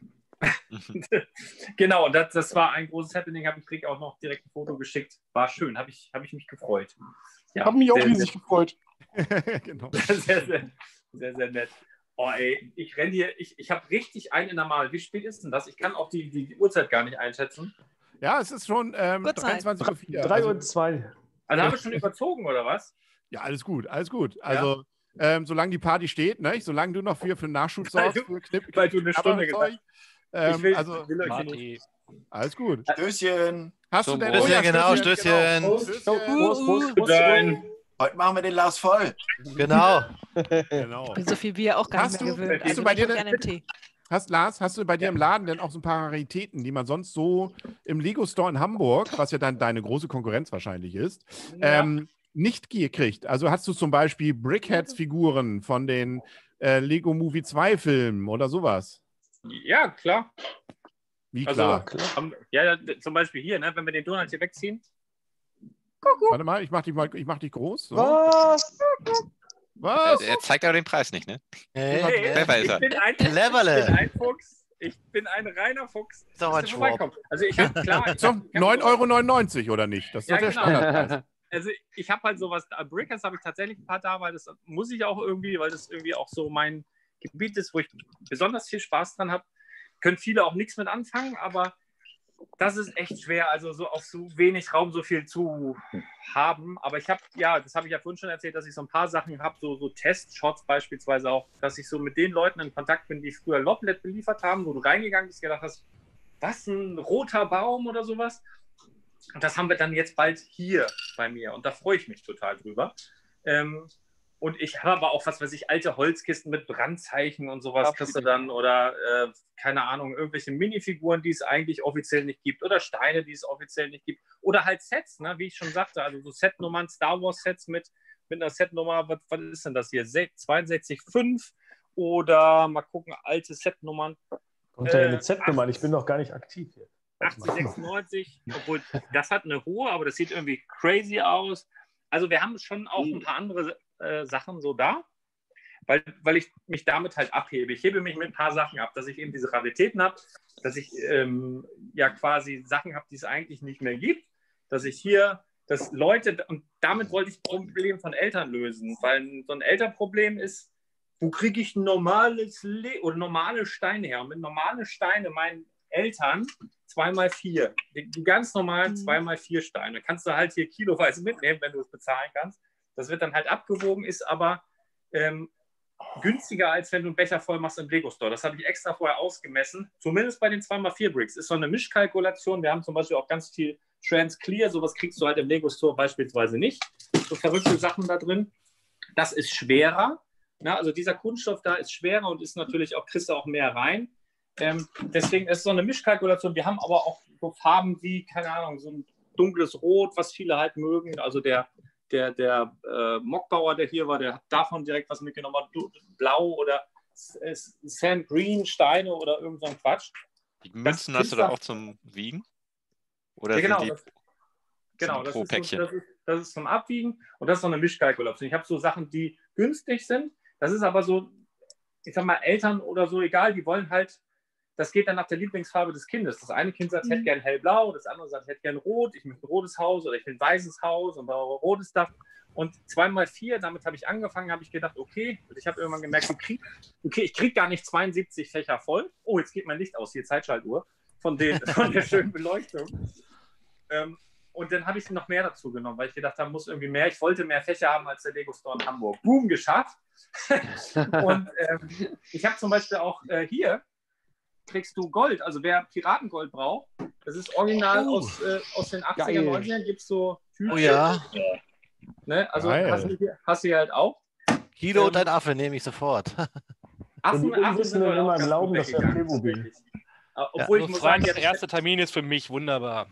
genau, das, das war ein großes Happening. Habe ich Rick auch noch direkt ein Foto geschickt. War schön, habe ich, hab ich mich gefreut. Ja, Hab mich auch sehr, riesig sehr, gefreut. Genau. Sehr, sehr, sehr, sehr nett. Oh, ey, ich renne hier, ich, ich habe richtig einen in der Mal. Wie spät ist denn das? Ich kann auch die, die, die Uhrzeit gar nicht einschätzen. Ja, es ist schon ähm, dreiundzwanzig Uhr vier. drei Uhr zwei. Also haben wir schon überzogen, oder was? Ja, alles gut, alles gut. Also, ähm, solange die Party steht, ne? Solange du noch für, für Nachschub sorgst, für Knipp, Weil du eine Stunde Knabberzeug, gesagt ähm, Ich will- also, will euch Party. Alles gut. Stößchen. Hast Zum du denn... Wohl. Oh ja, genau, Stößchen. Prost, Stößchen. Prost, Prost, Prost. Nein. Heute machen wir den Glas voll. Genau. genau. Ich bin so viel Bier auch gar Hast nicht mehr du, gewöhnt. hast du bei dir Ich an denn, dem Tee. hast, Lars, hast du bei dir im Laden denn auch so ein paar Raritäten, die man sonst so im Lego Store in Hamburg, was ja dann deine große Konkurrenz wahrscheinlich ist, Ja. ähm, nicht gekriegt? Also hast du zum Beispiel Brickheads-Figuren von den äh, Lego Movie zwei Filmen oder sowas? Ja, klar. Wie Also, klar? am- ja, zum Beispiel hier, ne, wenn wir den Donald hier wegziehen. Warte mal, ich mach dich mal, ich mach dich groß. So. Was? Was? Er zeigt aber den Preis nicht, ne? Hey, Hey, Clever ist ich er. bin ein, Cleverle. ich bin ein Fuchs. Ich bin ein reiner Fuchs. Ist auch ein Dass du Schwab. vorbeikommst. Also ich habe klar. ich So, hab- ich hab- neun Euro neunundneunzig oder nicht? Das ist Ja, doch der genau. Standardpreis. also ich habe halt sowas, Brickheads habe ich tatsächlich ein paar da, weil das muss ich auch irgendwie, weil das irgendwie auch so mein Gebiet ist, wo ich besonders viel Spaß dran habe. Können viele auch nichts mit anfangen, aber das ist echt schwer, also so auf so wenig Raum so viel zu haben. Aber ich habe, ja, das habe ich ja vorhin schon erzählt, dass ich so ein paar Sachen habe, so, so Testshots beispielsweise auch, dass ich so mit den Leuten in Kontakt bin, die früher Loblet beliefert haben, wo du reingegangen bist, gedacht hast, was, ein roter Baum oder sowas? Und das haben wir dann jetzt bald hier bei mir und da freue ich mich total drüber. Ähm, Und ich habe aber auch, was weiß ich, alte Holzkisten mit Brandzeichen und sowas kriegst du dann oder, äh, keine Ahnung, irgendwelche Minifiguren, die es eigentlich offiziell nicht gibt oder Steine, die es offiziell nicht gibt oder halt Sets, ne, wie ich schon sagte, also so Setnummern, Star Wars Sets mit, mit einer Setnummer, was, was ist denn das hier, zweiundsechzig Komma fünf oder mal gucken, alte Setnummern. Kommt ja Äh, mit Z-Nummern, ich bin noch gar nicht aktiv hier. achtzig sechsundneunzig, obwohl das hat eine hohe, aber das sieht irgendwie crazy aus. Also wir haben schon auch ein paar andere äh, Sachen so da, weil, weil ich mich damit halt abhebe. Ich hebe mich mit ein paar Sachen ab, dass ich eben diese Raritäten habe, dass ich ähm, ja quasi Sachen habe, die es eigentlich nicht mehr gibt, dass ich hier, dass Leute, und damit wollte ich das Problem von Eltern lösen, weil so ein Elternproblem ist, wo kriege ich ein normales Le oder normale Steine her? Und mit normale Steine meinen Eltern zwei mal vier. Die, die ganz normalen zwei mal vier Steine. Kannst du halt hier kiloweise mitnehmen, wenn du es bezahlen kannst. Das wird dann halt abgewogen, ist aber ähm, günstiger, als wenn du einen Becher voll machst im Lego Store. Das habe ich extra vorher ausgemessen. Zumindest bei den zwei mal vier Bricks. Ist so eine Mischkalkulation. Wir haben zum Beispiel auch ganz viel Trans Clear. Sowas kriegst du halt im Lego Store beispielsweise nicht. So verrückte Sachen da drin. Das ist schwerer. Na, also dieser Kunststoff da ist schwerer und ist natürlich auch, kriegst du auch mehr rein. Ähm, deswegen ist es so eine Mischkalkulation. Wir haben aber auch so Farben wie, keine Ahnung, so ein dunkles Rot, was viele halt mögen. Also der, der, der äh, Mockbauer, der hier war, der hat davon direkt was mitgenommen. Blau oder äh, Sand Green, Steine oder irgend so ein Quatsch. Die Münzen hast du da auch zum Wiegen? Oder ja, genau, sind die das, genau, das pro ist, so, Päckchen? das, ist, das ist zum Abwiegen und das ist so eine Mischkalkulation. Ich habe so Sachen, die günstig sind. Das ist aber so, ich sag mal, Eltern oder so, egal, die wollen halt, das geht dann nach der Lieblingsfarbe des Kindes. Das eine Kind sagt, ich hätte gern hellblau, das andere sagt, ich hätte gern rot, ich möchte ein rotes Haus oder ich will ein weißes Haus und brauche ein rotes Dach. Und zwei mal vier, damit habe ich angefangen, habe ich gedacht, okay, und ich habe irgendwann gemerkt, ich krieg, okay, ich kriege gar nicht zweiundsiebzig Fächer voll. Oh, jetzt geht mein Licht aus, hier Zeitschaltuhr, von, den, von der schönen Beleuchtung. Ähm, und dann habe ich noch mehr dazu genommen, weil ich gedacht habe, muss irgendwie mehr, ich wollte mehr Fächer haben als der Lego Store in Hamburg. Boom, geschafft. Und ähm, ich habe zum Beispiel auch äh, hier, kriegst du Gold. Also wer Piratengold braucht, das ist original Oh. aus, äh, aus den achtziger, Geil. neunzigern, gibt es so Tüten. Oh ja. Ne? Also Geil. hast du, hier, hast du hier halt auch. Kilo und Ähm, ein Affe nehme ich sofort. Affen, Und die Affen sind Unwissenden wir auch immer ganz glauben, gut dass wir weggegangen, Playmobil. tatsächlich. Äh, Obwohl Ja, ich muss Franz, sagen, der ja, erste Termin ist für mich wunderbar.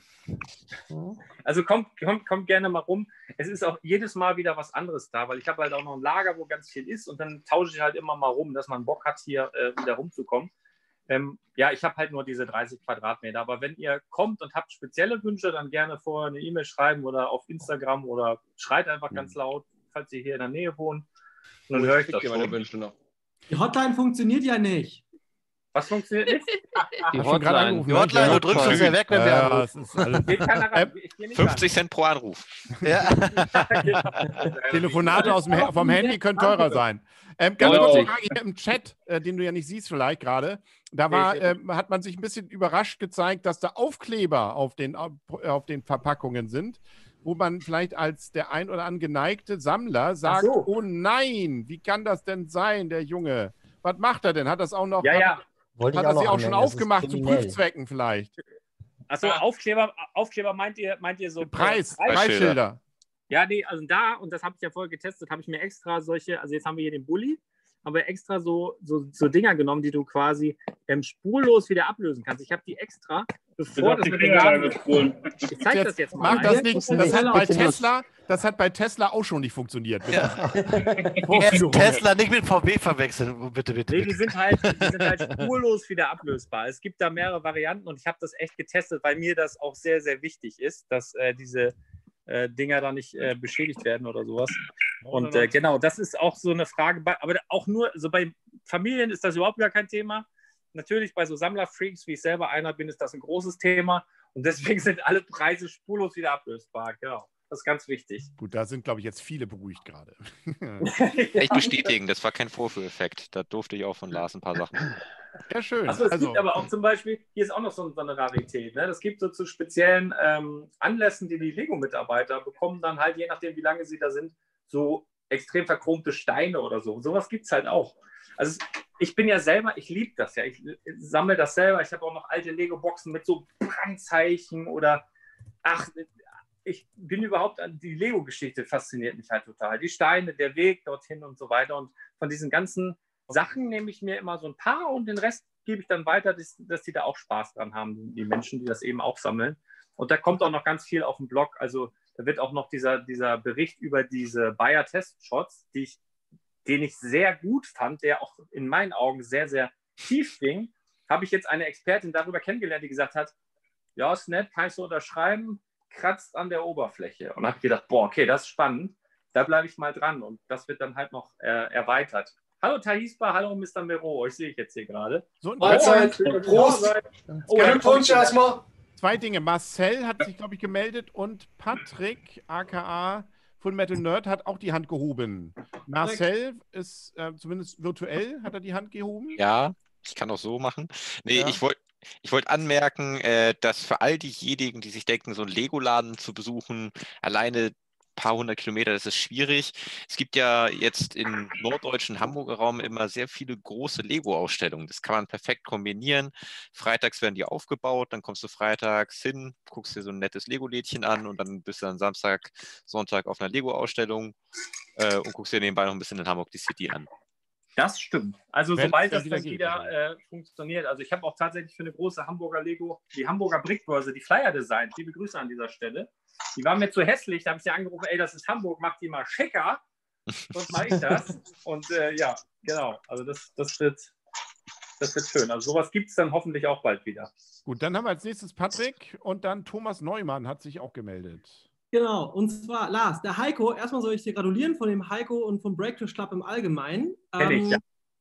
also kommt, kommt, kommt gerne mal rum. Es ist auch jedes Mal wieder was anderes da, weil ich habe halt auch noch ein Lager, wo ganz viel ist und dann tausche ich halt immer mal rum, dass man Bock hat, hier äh, wieder rumzukommen. Ähm, ja, ich habe halt nur diese dreißig Quadratmeter, aber wenn ihr kommt und habt spezielle Wünsche, dann gerne vorher eine E-Mail schreiben oder auf Instagram oder schreit einfach ganz laut, falls ihr hier in der Nähe wohnt. Und dann Oh, höre ich ich das krieg meine schon. Wünsche noch. Die Hotline funktioniert ja nicht. Was funktioniert nicht? Die Hast du gerade Hotline. angerufen, Die ne? Hotline, Ja. du drückst uns ja weg, wenn wir Ja, anrufen. es ist alles- Geht keiner ran. Ich gehe nicht fünfzig Cent pro Anruf. Ja. ran. Telefonate aus dem, Ha- vom Handy können teurer sein. Ähm, ganz Genau. kurz eine Frage hier im Chat, äh, den du ja nicht siehst vielleicht gerade. Da war, Nee, ähm, hat man sich ein bisschen überrascht gezeigt, dass da Aufkleber auf den, auf den Verpackungen sind, wo man vielleicht als der ein oder andere geneigte Sammler sagt, so. oh nein, wie kann das denn sein, der Junge? Was macht er denn? Hat das auch noch, Ja, hat, ja. Wollte hat ich auch er sie noch auch schon anmerken, das ist aufgemacht zu kriminell. Prüfzwecken vielleicht? Achso, Aufkleber, Aufkleber meint ihr, meint ihr so Preis, Preis? Preisschilder. Ja, nee, also da, und das habe ich ja vorher getestet, habe ich mir extra solche, also jetzt haben wir hier den Bulli, aber extra so, so, so Dinger genommen, die du quasi ähm, spurlos wieder ablösen kannst. Ich habe die extra, bevor das mit dem Laden... Ich zeige das jetzt mal. Mach das ein. nicht. Das hat bei Tesla, das hat bei Tesla auch schon nicht funktioniert. Jetzt Tesla nicht mit V W verwechseln, bitte, bitte. Nee, die bitte. sind halt, die sind halt spurlos wieder ablösbar. Es gibt da mehrere Varianten und ich habe das echt getestet, weil mir das auch sehr, sehr wichtig ist, dass äh, diese äh, Dinger da nicht äh, beschädigt werden oder sowas. Und äh, genau, das ist auch so eine Frage, bei, aber auch nur, so bei Familien ist das überhaupt gar kein Thema. Natürlich bei so Sammlerfreaks, wie ich selber einer bin, ist das ein großes Thema und deswegen sind alle Preise spurlos wieder ablösbar. Genau. Das ist ganz wichtig. Gut, da sind, glaube ich, jetzt viele beruhigt gerade. Ich bestätigen, das war kein Vorführeffekt. Da durfte ich auch von Lars ein paar Sachen. Ja, schön. Achso, es Also- gibt aber auch zum Beispiel, hier ist auch noch so, so eine Rarität. Ne? Das gibt so zu speziellen ähm, Anlässen, die die Lego-Mitarbeiter bekommen dann halt, je nachdem, wie lange sie da sind, so extrem verchromte Steine oder so. Sowas gibt es halt auch. Also es, ich bin ja selber, ich liebe das ja. Ich sammle das selber. Ich habe auch noch alte Lego-Boxen mit so Brandzeichen oder ach, ich bin überhaupt an die Lego-Geschichte fasziniert mich halt total. Die Steine, der Weg dorthin und so weiter. Und von diesen ganzen Sachen nehme ich mir immer so ein paar und den Rest gebe ich dann weiter, dass, dass die da auch Spaß dran haben, die Menschen, die das eben auch sammeln. Und da kommt auch noch ganz viel auf den Blog. Also da wird auch noch dieser, dieser Bericht über diese Bayer Testshots, die ich, den ich sehr gut fand, der auch in meinen Augen sehr, sehr tief ging, habe ich jetzt eine Expertin darüber kennengelernt, die gesagt hat, ja, ist nett, kann ich so unterschreiben, kratzt an der Oberfläche. Und habe gedacht, boah, okay, das ist spannend, da bleibe ich mal dran. Und das wird dann halt noch äh, erweitert. Hallo Tahispa, hallo Mister Mero, euch sehe ich jetzt hier gerade. So, Mahlzeit, Prost. Oh, Glückwunsch erstmal. Zwei Dinge. Marcel hat sich, glaube ich, gemeldet und Patrick, aka Full Metal Nerd, hat auch die Hand gehoben. Marcel ist äh, zumindest virtuell, hat er die Hand gehoben? Ja, ich kann auch so machen. Nee, Ja. ich wollte ich wollt anmerken, äh, dass für all diejenigen, die sich denken, so einen Lego-Laden zu besuchen, alleine ein paar hundert Kilometer, das ist schwierig. Es gibt ja jetzt im norddeutschen Hamburger Raum immer sehr viele große Lego-Ausstellungen. Das kann man perfekt kombinieren. Freitags werden die aufgebaut, dann kommst du freitags hin, guckst dir so ein nettes Lego-Lädchen an und dann bist du dann Samstag, Sonntag auf einer Lego-Ausstellung äh, und guckst dir nebenbei noch ein bisschen in Hamburg die City an. Das stimmt. Also Wenn sobald es dann das wieder dann geht, wieder äh, funktioniert. Also ich habe auch tatsächlich für eine große Hamburger Lego, die Hamburger Brickbörse, die Flyer designt. Liebe Grüße an dieser Stelle. Die waren mir zu hässlich. Da habe ich sie angerufen, ey, das ist Hamburg, mach die mal schicker. Sonst mache ich das. Und äh, ja, genau. Also das, das, wird, das wird schön. Also sowas gibt es dann hoffentlich auch bald wieder. Gut, dann haben wir als nächstes Patrick und dann Thomas Neumann hat sich auch gemeldet. Genau, und zwar, Lars, der Heiko, erstmal soll ich dir gratulieren von dem Heiko und vom Breakfast Club im Allgemeinen. Kenn ich, ja.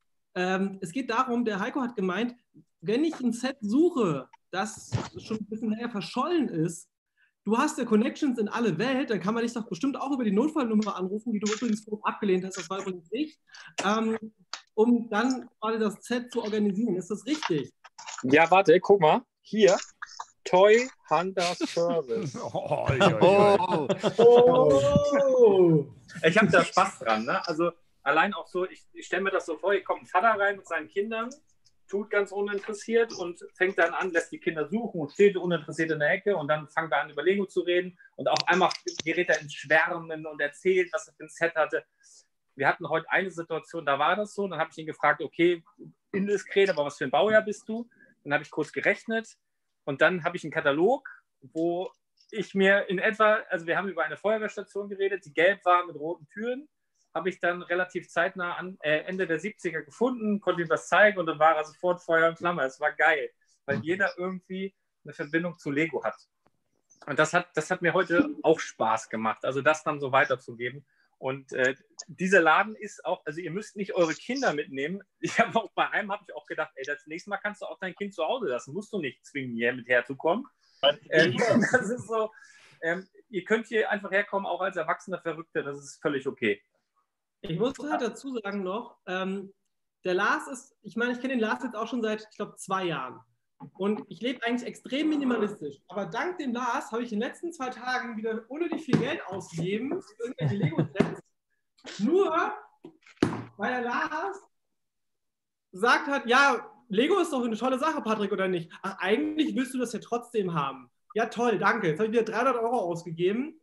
ähm, es geht darum, der Heiko hat gemeint, wenn ich ein Set suche, das schon ein bisschen länger verschollen ist, du hast ja Connections in alle Welt, dann kann man dich doch bestimmt auch über die Notfallnummer anrufen, die du übrigens abgelehnt hast, das war übrigens ich, ähm, um dann quasi das Set zu organisieren. Ist das richtig? Ja, warte, guck mal. Hier. Toy Hunter Service. Oh, oh, oh. Ich habe da Spaß dran. Ne? Also allein auch so, ich, ich stelle mir das so vor, hier kommt ein Vater rein mit seinen Kindern, tut ganz uninteressiert und fängt dann an, lässt die Kinder suchen und steht uninteressiert in der Ecke und dann fangen wir an, über Lego zu reden und auf einmal gerät er ins Schwärmen und erzählt, was er für ein Set hatte. Wir hatten heute eine Situation, da war das so, dann habe ich ihn gefragt, okay, indiskret, aber was für ein Baujahr bist du? Dann habe ich kurz gerechnet. Und dann habe ich einen Katalog, wo ich mir in etwa, also wir haben über eine Feuerwehrstation geredet, die gelb war mit roten Türen, habe ich dann relativ zeitnah an, äh, Ende der siebziger gefunden, konnte ihm das zeigen und dann war er sofort Feuer und Flamme. Es war geil, weil jeder irgendwie eine Verbindung zu Lego hat. Und das hat, das hat mir heute auch Spaß gemacht, also das dann so weiterzugeben. Und äh, dieser Laden ist auch, also ihr müsst nicht eure Kinder mitnehmen. Ich habe auch bei einem habe ich auch gedacht, ey, das nächste Mal kannst du auch dein Kind zu Hause lassen, musst du nicht zwingen, hier mit herzukommen. Ähm, das ist so, ähm, ihr könnt hier einfach herkommen, auch als erwachsener Verrückter, das ist völlig okay. Ich muss halt dazu sagen noch, ähm, der Lars ist, ich meine, ich kenne den Lars jetzt auch schon seit, ich glaube, zwei Jahren. Und ich lebe eigentlich extrem minimalistisch. Aber dank dem Lars habe ich in den letzten zwei Tagen wieder unnötig viel Geld ausgegeben für irgendwelche Lego-Sets. Nur weil der Lars gesagt hat, ja, Lego ist doch eine tolle Sache, Patrick, oder nicht? Ach, eigentlich willst du das ja trotzdem haben. Ja, toll, danke. Jetzt habe ich wieder dreihundert Euro ausgegeben.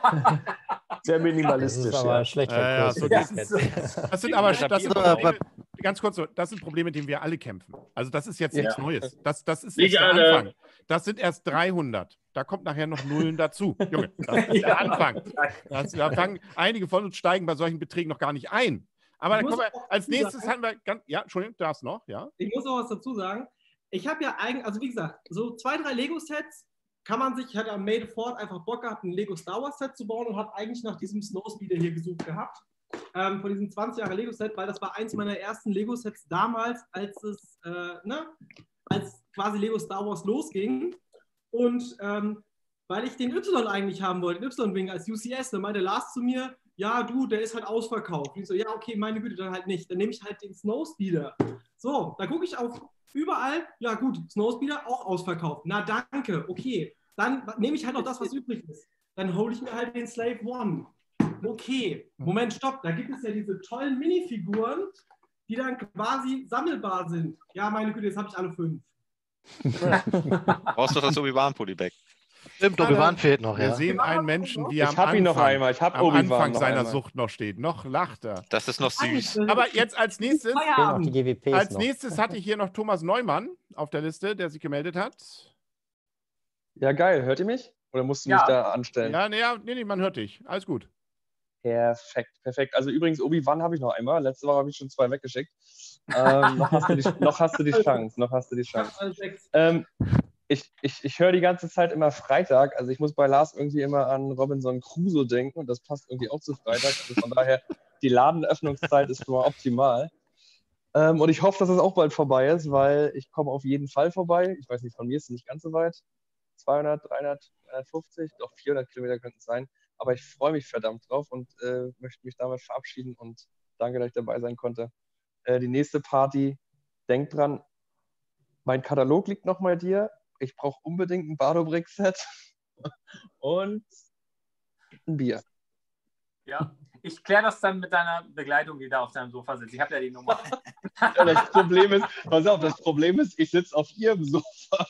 Sehr minimalistisch. Das ist aber ja. ein schlechter Ja, ja, Kurs. so das, ist, das sind aber das sind Probleme, ganz kurz so, das sind Probleme, mit denen wir alle kämpfen. Also das ist jetzt nichts Ja. Neues. Das, das ist Nicht jetzt der alle. Anfang. Das sind erst dreihundert. Da kommt nachher noch Nullen dazu. Junge, das ist der Ja. Anfang. Das, da fangen, einige von uns steigen bei solchen Beträgen noch gar nicht ein. Aber dann Ich muss kommen wir, auch als dazu nächstes sagen- haben wir, ganz, ja, Entschuldigung, du darfst noch, ja? Ich muss noch was dazu sagen. Ich habe ja eigentlich, also wie gesagt, so zwei, drei Lego-Sets kann man sich, ich hatte am Made Ford einfach Bock gehabt, ein Lego Star Wars Set zu bauen und habe eigentlich nach diesem Snowspeeder hier gesucht gehabt. Ähm, von diesem zwanzig Jahre Lego-Set, weil das war eins meiner ersten Lego-Sets damals, als es, äh, ne, als quasi Lego Star Wars losging. Und ähm, weil ich den Y eigentlich haben wollte, den Y-Wing als U C S. Dann meinte Lars zu mir, ja du, der ist halt ausverkauft. Und ich so, ja okay, meine Güte, dann halt nicht. Dann nehme ich halt den Snowspeeder. So, da gucke ich auf überall, ja gut, Snowspeeder auch ausverkauft. Na danke, okay. Dann nehme ich halt noch das, was übrig ist. Dann hole ich mir halt den Slave One. Okay, Moment, stopp. Da gibt es ja diese tollen Minifiguren, die dann quasi sammelbar sind. Ja, meine Güte, jetzt habe ich alle fünf. Brauchst du das Obi-Wan-Polybag? Stimmt, Obi-Wan fehlt noch, Wir ja. sehen einen Menschen, wie Ich am hab ihn noch Anfang, einmal. Ich hab am Obi-Wan Anfang noch seiner einmal. Sucht noch steht. Noch lacht er. Das ist noch süß. Aber jetzt als nächstes, Noch die G W Ps als noch. nächstes hatte ich hier noch Thomas Neumann auf der Liste, der sich gemeldet hat. Ja, geil. Hört ihr mich? Oder musst du Ja. mich da anstellen? Ja, nee, ja, nee, nee, man hört dich. Alles gut. Perfekt, perfekt. Also übrigens, Obi-Wan habe ich noch einmal. Letzte Woche habe ich schon zwei weggeschickt. Ähm, noch, hast du die, noch hast du die Chance. Noch hast du die Chance. Ähm, ich ich, ich höre die ganze Zeit immer Freitag. Also ich muss bei Lars irgendwie immer an Robinson Crusoe denken und das passt irgendwie auch zu Freitag. Also von daher, die Ladenöffnungszeit ist schon mal optimal. Ähm, und ich hoffe, dass es auch bald vorbei ist, weil ich komme auf jeden Fall vorbei. Ich weiß nicht, von mir ist es nicht ganz so weit. zweihundert, dreihundert, dreihundertfünfzig, doch vierhundert Kilometer könnten es sein. Aber ich freue mich verdammt drauf und äh, möchte mich damit verabschieden und danke, dass ich dabei sein konnte. Äh, die nächste Party, denkt dran, mein Katalog liegt noch bei dir. Ich brauche unbedingt ein Bardo-Brick-Set und ein Bier. Ja, ich kläre das dann mit deiner Begleitung, die da auf deinem Sofa sitzt. Ich habe ja die Nummer. Ja, das Problem ist, pass auf, das Problem ist, ich sitze auf ihrem Sofa.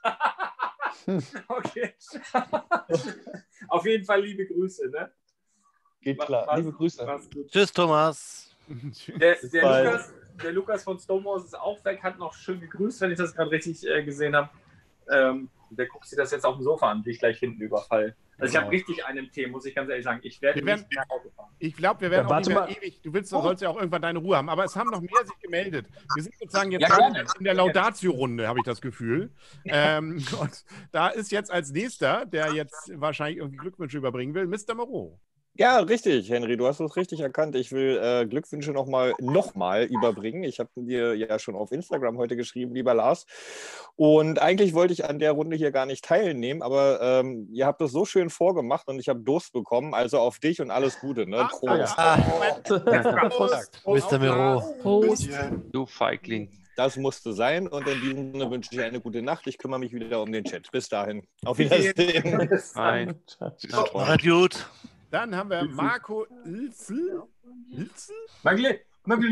Okay. Auf jeden Fall liebe Grüße, ne? Geht klar. Mach's- Liebe Grüße. mach's gut. Tschüss, Thomas. Der, Bis der, bald. Lukas, der Lukas von Stonewalls ist auch weg, hat noch schön gegrüßt, wenn ich das gerade richtig äh, gesehen habe. Ähm, der guckt sich das jetzt auf dem Sofa an, wie ich gleich hinten überfall. Also ich habe Genau. richtig einen Tee, muss ich ganz ehrlich sagen. Ich werde Wir werden- nicht mehr Auto fahren. Ich glaube, wir werden Ja, auch nicht warte mehr mal. ewig. Du willst, du sollst ja auch irgendwann deine Ruhe haben. Aber es haben noch mehr sich gemeldet. Wir sind sozusagen jetzt Ja, gerade gerne. in der Laudatio-Runde, habe ich das Gefühl. ähm, und da ist jetzt als nächster, der jetzt wahrscheinlich irgendwie Glückwünsche überbringen will, Mister Moreau. Ja, richtig, Henry, du hast es richtig erkannt. Ich will äh, Glückwünsche nochmal noch mal überbringen. Ich habe dir ja schon auf Instagram heute geschrieben, lieber Lars. Und eigentlich wollte ich an der Runde hier gar nicht teilnehmen, aber ähm, ihr habt es so schön vorgemacht und ich habe Durst bekommen. Also auf dich und alles Gute. Ne? Prost. Prost, Mister Moreau. Prost. Du Feigling. Das musste sein und in diesem Sinne wünsche ich eine gute Nacht. Ich kümmere mich wieder um den Chat. Bis dahin. Auf Wiedersehen. Nein. Macht gut. Dann haben wir Marco Ilzel. Ilzel? Magli, Magli.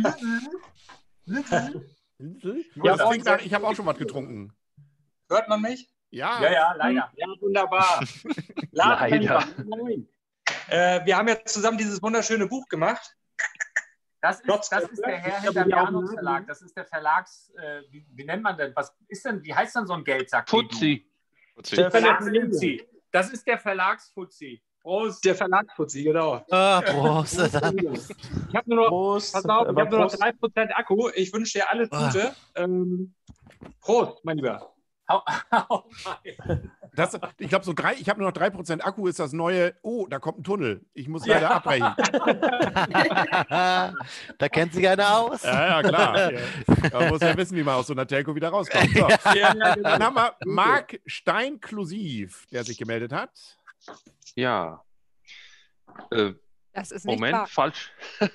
Ilzel? Ja, Das klingt nach, ich habe auch schon was getrunken. Hört man mich? Ja. Ja, ja, leider. Ja, wunderbar. Lars, mein Leider. Lieber, moin. Äh, wir haben ja zusammen dieses wunderschöne Buch gemacht. Das ist, Trotz das der- ist der Herr Ich hinter habe dem die Augen Arnold Verlag. Das ist der Verlags, äh, wie, wie nennt man denn? Was ist denn, wie heißt denn so ein Geldsack? wie du? Fuzzi. Der Verlagsfuzzi. Das ist der Verlagsfuzzi. Prost. Der Verlagsfuzzi, genau. Ah, Prost. Ich habe nur noch, Prost. pass auf, ich Aber habe nur noch Prost. drei Prozent Akku. Ich wünsche dir alles Ah. Gute. Ähm, Prost, mein Lieber. Hau, hau rein. Das, ich glaube, so drei, ich habe nur noch drei Prozent Akku, ist das neue. Oh, da kommt ein Tunnel. Ich muss leider abbrechen. Da kennt sich einer aus. Ja, ja, klar. Ja. Man muss ja wissen, wie man aus so einer Telco wieder rauskommt. So. Ja, ja, genau. Dann haben wir Marc Steinklusiv, der sich gemeldet hat. Ja. Äh, Das ist nicht Moment, wahr. falsch.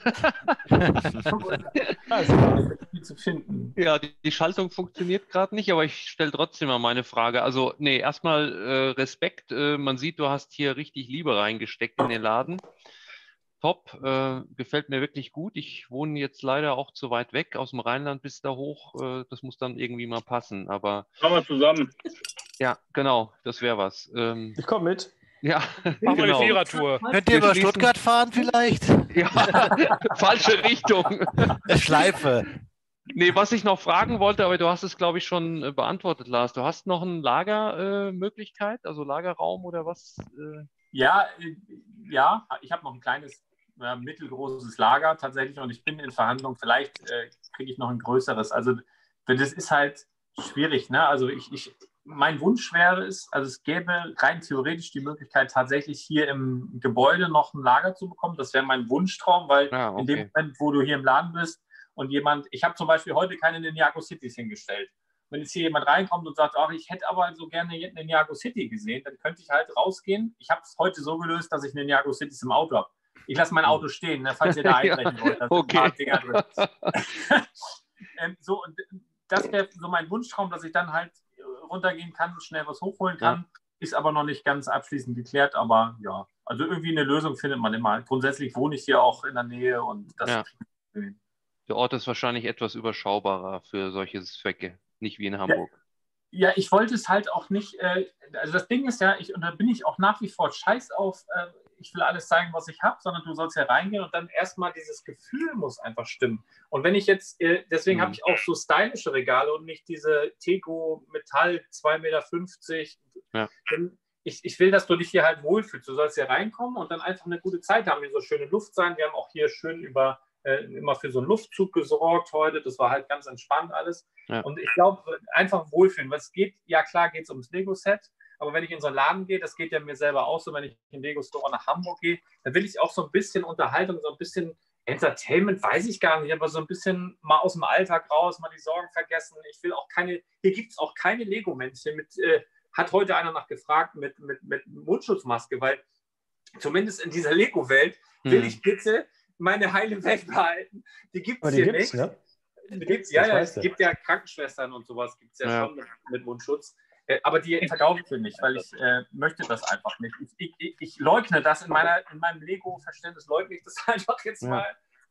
Viel zu finden. Ja, die, die Schaltung funktioniert gerade nicht, aber ich stelle trotzdem mal meine Frage. Also, nee, erstmal äh, Respekt. Äh, man sieht, du hast hier richtig Liebe reingesteckt in den Laden. Top, äh, gefällt mir wirklich gut. Ich wohne jetzt leider auch zu weit weg, aus dem Rheinland bis da hoch. Äh, das muss dann irgendwie mal passen. Aber Kommen wir zusammen. ja, genau, das wäre was. Ähm, Ich komme mit. ja, Machen wir eine genau. Vierertour. Könnt ihr Wir über schließen- Stuttgart fahren vielleicht? Ja, falsche Richtung. Eine Schleife. Nee, was ich noch fragen wollte, aber du hast es, glaube ich, schon äh, beantwortet, Lars. Du hast noch eine Lagermöglichkeit, äh, Möglichkeit, also Lagerraum oder was? Äh, Ja, äh, ja, ich habe noch ein kleines, äh, mittelgroßes Lager tatsächlich und ich bin in Verhandlungen. Vielleicht äh, kriege ich noch ein größeres. Also das ist halt schwierig. Ne? Also ich, ich, mein Wunsch wäre es, also es gäbe rein theoretisch die Möglichkeit, tatsächlich hier im Gebäude noch ein Lager zu bekommen. Das wäre mein Wunschtraum, weil Ah, okay. in dem Moment, wo du hier im Laden bist und jemand, ich habe zum Beispiel heute keine Ninjago Cities hingestellt. wenn jetzt hier jemand reinkommt und sagt, ach, ich hätte aber so gerne Ninjago City gesehen, dann könnte ich halt rausgehen. Ich habe es heute so gelöst, dass ich Ninjago Cities im Auto habe. Ich lasse mein Auto stehen, ne, falls ihr da einbrechen wollt. Da sind Okay. ein paar Dinger drin. ähm, so, und das wäre so mein Wunschtraum, dass ich dann halt runtergehen kann, schnell was hochholen kann. Ja. Ist aber noch nicht ganz abschließend geklärt, aber ja, also irgendwie eine Lösung findet man immer. Grundsätzlich wohne ich hier auch in der Nähe und das Ja. Der Ort ist wahrscheinlich etwas überschaubarer für solche Zwecke, nicht wie in Hamburg. Ja, ich wollte es halt auch nicht, äh, also das Ding ist ja, ich, und da bin ich auch nach wie vor scheiß auf, äh, ich will alles zeigen, was ich habe, sondern du sollst ja reingehen und dann erstmal dieses Gefühl muss einfach stimmen. Und wenn ich jetzt, äh, deswegen Mhm. habe ich auch so stylische Regale und nicht diese Tego Metall zwei Meter fünfzig. Ja. Denn ich, ich will, dass du dich hier halt wohlfühlst. Du sollst hier reinkommen und dann einfach eine gute Zeit haben, hier so schöne Luft sein. Wir haben auch hier schön über äh, immer für so einen Luftzug gesorgt heute. Das war halt ganz entspannt alles. Ja. Und ich glaube, einfach wohlfühlen. Was geht, ja klar geht es ums Lego-Set, aber wenn ich in so einen Laden gehe, das geht ja mir selber auch so, wenn ich in den Lego-Store nach Hamburg gehe, dann will ich auch so ein bisschen Unterhaltung, so ein bisschen Entertainment, weiß ich gar nicht, aber so ein bisschen mal aus dem Alltag raus, mal die Sorgen vergessen. Ich will auch keine, hier gibt es auch keine Lego-Männchen mit, äh, hat heute einer nach gefragt, mit, mit, mit Mundschutzmaske, weil zumindest in dieser Lego-Welt will Hm. ich bitte meine heile Welt behalten. Die gibt Aber es die hier gibt's, nicht. ne? Die gibt's, ja, Das ja, weißt es du. gibt ja Krankenschwestern und sowas, gibt es ja, Ja. schon mit, mit Mundschutz. Äh, Aber die verkaufe ich nicht, weil ich äh, möchte das einfach nicht. Ich, ich, ich leugne das in, meiner, in meinem Lego-Verständnis, leugne ich das einfach jetzt Ja. mal.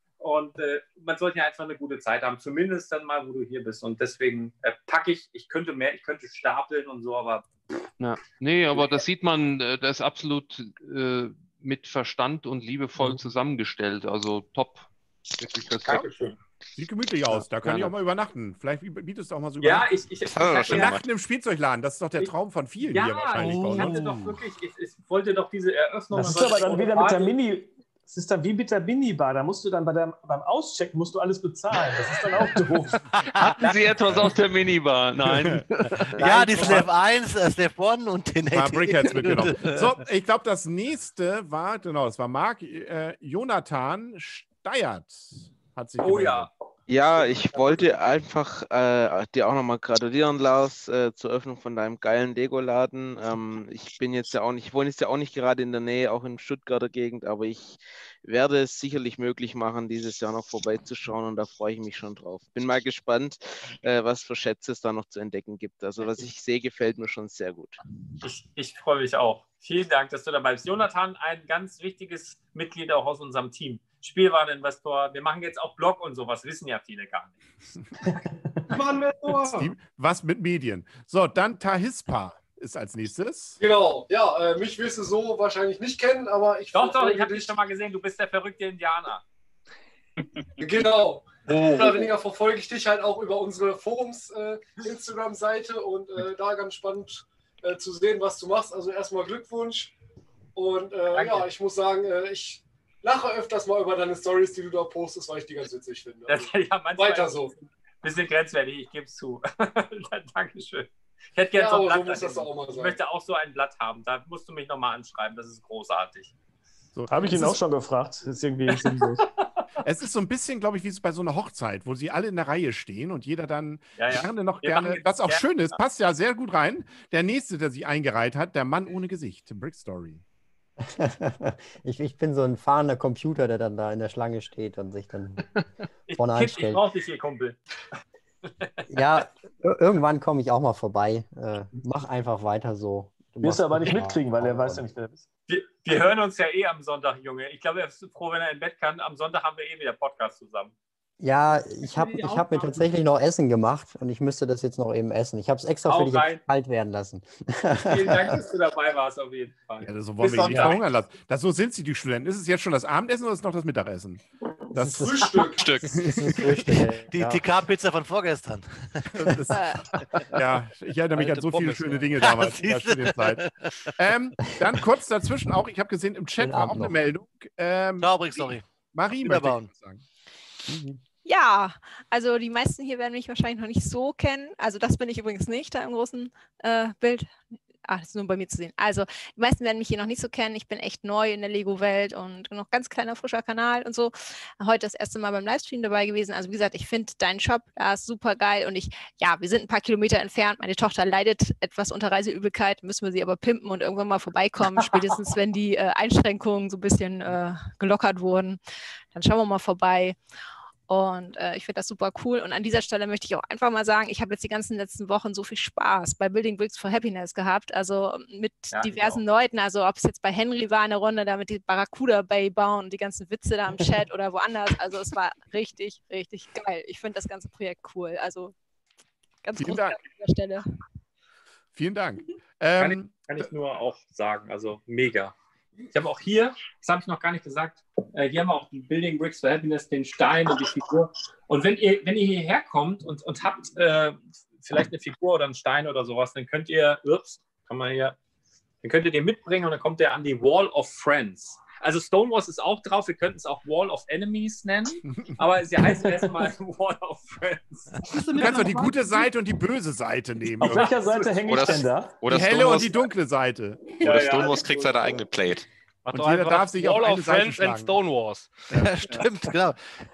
Und äh, man sollte ja einfach eine gute Zeit haben, zumindest dann mal, wo du hier bist. Und deswegen äh, packe ich, ich könnte mehr, ich könnte stapeln und so, aber Ja. Nee, aber das sieht man, äh, das ist absolut äh, mit Verstand und liebevoll Mhm. zusammengestellt. Also top. Wirklich Respekt. Dankeschön. Sieht gemütlich aus. Da kann ich gerne. auch mal übernachten. Vielleicht bietest du auch mal so Ja, Übernachten. ich, ich, ich, Das hat er doch ich, schon ja, Übernachten im Spielzeugladen. Das ist doch der Traum von vielen hier ja, wahrscheinlich. bei ich hatte uns. doch wirklich, ich, ich wollte doch diese Eröffnung. Das und ist aber sollte dann wieder mit der Party- Mini. Das ist dann wie mit der Minibar. Da musst du dann bei der, beim Auschecken musst du alles bezahlen. Das ist dann auch doof. Hatten Sie etwas aus der Minibar? Nein. Ja, die Slave eins, äh, Slave eins und den Ein paar Brickheads mitgenommen. So, ich glaube, das nächste war, genau, das war Marc, äh, Jonathan Steyert hat sich Oh gemeldet. ja. Ja, ich wollte einfach äh, dir auch nochmal gratulieren, Lars, äh, zur Öffnung von deinem geilen Lego-Laden. Ähm, ich bin jetzt ja auch nicht, ich wohne jetzt ja auch nicht gerade in der Nähe, auch in Stuttgarter Gegend, aber ich werde es sicherlich möglich machen, dieses Jahr noch vorbeizuschauen und da freue ich mich schon drauf. Bin mal gespannt, äh, was für Schätze es da noch zu entdecken gibt. Also was ich sehe, gefällt mir schon sehr gut. Ich, ich freue mich auch. Vielen Dank, dass du dabei bist. Jonathan, ein ganz wichtiges Mitglied auch aus unserem Team. Spielwareninvestor. Wir machen jetzt auch Blog und sowas, wissen ja viele gar nicht. Steve, was mit Medien? So, dann Tahispa ist als nächstes. Genau, ja, äh, mich wirst du so wahrscheinlich nicht kennen, aber ich Doch, doch, ich verfolge habe dich schon mal gesehen. Du bist der verrückte Indianer. Genau. Mehr oder weniger verfolge ich dich halt auch über unsere Forums-Instagram-Seite und äh, da ganz spannend äh, zu sehen, was du machst. Also erstmal Glückwunsch. Und äh, ja, ich muss sagen, äh, ich lache öfters mal über deine Stories, die du da postest, weil ich die ganz witzig finde. Also, Ja, manchmal weiter ist so. es ein bisschen grenzwertig, ich gebe es zu. Dankeschön. Ich hätte gerne Ja, so ein aber so Blatt. muss das auch mal ich sein. möchte auch so ein Blatt haben. Da musst du mich nochmal anschreiben. Das ist großartig. So, Habe ich es ihn auch ist- schon gefragt. Das ist irgendwie sinnlos. Es ist so ein bisschen, glaube ich, wie es bei so einer Hochzeit, wo sie alle in der Reihe stehen und jeder dann Ja, ja. gerne noch Wir gerne, machen jetzt was auch gerne- schön ist, passt ja sehr gut rein. Der nächste, der sich eingereiht hat, der Mann ohne Gesicht, Brick Story. ich, ich bin so ein fahrender Computer, der dann da in der Schlange steht und sich dann vorne Kind, ich anstellt. brauche dich hier, Kumpel. Ja, ir- irgendwann komme ich auch mal vorbei. Äh, mach einfach weiter so. Du Wirst machst du aber nicht gut. mitkriegen, weil er weiß ja nicht, wer du bist. Wir, wir hören uns ja eh am Sonntag, Junge. Ich glaube, er ist froh, wenn er im Bett kann. Am Sonntag haben wir eh wieder Podcast zusammen. Ja, ich habe ich hab mir tatsächlich noch Essen gemacht und ich müsste das jetzt noch eben essen. Ich habe es extra Hau für dich rein. jetzt kalt werden lassen. Vielen Dank, dass du dabei warst, auf jeden Fall. Ja, so wollen Bis wir ihn nicht Sonntag. verhungern lassen. Das, so sind sie, die Studenten. Ist es jetzt schon das Abendessen oder ist es noch das Mittagessen? Das Frühstück. Stück. Das ist das Frühstück. Die ja. T K-Pizza von vorgestern. Das, ja, ich erinnere mich Alte an so viele Pommes, schöne ja. Dinge damals in der Siehste. Studienzeit. Ähm, dann kurz dazwischen auch, ich habe gesehen, im Chat Schönen war auch Abend eine noch. Meldung. Ähm, Ciao, Brick Story. Marie möchte ich Überbauen. was sagen. Ja, also die meisten hier werden mich wahrscheinlich noch nicht so kennen. Also das bin ich übrigens nicht, da im großen äh, Bild. Ach, das ist nur bei mir zu sehen. Also, die meisten werden mich hier noch nicht so kennen. Ich bin echt neu in der Lego-Welt und noch ganz kleiner, frischer Kanal und so. Heute das erste Mal beim Livestream dabei gewesen. Also, wie gesagt, ich finde deinen Shop, da ist super geil und ich, ja, wir sind ein paar Kilometer entfernt. Meine Tochter leidet etwas unter Reiseübelkeit, müssen wir sie aber pimpen und irgendwann mal vorbeikommen. Spätestens, wenn die äh, Einschränkungen so ein bisschen äh, gelockert wurden, dann schauen wir mal vorbei. Und äh, ich finde das super cool. Und an dieser Stelle möchte ich auch einfach mal sagen, ich habe jetzt die ganzen letzten Wochen so viel Spaß bei Building Bricks for Happiness gehabt. Also mit Ja, ich diversen Leuten. Also ob es jetzt bei Henry war in der Runde, da mit die Barracuda Bay bauen und die ganzen Witze da im Chat oder woanders. Also es war richtig, richtig geil. Ich finde das ganze Projekt cool. Also ganz Vielen großartig Dank. an dieser Stelle. Vielen Dank. Kann, Ähm, ich, kann ich nur auch sagen, also mega. Ich habe auch hier, das habe ich noch gar nicht gesagt, äh, hier haben wir auch die Building Bricks for Happiness, den Stein und die Figur. Und wenn ihr, wenn ihr hierher kommt und, und habt äh, vielleicht eine Figur oder einen Stein oder sowas, dann könnt ihr, ups, kann man hier, dann könnt ihr den mitbringen und dann kommt der an die Wall of Friends. Also Stonewalls ist auch drauf, wir könnten es auch Wall of Enemies nennen, aber sie heißt erstmal Wall of Friends. Du kannst doch die gute Seite und die böse Seite nehmen. Auf welcher Seite hänge ich Oder- denn da? oder die helle Stonewalls- und die dunkle Seite. Oder Stonewalls kriegt seine eigene Plate. Mach Und doch jeder einfach darf sich auf Wall eine of Seite Friends and schlagen. Stonewalls. Ja, stimmt, genau.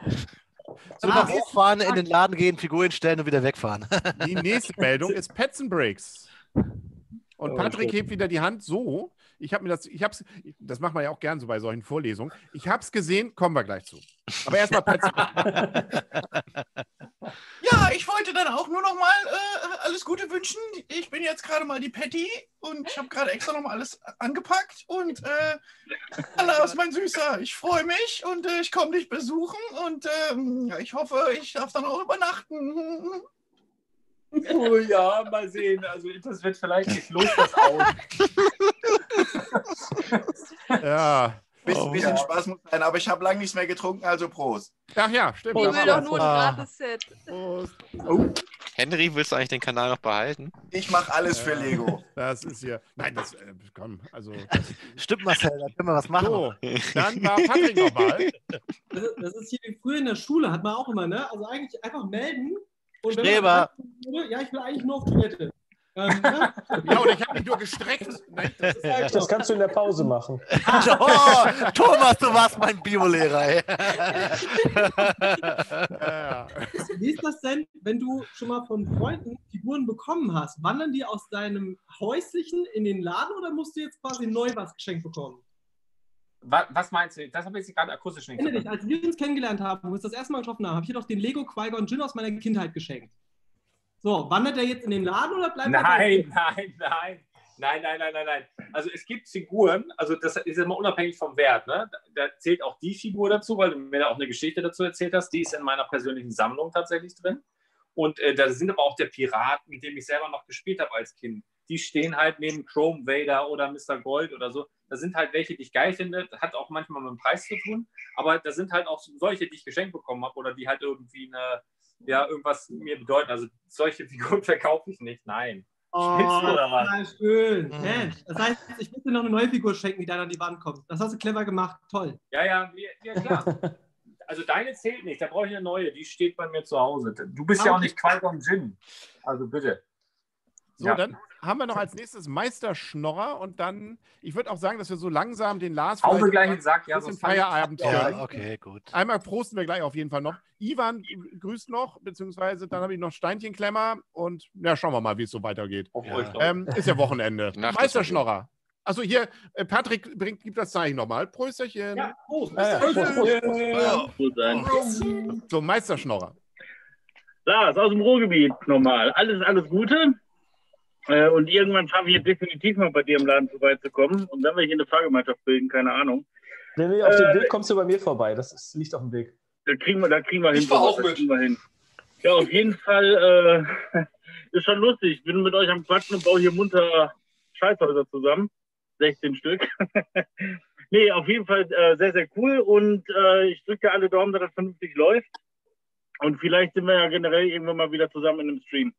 So nach hochfahren, in den Laden gehen, Figuren stellen und wieder wegfahren. Die nächste Meldung ist Pets and Bricks. Und Oh, Patrick schön. hebt wieder die Hand so. Ich habe mir das, ich hab's, das macht man ja auch gern so bei solchen Vorlesungen. Ich habe es gesehen, kommen wir gleich zu. Aber erstmal Pets and Bricks. Ja, ich wollte dann auch nur noch mal äh, alles Gute wünschen. Ich bin jetzt gerade mal die Patty und ich habe gerade extra noch mal alles angepackt. Und äh, Lars, mein Süßer, ich freue mich und äh, ich komme dich besuchen und ähm, ja, ich hoffe, ich darf dann auch übernachten. Oh ja, mal sehen. Also das wird vielleicht nicht los, das aus. Ja. Bisschen, bisschen Spaß muss sein, aber ich habe lange nichts mehr getrunken, also Prost. Ach ja, stimmt. Ich das will war- doch nur ein Ah. Gratis-Set. Oh, Henry, willst du eigentlich den Kanal noch behalten? ich mache alles für Lego. Das ist hier. Nein, das. Äh, komm, also. Das, Stimmt, Marcel, da können wir was machen. so, dann war Patrick nochmal. Das ist, das ist hier wie früher in der Schule, hat man auch immer, ne? Also eigentlich einfach melden. Und wenn man Streber. sagt, ja, ich will eigentlich nur auf Toilette. Ähm, ne? Ja, und ich habe mich nur gestreckt. Nein, das ist halt Das kannst du in der Pause machen. Oh, Thomas, du warst mein Biolehrer. Ey. ja. Wie ist das denn, wenn du schon mal von Freunden Figuren bekommen hast? Wandern die aus deinem häuslichen in den Laden oder musst du jetzt quasi neu was geschenkt bekommen? Was, was meinst du? Das habe ich jetzt gerade akustisch nicht Erinner dich, als wir uns kennengelernt haben, wo wir uns das erste Mal getroffen haben, habe ich dir doch den Lego Qui-Gon Jinn aus meiner Kindheit geschenkt. So, wandert der jetzt in den Laden oder bleibt er Nein, bei nein, nein. Nein, nein, nein, nein, nein. Also es gibt Figuren, also das ist immer unabhängig vom Wert. Ne? Da zählt auch die Figur dazu, weil du mir da auch eine Geschichte dazu erzählt hast. Die ist in meiner persönlichen Sammlung tatsächlich drin. Und äh, da sind aber auch der Pirat, mit dem ich selber noch gespielt habe als Kind. Die stehen halt neben Chrome Vader oder Mister Gold oder so. Da sind halt welche, die ich geil finde. Hat auch manchmal mit dem Preis zu tun. Aber da sind halt auch solche, die ich geschenkt bekommen habe oder die halt irgendwie eine, ja, irgendwas mir bedeuten. Also solche Figuren verkaufe ich nicht. Nein. Oh, Spinnst du oder was? total schön. Mhm. Mensch, das heißt, ich muss dir noch eine neue Figur schenken, die dann an die Wand kommt. Das hast du clever gemacht. Toll. Ja, ja, ja, klar. Also deine zählt nicht, da brauche ich eine neue. Die steht bei mir zu Hause. Du bist ja auch nicht Qui-Gon Jinn. Also bitte. So, Ja. dann haben wir noch als nächstes Meister Schnorrer und dann, ich würde auch sagen, dass wir so langsam den Lars Hauen wir vielleicht gleich mal in den Sack, ja, ein bisschen sonst fand ich- Feierabend Ja, gönnen. okay, gut. Einmal prosten wir gleich auf jeden Fall noch. Ivan grüßt noch, beziehungsweise dann habe ich noch Steinchenklemmer und ja, schauen wir mal, wie es so weitergeht. Ja. Ähm, ist ja Wochenende. Nacht ist Meister noch Schnorrer. Also hier, äh, Patrick bringt, gibt das Zeichen nochmal. Prösterchen. Ja, Prost. Ja, ja. Prost, Prost, Prost. Gut sein. So, Meister Schnorrer. Lars, aus dem Ruhrgebiet nochmal. Alles, alles Gute. Äh, und irgendwann schaffe ich definitiv mal bei dir im Laden vorbeizukommen. Und wenn wir hier eine Fahrgemeinschaft bilden, keine Ahnung. Wenn du auf den Äh, Weg kommst, du bei mir vorbei. Das ist, liegt auf dem Weg. Da kriegen wir, da kriegen wir hin. Ich fahr auch Da mit. kriegen wir hin. Ja, auf jeden Fall äh, ist schon lustig. Ich bin mit euch am Quatschen und baue hier munter Scheißhäuser zusammen. sechzehn Stück. Nee, auf jeden Fall äh, sehr, sehr cool. Und äh, ich drücke alle Daumen, dass das vernünftig läuft. Und vielleicht sind wir ja generell irgendwann mal wieder zusammen in einem Stream.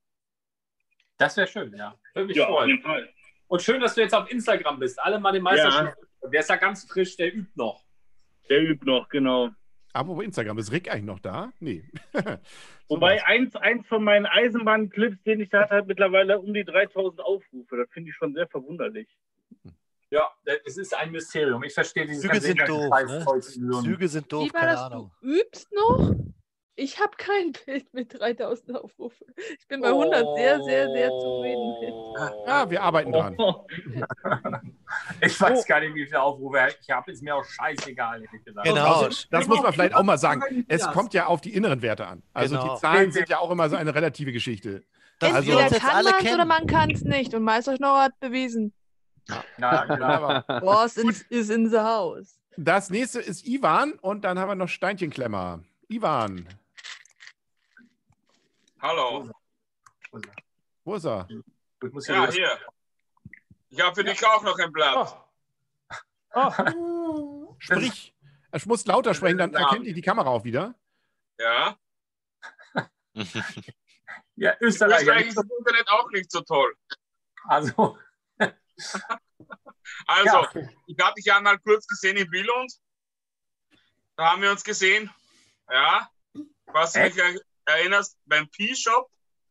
Das wäre schön, ja. Würde mich Ja, auf freuen. jeden Fall. Und schön, dass du jetzt auf Instagram bist. Alle mal den Meister Ja. Schnorrer. Der ist ja ganz frisch, der übt noch. Der übt noch, genau. Aber Instagram, ist Rick eigentlich noch da? Nee. Wobei eins, eins von meinen Eisenbahn-Clips, den ich hatte, hat mittlerweile um die dreitausend Aufrufe. Das finde ich schon sehr verwunderlich. Ja, es ist ein Mysterium. Ich verstehe dieses Züge sind doof, ne? Kreuzungen. Züge sind doof, Wie war keine das? Ahnung. Du übst noch? Ich habe kein Bild mit dreitausend Aufrufe. Ich bin bei hundert sehr, sehr, sehr zufrieden mit. Ja, wir arbeiten dran. Ich weiß gar nicht, wie viele Aufrufe ich habe. Ist mir auch scheißegal, hätte ich gesagt. Genau, also, das muss man vielleicht auch mal sagen. Es kommt ja auf die inneren Werte an. Also Genau. die Zahlen sind ja auch immer so eine relative Geschichte. Entweder Also, kann man es oder man kann es nicht. Und Meister Schnorr hat bewiesen. Na, wunderbar. Boss is, is in the house. Das nächste ist Ivan und dann haben wir noch Steinchenklemmer. Ivan. Hallo. Wo ist er? Ja, hier. Ich habe für dich auch noch ein Blatt. Oh. Sprich. Er muss lauter sprechen, dann erkennt dich die Kamera auch wieder. Ja. Ja, Österreich. Österreich ist das Internet auch nicht so toll. Also. Also, Ja. ich habe dich ja mal kurz gesehen in Billund. Da haben wir uns gesehen. Ja. Was du mich er- erinnerst, beim P-Shop.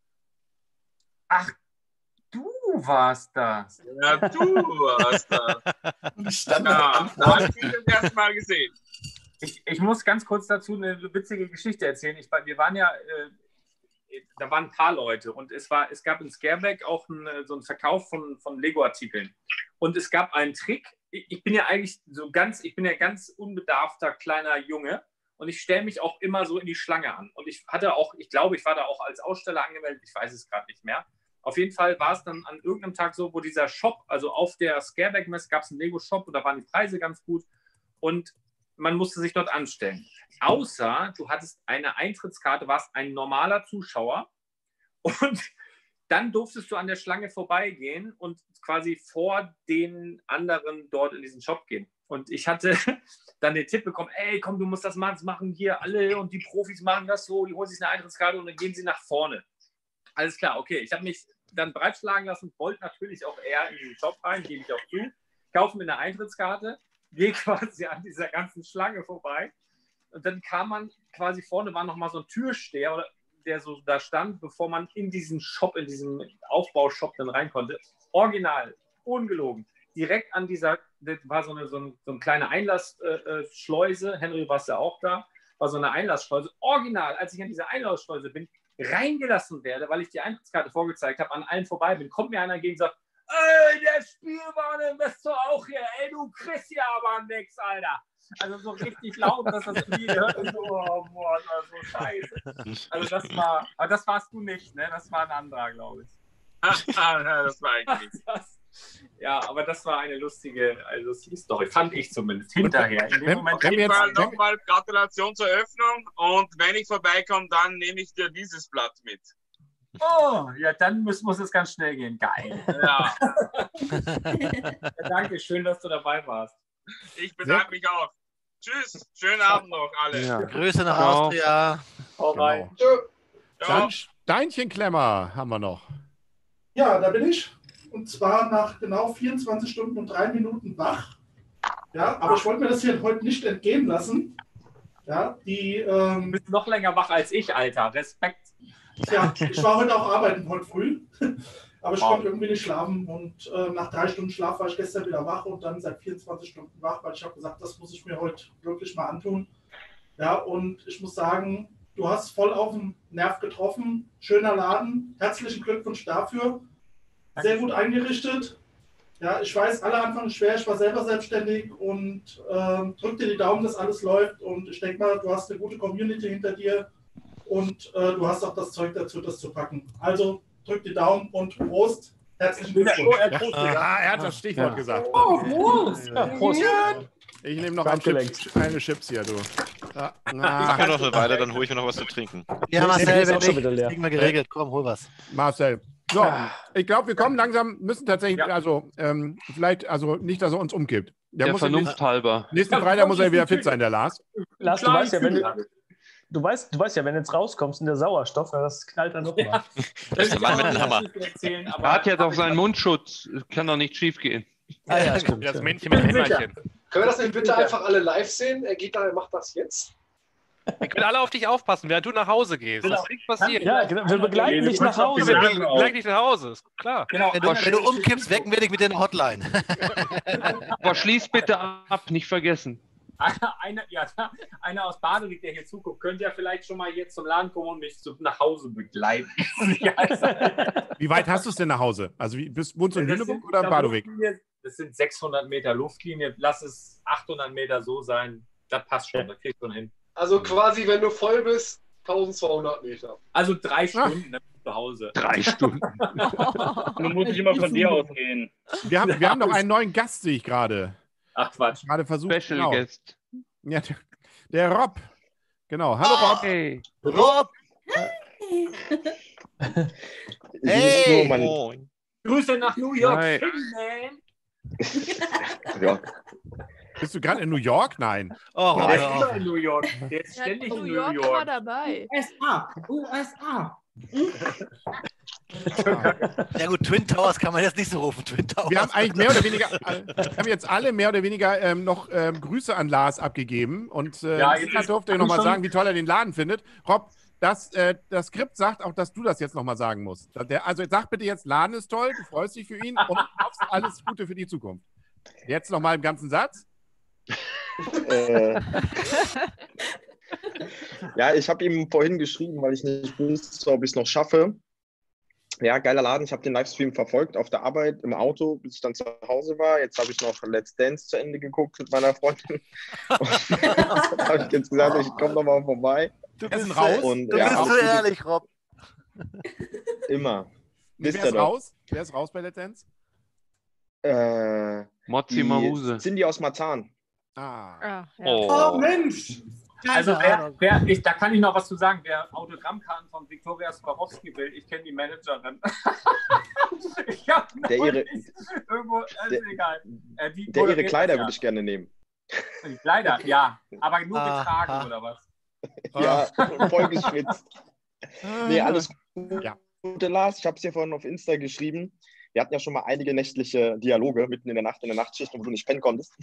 Ach, du warst das. Ja, du warst das. Ja, da habe ich dich das erste Mal gesehen. Ich, ich muss ganz kurz dazu eine witzige Geschichte erzählen. Ich, wir waren ja, äh, da waren ein paar Leute und es, war, es gab in Scareback auch einen, so einen Verkauf von, von Lego-Artikeln. Und es gab einen Trick. Ich, ich bin ja eigentlich so ganz, ich bin ja ganz unbedarfter kleiner Junge und ich stelle mich auch immer so in die Schlange an. Und ich hatte auch, ich glaube, ich war da auch als Aussteller angemeldet, ich weiß es gerade nicht mehr. Auf jeden Fall war es dann an irgendeinem Tag so, wo dieser Shop, also auf der Scareback-Messe gab es einen Lego-Shop und da waren die Preise ganz gut und man musste sich dort anstellen. Außer du hattest eine Eintrittskarte, warst ein normaler Zuschauer und dann durftest du an der Schlange vorbeigehen und quasi vor den anderen dort in diesen Shop gehen. Und ich hatte dann den Tipp bekommen, ey, komm, du musst das machen, hier alle und die Profis machen das so, die holen sich eine Eintrittskarte und dann gehen sie nach vorne. Alles klar, okay. Ich habe mich dann breitschlagen lassen, wollte natürlich auch eher in den Shop rein, gebe ich auch zu, kaufe mir eine Eintrittskarte, gehe quasi an dieser ganzen Schlange vorbei und dann kam man quasi vorne, war nochmal so ein Türsteher, oder, der so da stand, bevor man in diesen Shop, in diesen Aufbaushop dann rein konnte. Original, ungelogen. Direkt an dieser, das war so eine, so eine, so eine kleine Einlassschleuse, Henry warst ja auch da, war so eine Einlassschleuse. Original, als ich an dieser Einlassschleuse bin, reingelassen werde, weil ich die Eintrittskarte vorgezeigt habe, an allen vorbei bin, kommt mir einer entgegen und sagt, ey, der Spielwareninvestor auch hier, ey, du kriegst ja aber nix, Alter. Also so richtig laut, dass das Spiel hört und so, oh, boah, so scheiße. Also das war, aber das warst du nicht, ne? Das war ein anderer, glaube ich. Das war eigentlich nicht. Das, ja, aber das war eine lustige, eine lustige Story, fand ich zumindest, hinterher. In dem Moment, Auf jeden Fall nochmal Gratulation zur Öffnung und wenn ich vorbeikomme, dann nehme ich dir dieses Blatt mit. Oh, ja, dann muss, muss es ganz schnell gehen. Geil. Ja. Ja, danke, schön, dass du dabei warst. Ich bedanke mich auch. Tschüss, schönen Abend noch alle. Ja. Grüße nach Ciao. Austria. Hau rein. Dann Steinchenklemmer haben wir noch. Ja, da bin ich. Und zwar nach genau vierundzwanzig Stunden und drei Minuten wach. Ja, aber ich wollte mir das hier heute nicht entgehen lassen. Ja, die, ähm, du bist noch länger wach als ich, Alter. Respekt. Ja, ich war heute auch arbeiten, heute früh. Aber ich Wow. konnte irgendwie nicht schlafen. Und äh, nach drei Stunden Schlaf war ich gestern wieder wach und dann seit vierundzwanzig Stunden wach, weil ich habe gesagt, das muss ich mir heute wirklich mal antun. Ja, und ich muss sagen, du hast voll auf den Nerv getroffen. Schöner Laden. Herzlichen Glückwunsch dafür. Sehr gut eingerichtet. Ja, ich weiß, alle Anfang ist schwer. Ich war selber selbstständig und äh, drück dir die Daumen, dass alles läuft. Und ich denke mal, du hast eine gute Community hinter dir und äh, du hast auch das Zeug dazu, das zu packen. Also drück die Daumen und Prost. Herzlichen Glückwunsch. Ja, ah, er hat das Stichwort Ja. gesagt. Oh, Prost. Ja. Prost. Ich nehme noch ein Chips, eine Chips hier, du. Ja, Ich mache noch eine Weile, dann hole ich mir noch was zu trinken. Ja, Marcel, ist wenn auch schon nicht, wieder leer. kriegen wir geregelt. Komm, hol was. Marcel. So, ich glaube, wir kommen langsam, müssen tatsächlich, also ähm, vielleicht, also nicht, dass er uns umkippt. Der muss Vernunft nächsten, halber. Nächsten Freitag muss er wieder fit sein, der Lars. Lars, du weißt ja, wenn du, du weißt, du weißt ja, wenn du jetzt rauskommst in der Sauerstoff, das knallt dann nochmal. Ja. Das ist der Mann mit dem Hammer. Er hat ja doch seinen Mundschutz. Kann doch nicht schief gehen. Ah, ja, stimmt. Das Männchen mit Hämmerchen. Können wir das denn bitte einfach alle live sehen? Er geht da, er macht das jetzt. Wir können alle auf dich aufpassen, während du nach Hause gehst. Genau. Das ist nichts passiert. Ja, genau, wir begleiten dich nach Hause. Wir begleiten dich nach Hause, ist klar. Genau. Wenn du, wenn du umkippst, wecken wir dich mit der Hotline. Aber schließ bitte ab, nicht vergessen. Einer, ja, einer aus Badewig, der hier zuguckt, könnte ja vielleicht schon mal jetzt zum Laden kommen und mich zu, nach Hause begleiten. Wie weit hast du es denn nach Hause? Also wie, bist, wohnst du in Das Lüneburg sind- oder in da Badewig? Luftlinie- Das sind sechshundert Meter Luftlinie. Lass es achthundert Meter so sein. Das passt schon, das kriegst du hin. Also quasi, wenn du voll bist, eintausendzweihundert Meter. Also drei Stunden dann bist du zu Hause. Drei Stunden. Du musst nicht immer von dir ausgehen. Wir haben, wir haben noch einen neuen Gast, sehe ich gerade. Ach Quatsch. Gerade versucht. Special genau. Guest. Ja, der, der Rob. Genau. Hallo Rob. Hey. Rob! Hey! Moin. Grüße nach New York Hi. City, man. Ja. Bist du gerade in New York? Nein. Oh, Der hör ist auf. immer in New York. Der ist Ja, ständig in New New York war York. dabei. U S A. U S A. Ja gut, Twin Towers kann man jetzt nicht so rufen. Twin Towers. Wir haben eigentlich mehr oder weniger, wir haben jetzt alle mehr oder weniger ähm, noch ähm, Grüße an Lars abgegeben. Und äh, Ja, ja, jetzt ist- durfte er nochmal schon- sagen, wie toll er den Laden findet. Rob, das, äh, das Skript sagt auch, dass du das jetzt nochmal sagen musst. Der, also sag bitte jetzt, Laden ist toll, du freust dich für ihn und hoffst alles Gute für die Zukunft. Jetzt nochmal im ganzen Satz. Äh, ja, ich habe ihm vorhin geschrieben, weil ich nicht wusste, ob ich es noch schaffe. Ja, geiler Laden. Ich habe den Livestream verfolgt auf der Arbeit, im Auto, bis ich dann zu Hause war. Jetzt habe ich noch Let's Dance zu Ende geguckt mit meiner Freundin. Und habe ich jetzt gesagt, ich komme nochmal vorbei. Du Essen bist, raus? so, Und, du ja, bist so alles Gute. ehrlich, Rob. Immer. Wer Wisst ihr ist doch. raus? Wer ist raus bei Let's Dance? Äh, Mozzi die Mabuse. Cindy aus Marzahn. Ah. Ah, ja. Oh, Oh. Mensch! Also wer, wer, ich, da kann ich noch was zu sagen. Wer Autogrammkarten von Viktoria Swarovski will, ich kenne die Managerin. ich hab Der ihre, irgendwo, also der- egal. Äh, die der ihre moderiert Kleider das ja. würde ich gerne nehmen. Die Kleider, ja. Aber nur Aha. getragen oder was? Ja, voll geschwitzt. Nee, alles Ja. Gute, Lars. Ich habe es dir vorhin auf Insta geschrieben. Wir hatten ja schon mal einige nächtliche Dialoge mitten in der Nacht, in der Nachtschicht, wo du nicht pennen konntest.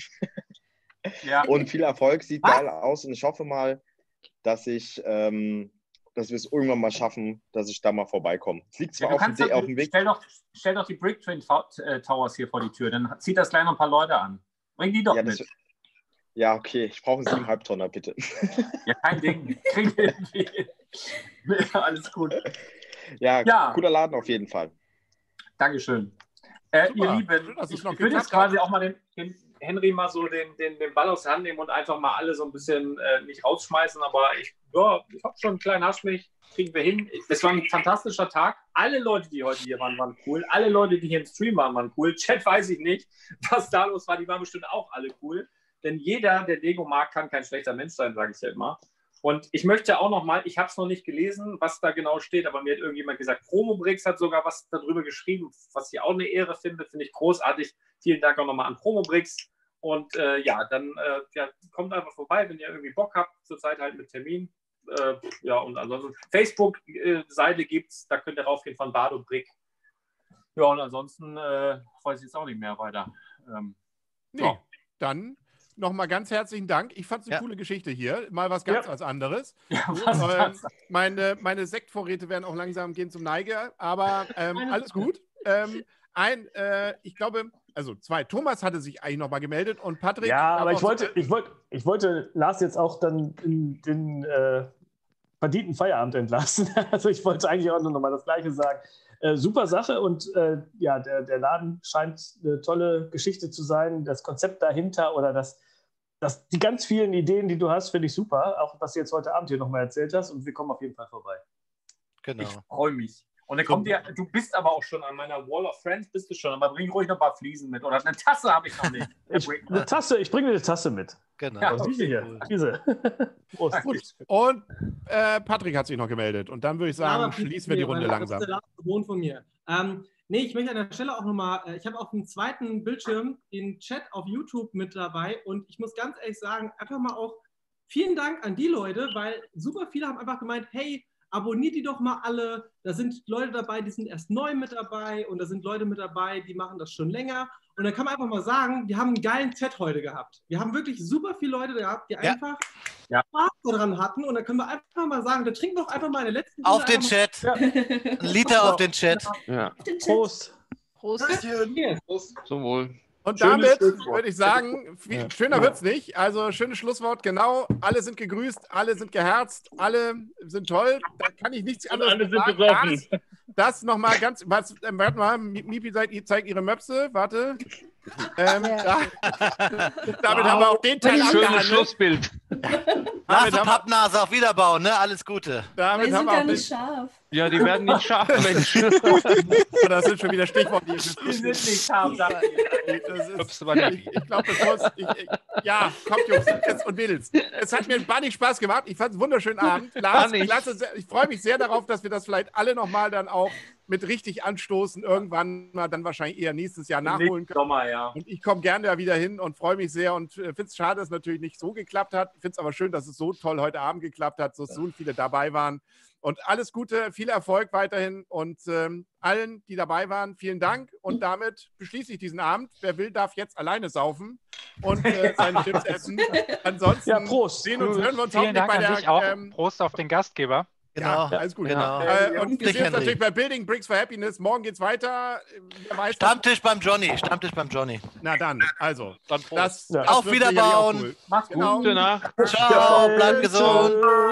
Ja. Und viel Erfolg, sieht Was? geil aus. Und ich hoffe mal, dass ich, ähm, dass wir es irgendwann mal schaffen, dass ich da mal vorbeikomme. Es liegt Ja, zwar du auf, dem, kannst De- doch, auf dem Weg. stell, doch, stell doch die Brick Twin äh, Towers hier vor die Tür, dann zieht das gleich noch ein paar Leute an. Bring die doch Ja, mit. das, ja, okay. Ich brauche einen siebeneinhalb Tonner, bitte. Ja, kein Ding. Kriegen wir irgendwie. Alles gut. Ja, Ja. cooler Laden auf jeden Fall. Dankeschön. Äh, Super. ihr Lieben, Schön, dass es ich, noch ich würde jetzt geklappt hat. quasi auch mal den, den Henry mal so den, den, den Ball aus der Hand nehmen und einfach mal alle so ein bisschen äh, nicht rausschmeißen, aber ich, ja, ich habe schon einen kleinen Haschmilch, kriegen wir hin. Das war ein fantastischer Tag. Alle Leute, die heute hier waren, waren cool. Alle Leute, die hier im Stream waren, waren cool. Chat weiß ich nicht, was da los war. Die waren bestimmt auch alle cool. Denn jeder, der Lego mag, kann kein schlechter Mensch sein, sage ich ja immer. Und ich möchte auch noch mal, ich habe es noch nicht gelesen, was da genau steht, aber mir hat irgendjemand gesagt, Promobrix hat sogar was darüber geschrieben, was ich auch eine Ehre finde, finde ich großartig. Vielen Dank auch nochmal an Promobrix. Und äh, ja, dann äh, ja, kommt einfach vorbei, wenn ihr irgendwie Bock habt, zurzeit halt mit Termin. Äh, ja, und ansonsten Facebook-Seite gibt es, da könnt ihr raufgehen von Bado Brick. Ja, und ansonsten äh, weiß ich jetzt auch nicht mehr weiter. Ähm, Nee, ja. dann nochmal ganz herzlichen Dank. Ich fand es eine Ja. coole Geschichte hier. Mal was ganz Ja. was anderes. Ja, was Ähm, ganz- meine, meine Sektvorräte werden auch langsam gehen zum Neige, aber ähm, Alles alles gut. Ähm, ein, äh, ich glaube, also zwei. Thomas hatte sich eigentlich nochmal gemeldet und Patrick. Ja, aber darf ich auch- wollte, ich, wollte, ich wollte Lars jetzt auch dann in den äh, verdienten Feierabend entlassen. Also ich wollte eigentlich auch nur noch mal das Gleiche sagen. Äh, super Sache und äh, ja, der, der Laden scheint eine tolle Geschichte zu sein. Das Konzept dahinter oder das, das, die ganz vielen Ideen, die du hast, finde ich super. Auch was du jetzt heute Abend hier nochmal erzählt hast und wir kommen auf jeden Fall vorbei. Genau. Ich freue mich. Und dann kommt ja, du bist aber auch schon an meiner Wall of Friends, bist du schon, aber bring ruhig noch ein paar Fliesen mit. Oder eine Tasse habe ich noch nicht. Ich, eine Tasse, ich bringe eine Tasse mit. Genau. Ja, Also diese hier. Diese. Prost. Gut. Und äh, Patrick hat sich noch gemeldet. Und dann würde ich sagen, aber schließen wir die Runde weil langsam. Das ist der Lars gewohnt von mir. Ähm, nee, ich möchte an der Stelle auch nochmal, äh, ich habe auf dem zweiten Bildschirm den Chat auf YouTube mit dabei und ich muss ganz ehrlich sagen, einfach mal auch vielen Dank an die Leute, weil super viele haben einfach gemeint, hey, abonniert die doch mal alle. Da sind Leute dabei, die sind erst neu mit dabei und da sind Leute mit dabei, die machen das schon länger. Und dann kann man einfach mal sagen, wir haben einen geilen Chat heute gehabt. Wir haben wirklich super viele Leute gehabt, die Ja. einfach Ja. Spaß daran hatten. Und dann können wir einfach mal sagen, wir trinken doch einfach mal eine letzte Auf Runde den Chat. einfach mal- Ein Liter auf den Chat. Ja. Prost. Prost. Zum Wohl. Und Schönes damit Schlusswort. würde ich sagen, viel, Ja. schöner Ja. wird's nicht. Also schönes Schlusswort, genau. Alle sind gegrüßt, alle sind geherzt, alle sind toll. Da kann ich nichts anderes alle sind sagen. besoffen. Das, das nochmal ganz, was, ähm, warte mal, Mipi zeigt, zeigt ihre Möpse, warte. Ähm, da, damit haben wir auch den Teil Schönes abgehandelt. Schlussbild. Damit Nase, haben wir, Pappnase auf Wiederbauen, ne? Alles Gute. damit Wir haben sind wir ja auch nicht den, scharf. Ja, die werden nicht scharf, Mensch. das sind schon wieder Stichworte. Die Die sind nicht scharf, sagt ihr. Das ist, Ups, war nicht. ich ich glaube, das muss. Ich, ich, ja, kommt, Jungs jetzt und Mädels. Es hat mir ein bannig Spaß gemacht. Ich fand es einen wunderschönen Abend. Lars, Bannig. klasse, sehr- ich freue mich sehr darauf, dass wir das vielleicht alle nochmal dann auch mit richtig anstoßen. Irgendwann mal dann wahrscheinlich eher nächstes Jahr nachholen Nächsten können. Sommer, ja. Und ich komme gerne da wieder hin und freue mich sehr und finde es schade, dass es natürlich nicht so geklappt hat. Finde es aber schön, dass es so toll heute Abend geklappt hat, so so viele dabei waren. Und alles Gute, viel Erfolg weiterhin und ähm, allen, die dabei waren, vielen Dank. Und damit beschließe ich diesen Abend. Wer will, darf jetzt alleine saufen und äh, seine Chips essen. Ansonsten Ja, Prost. sehen uns, hören wir uns Vielen hoffentlich Dank bei an der dich auch. ähm, Prost auf den Gastgeber. Genau. Ja, alles gut. Genau. Äh, und wir Dick sehen uns Henry. natürlich bei Building Bricks for Happiness. Morgen geht's weiter. Wer weiß, Stammtisch beim Johnny. Stammtisch beim Johnny. na dann, also. Dann Prost. Das, Ja. das Auf wird sicherlich auch Wiederbauen. cool. Macht's gut. Genau. Gute Nacht. Ciao, bleibt gesund.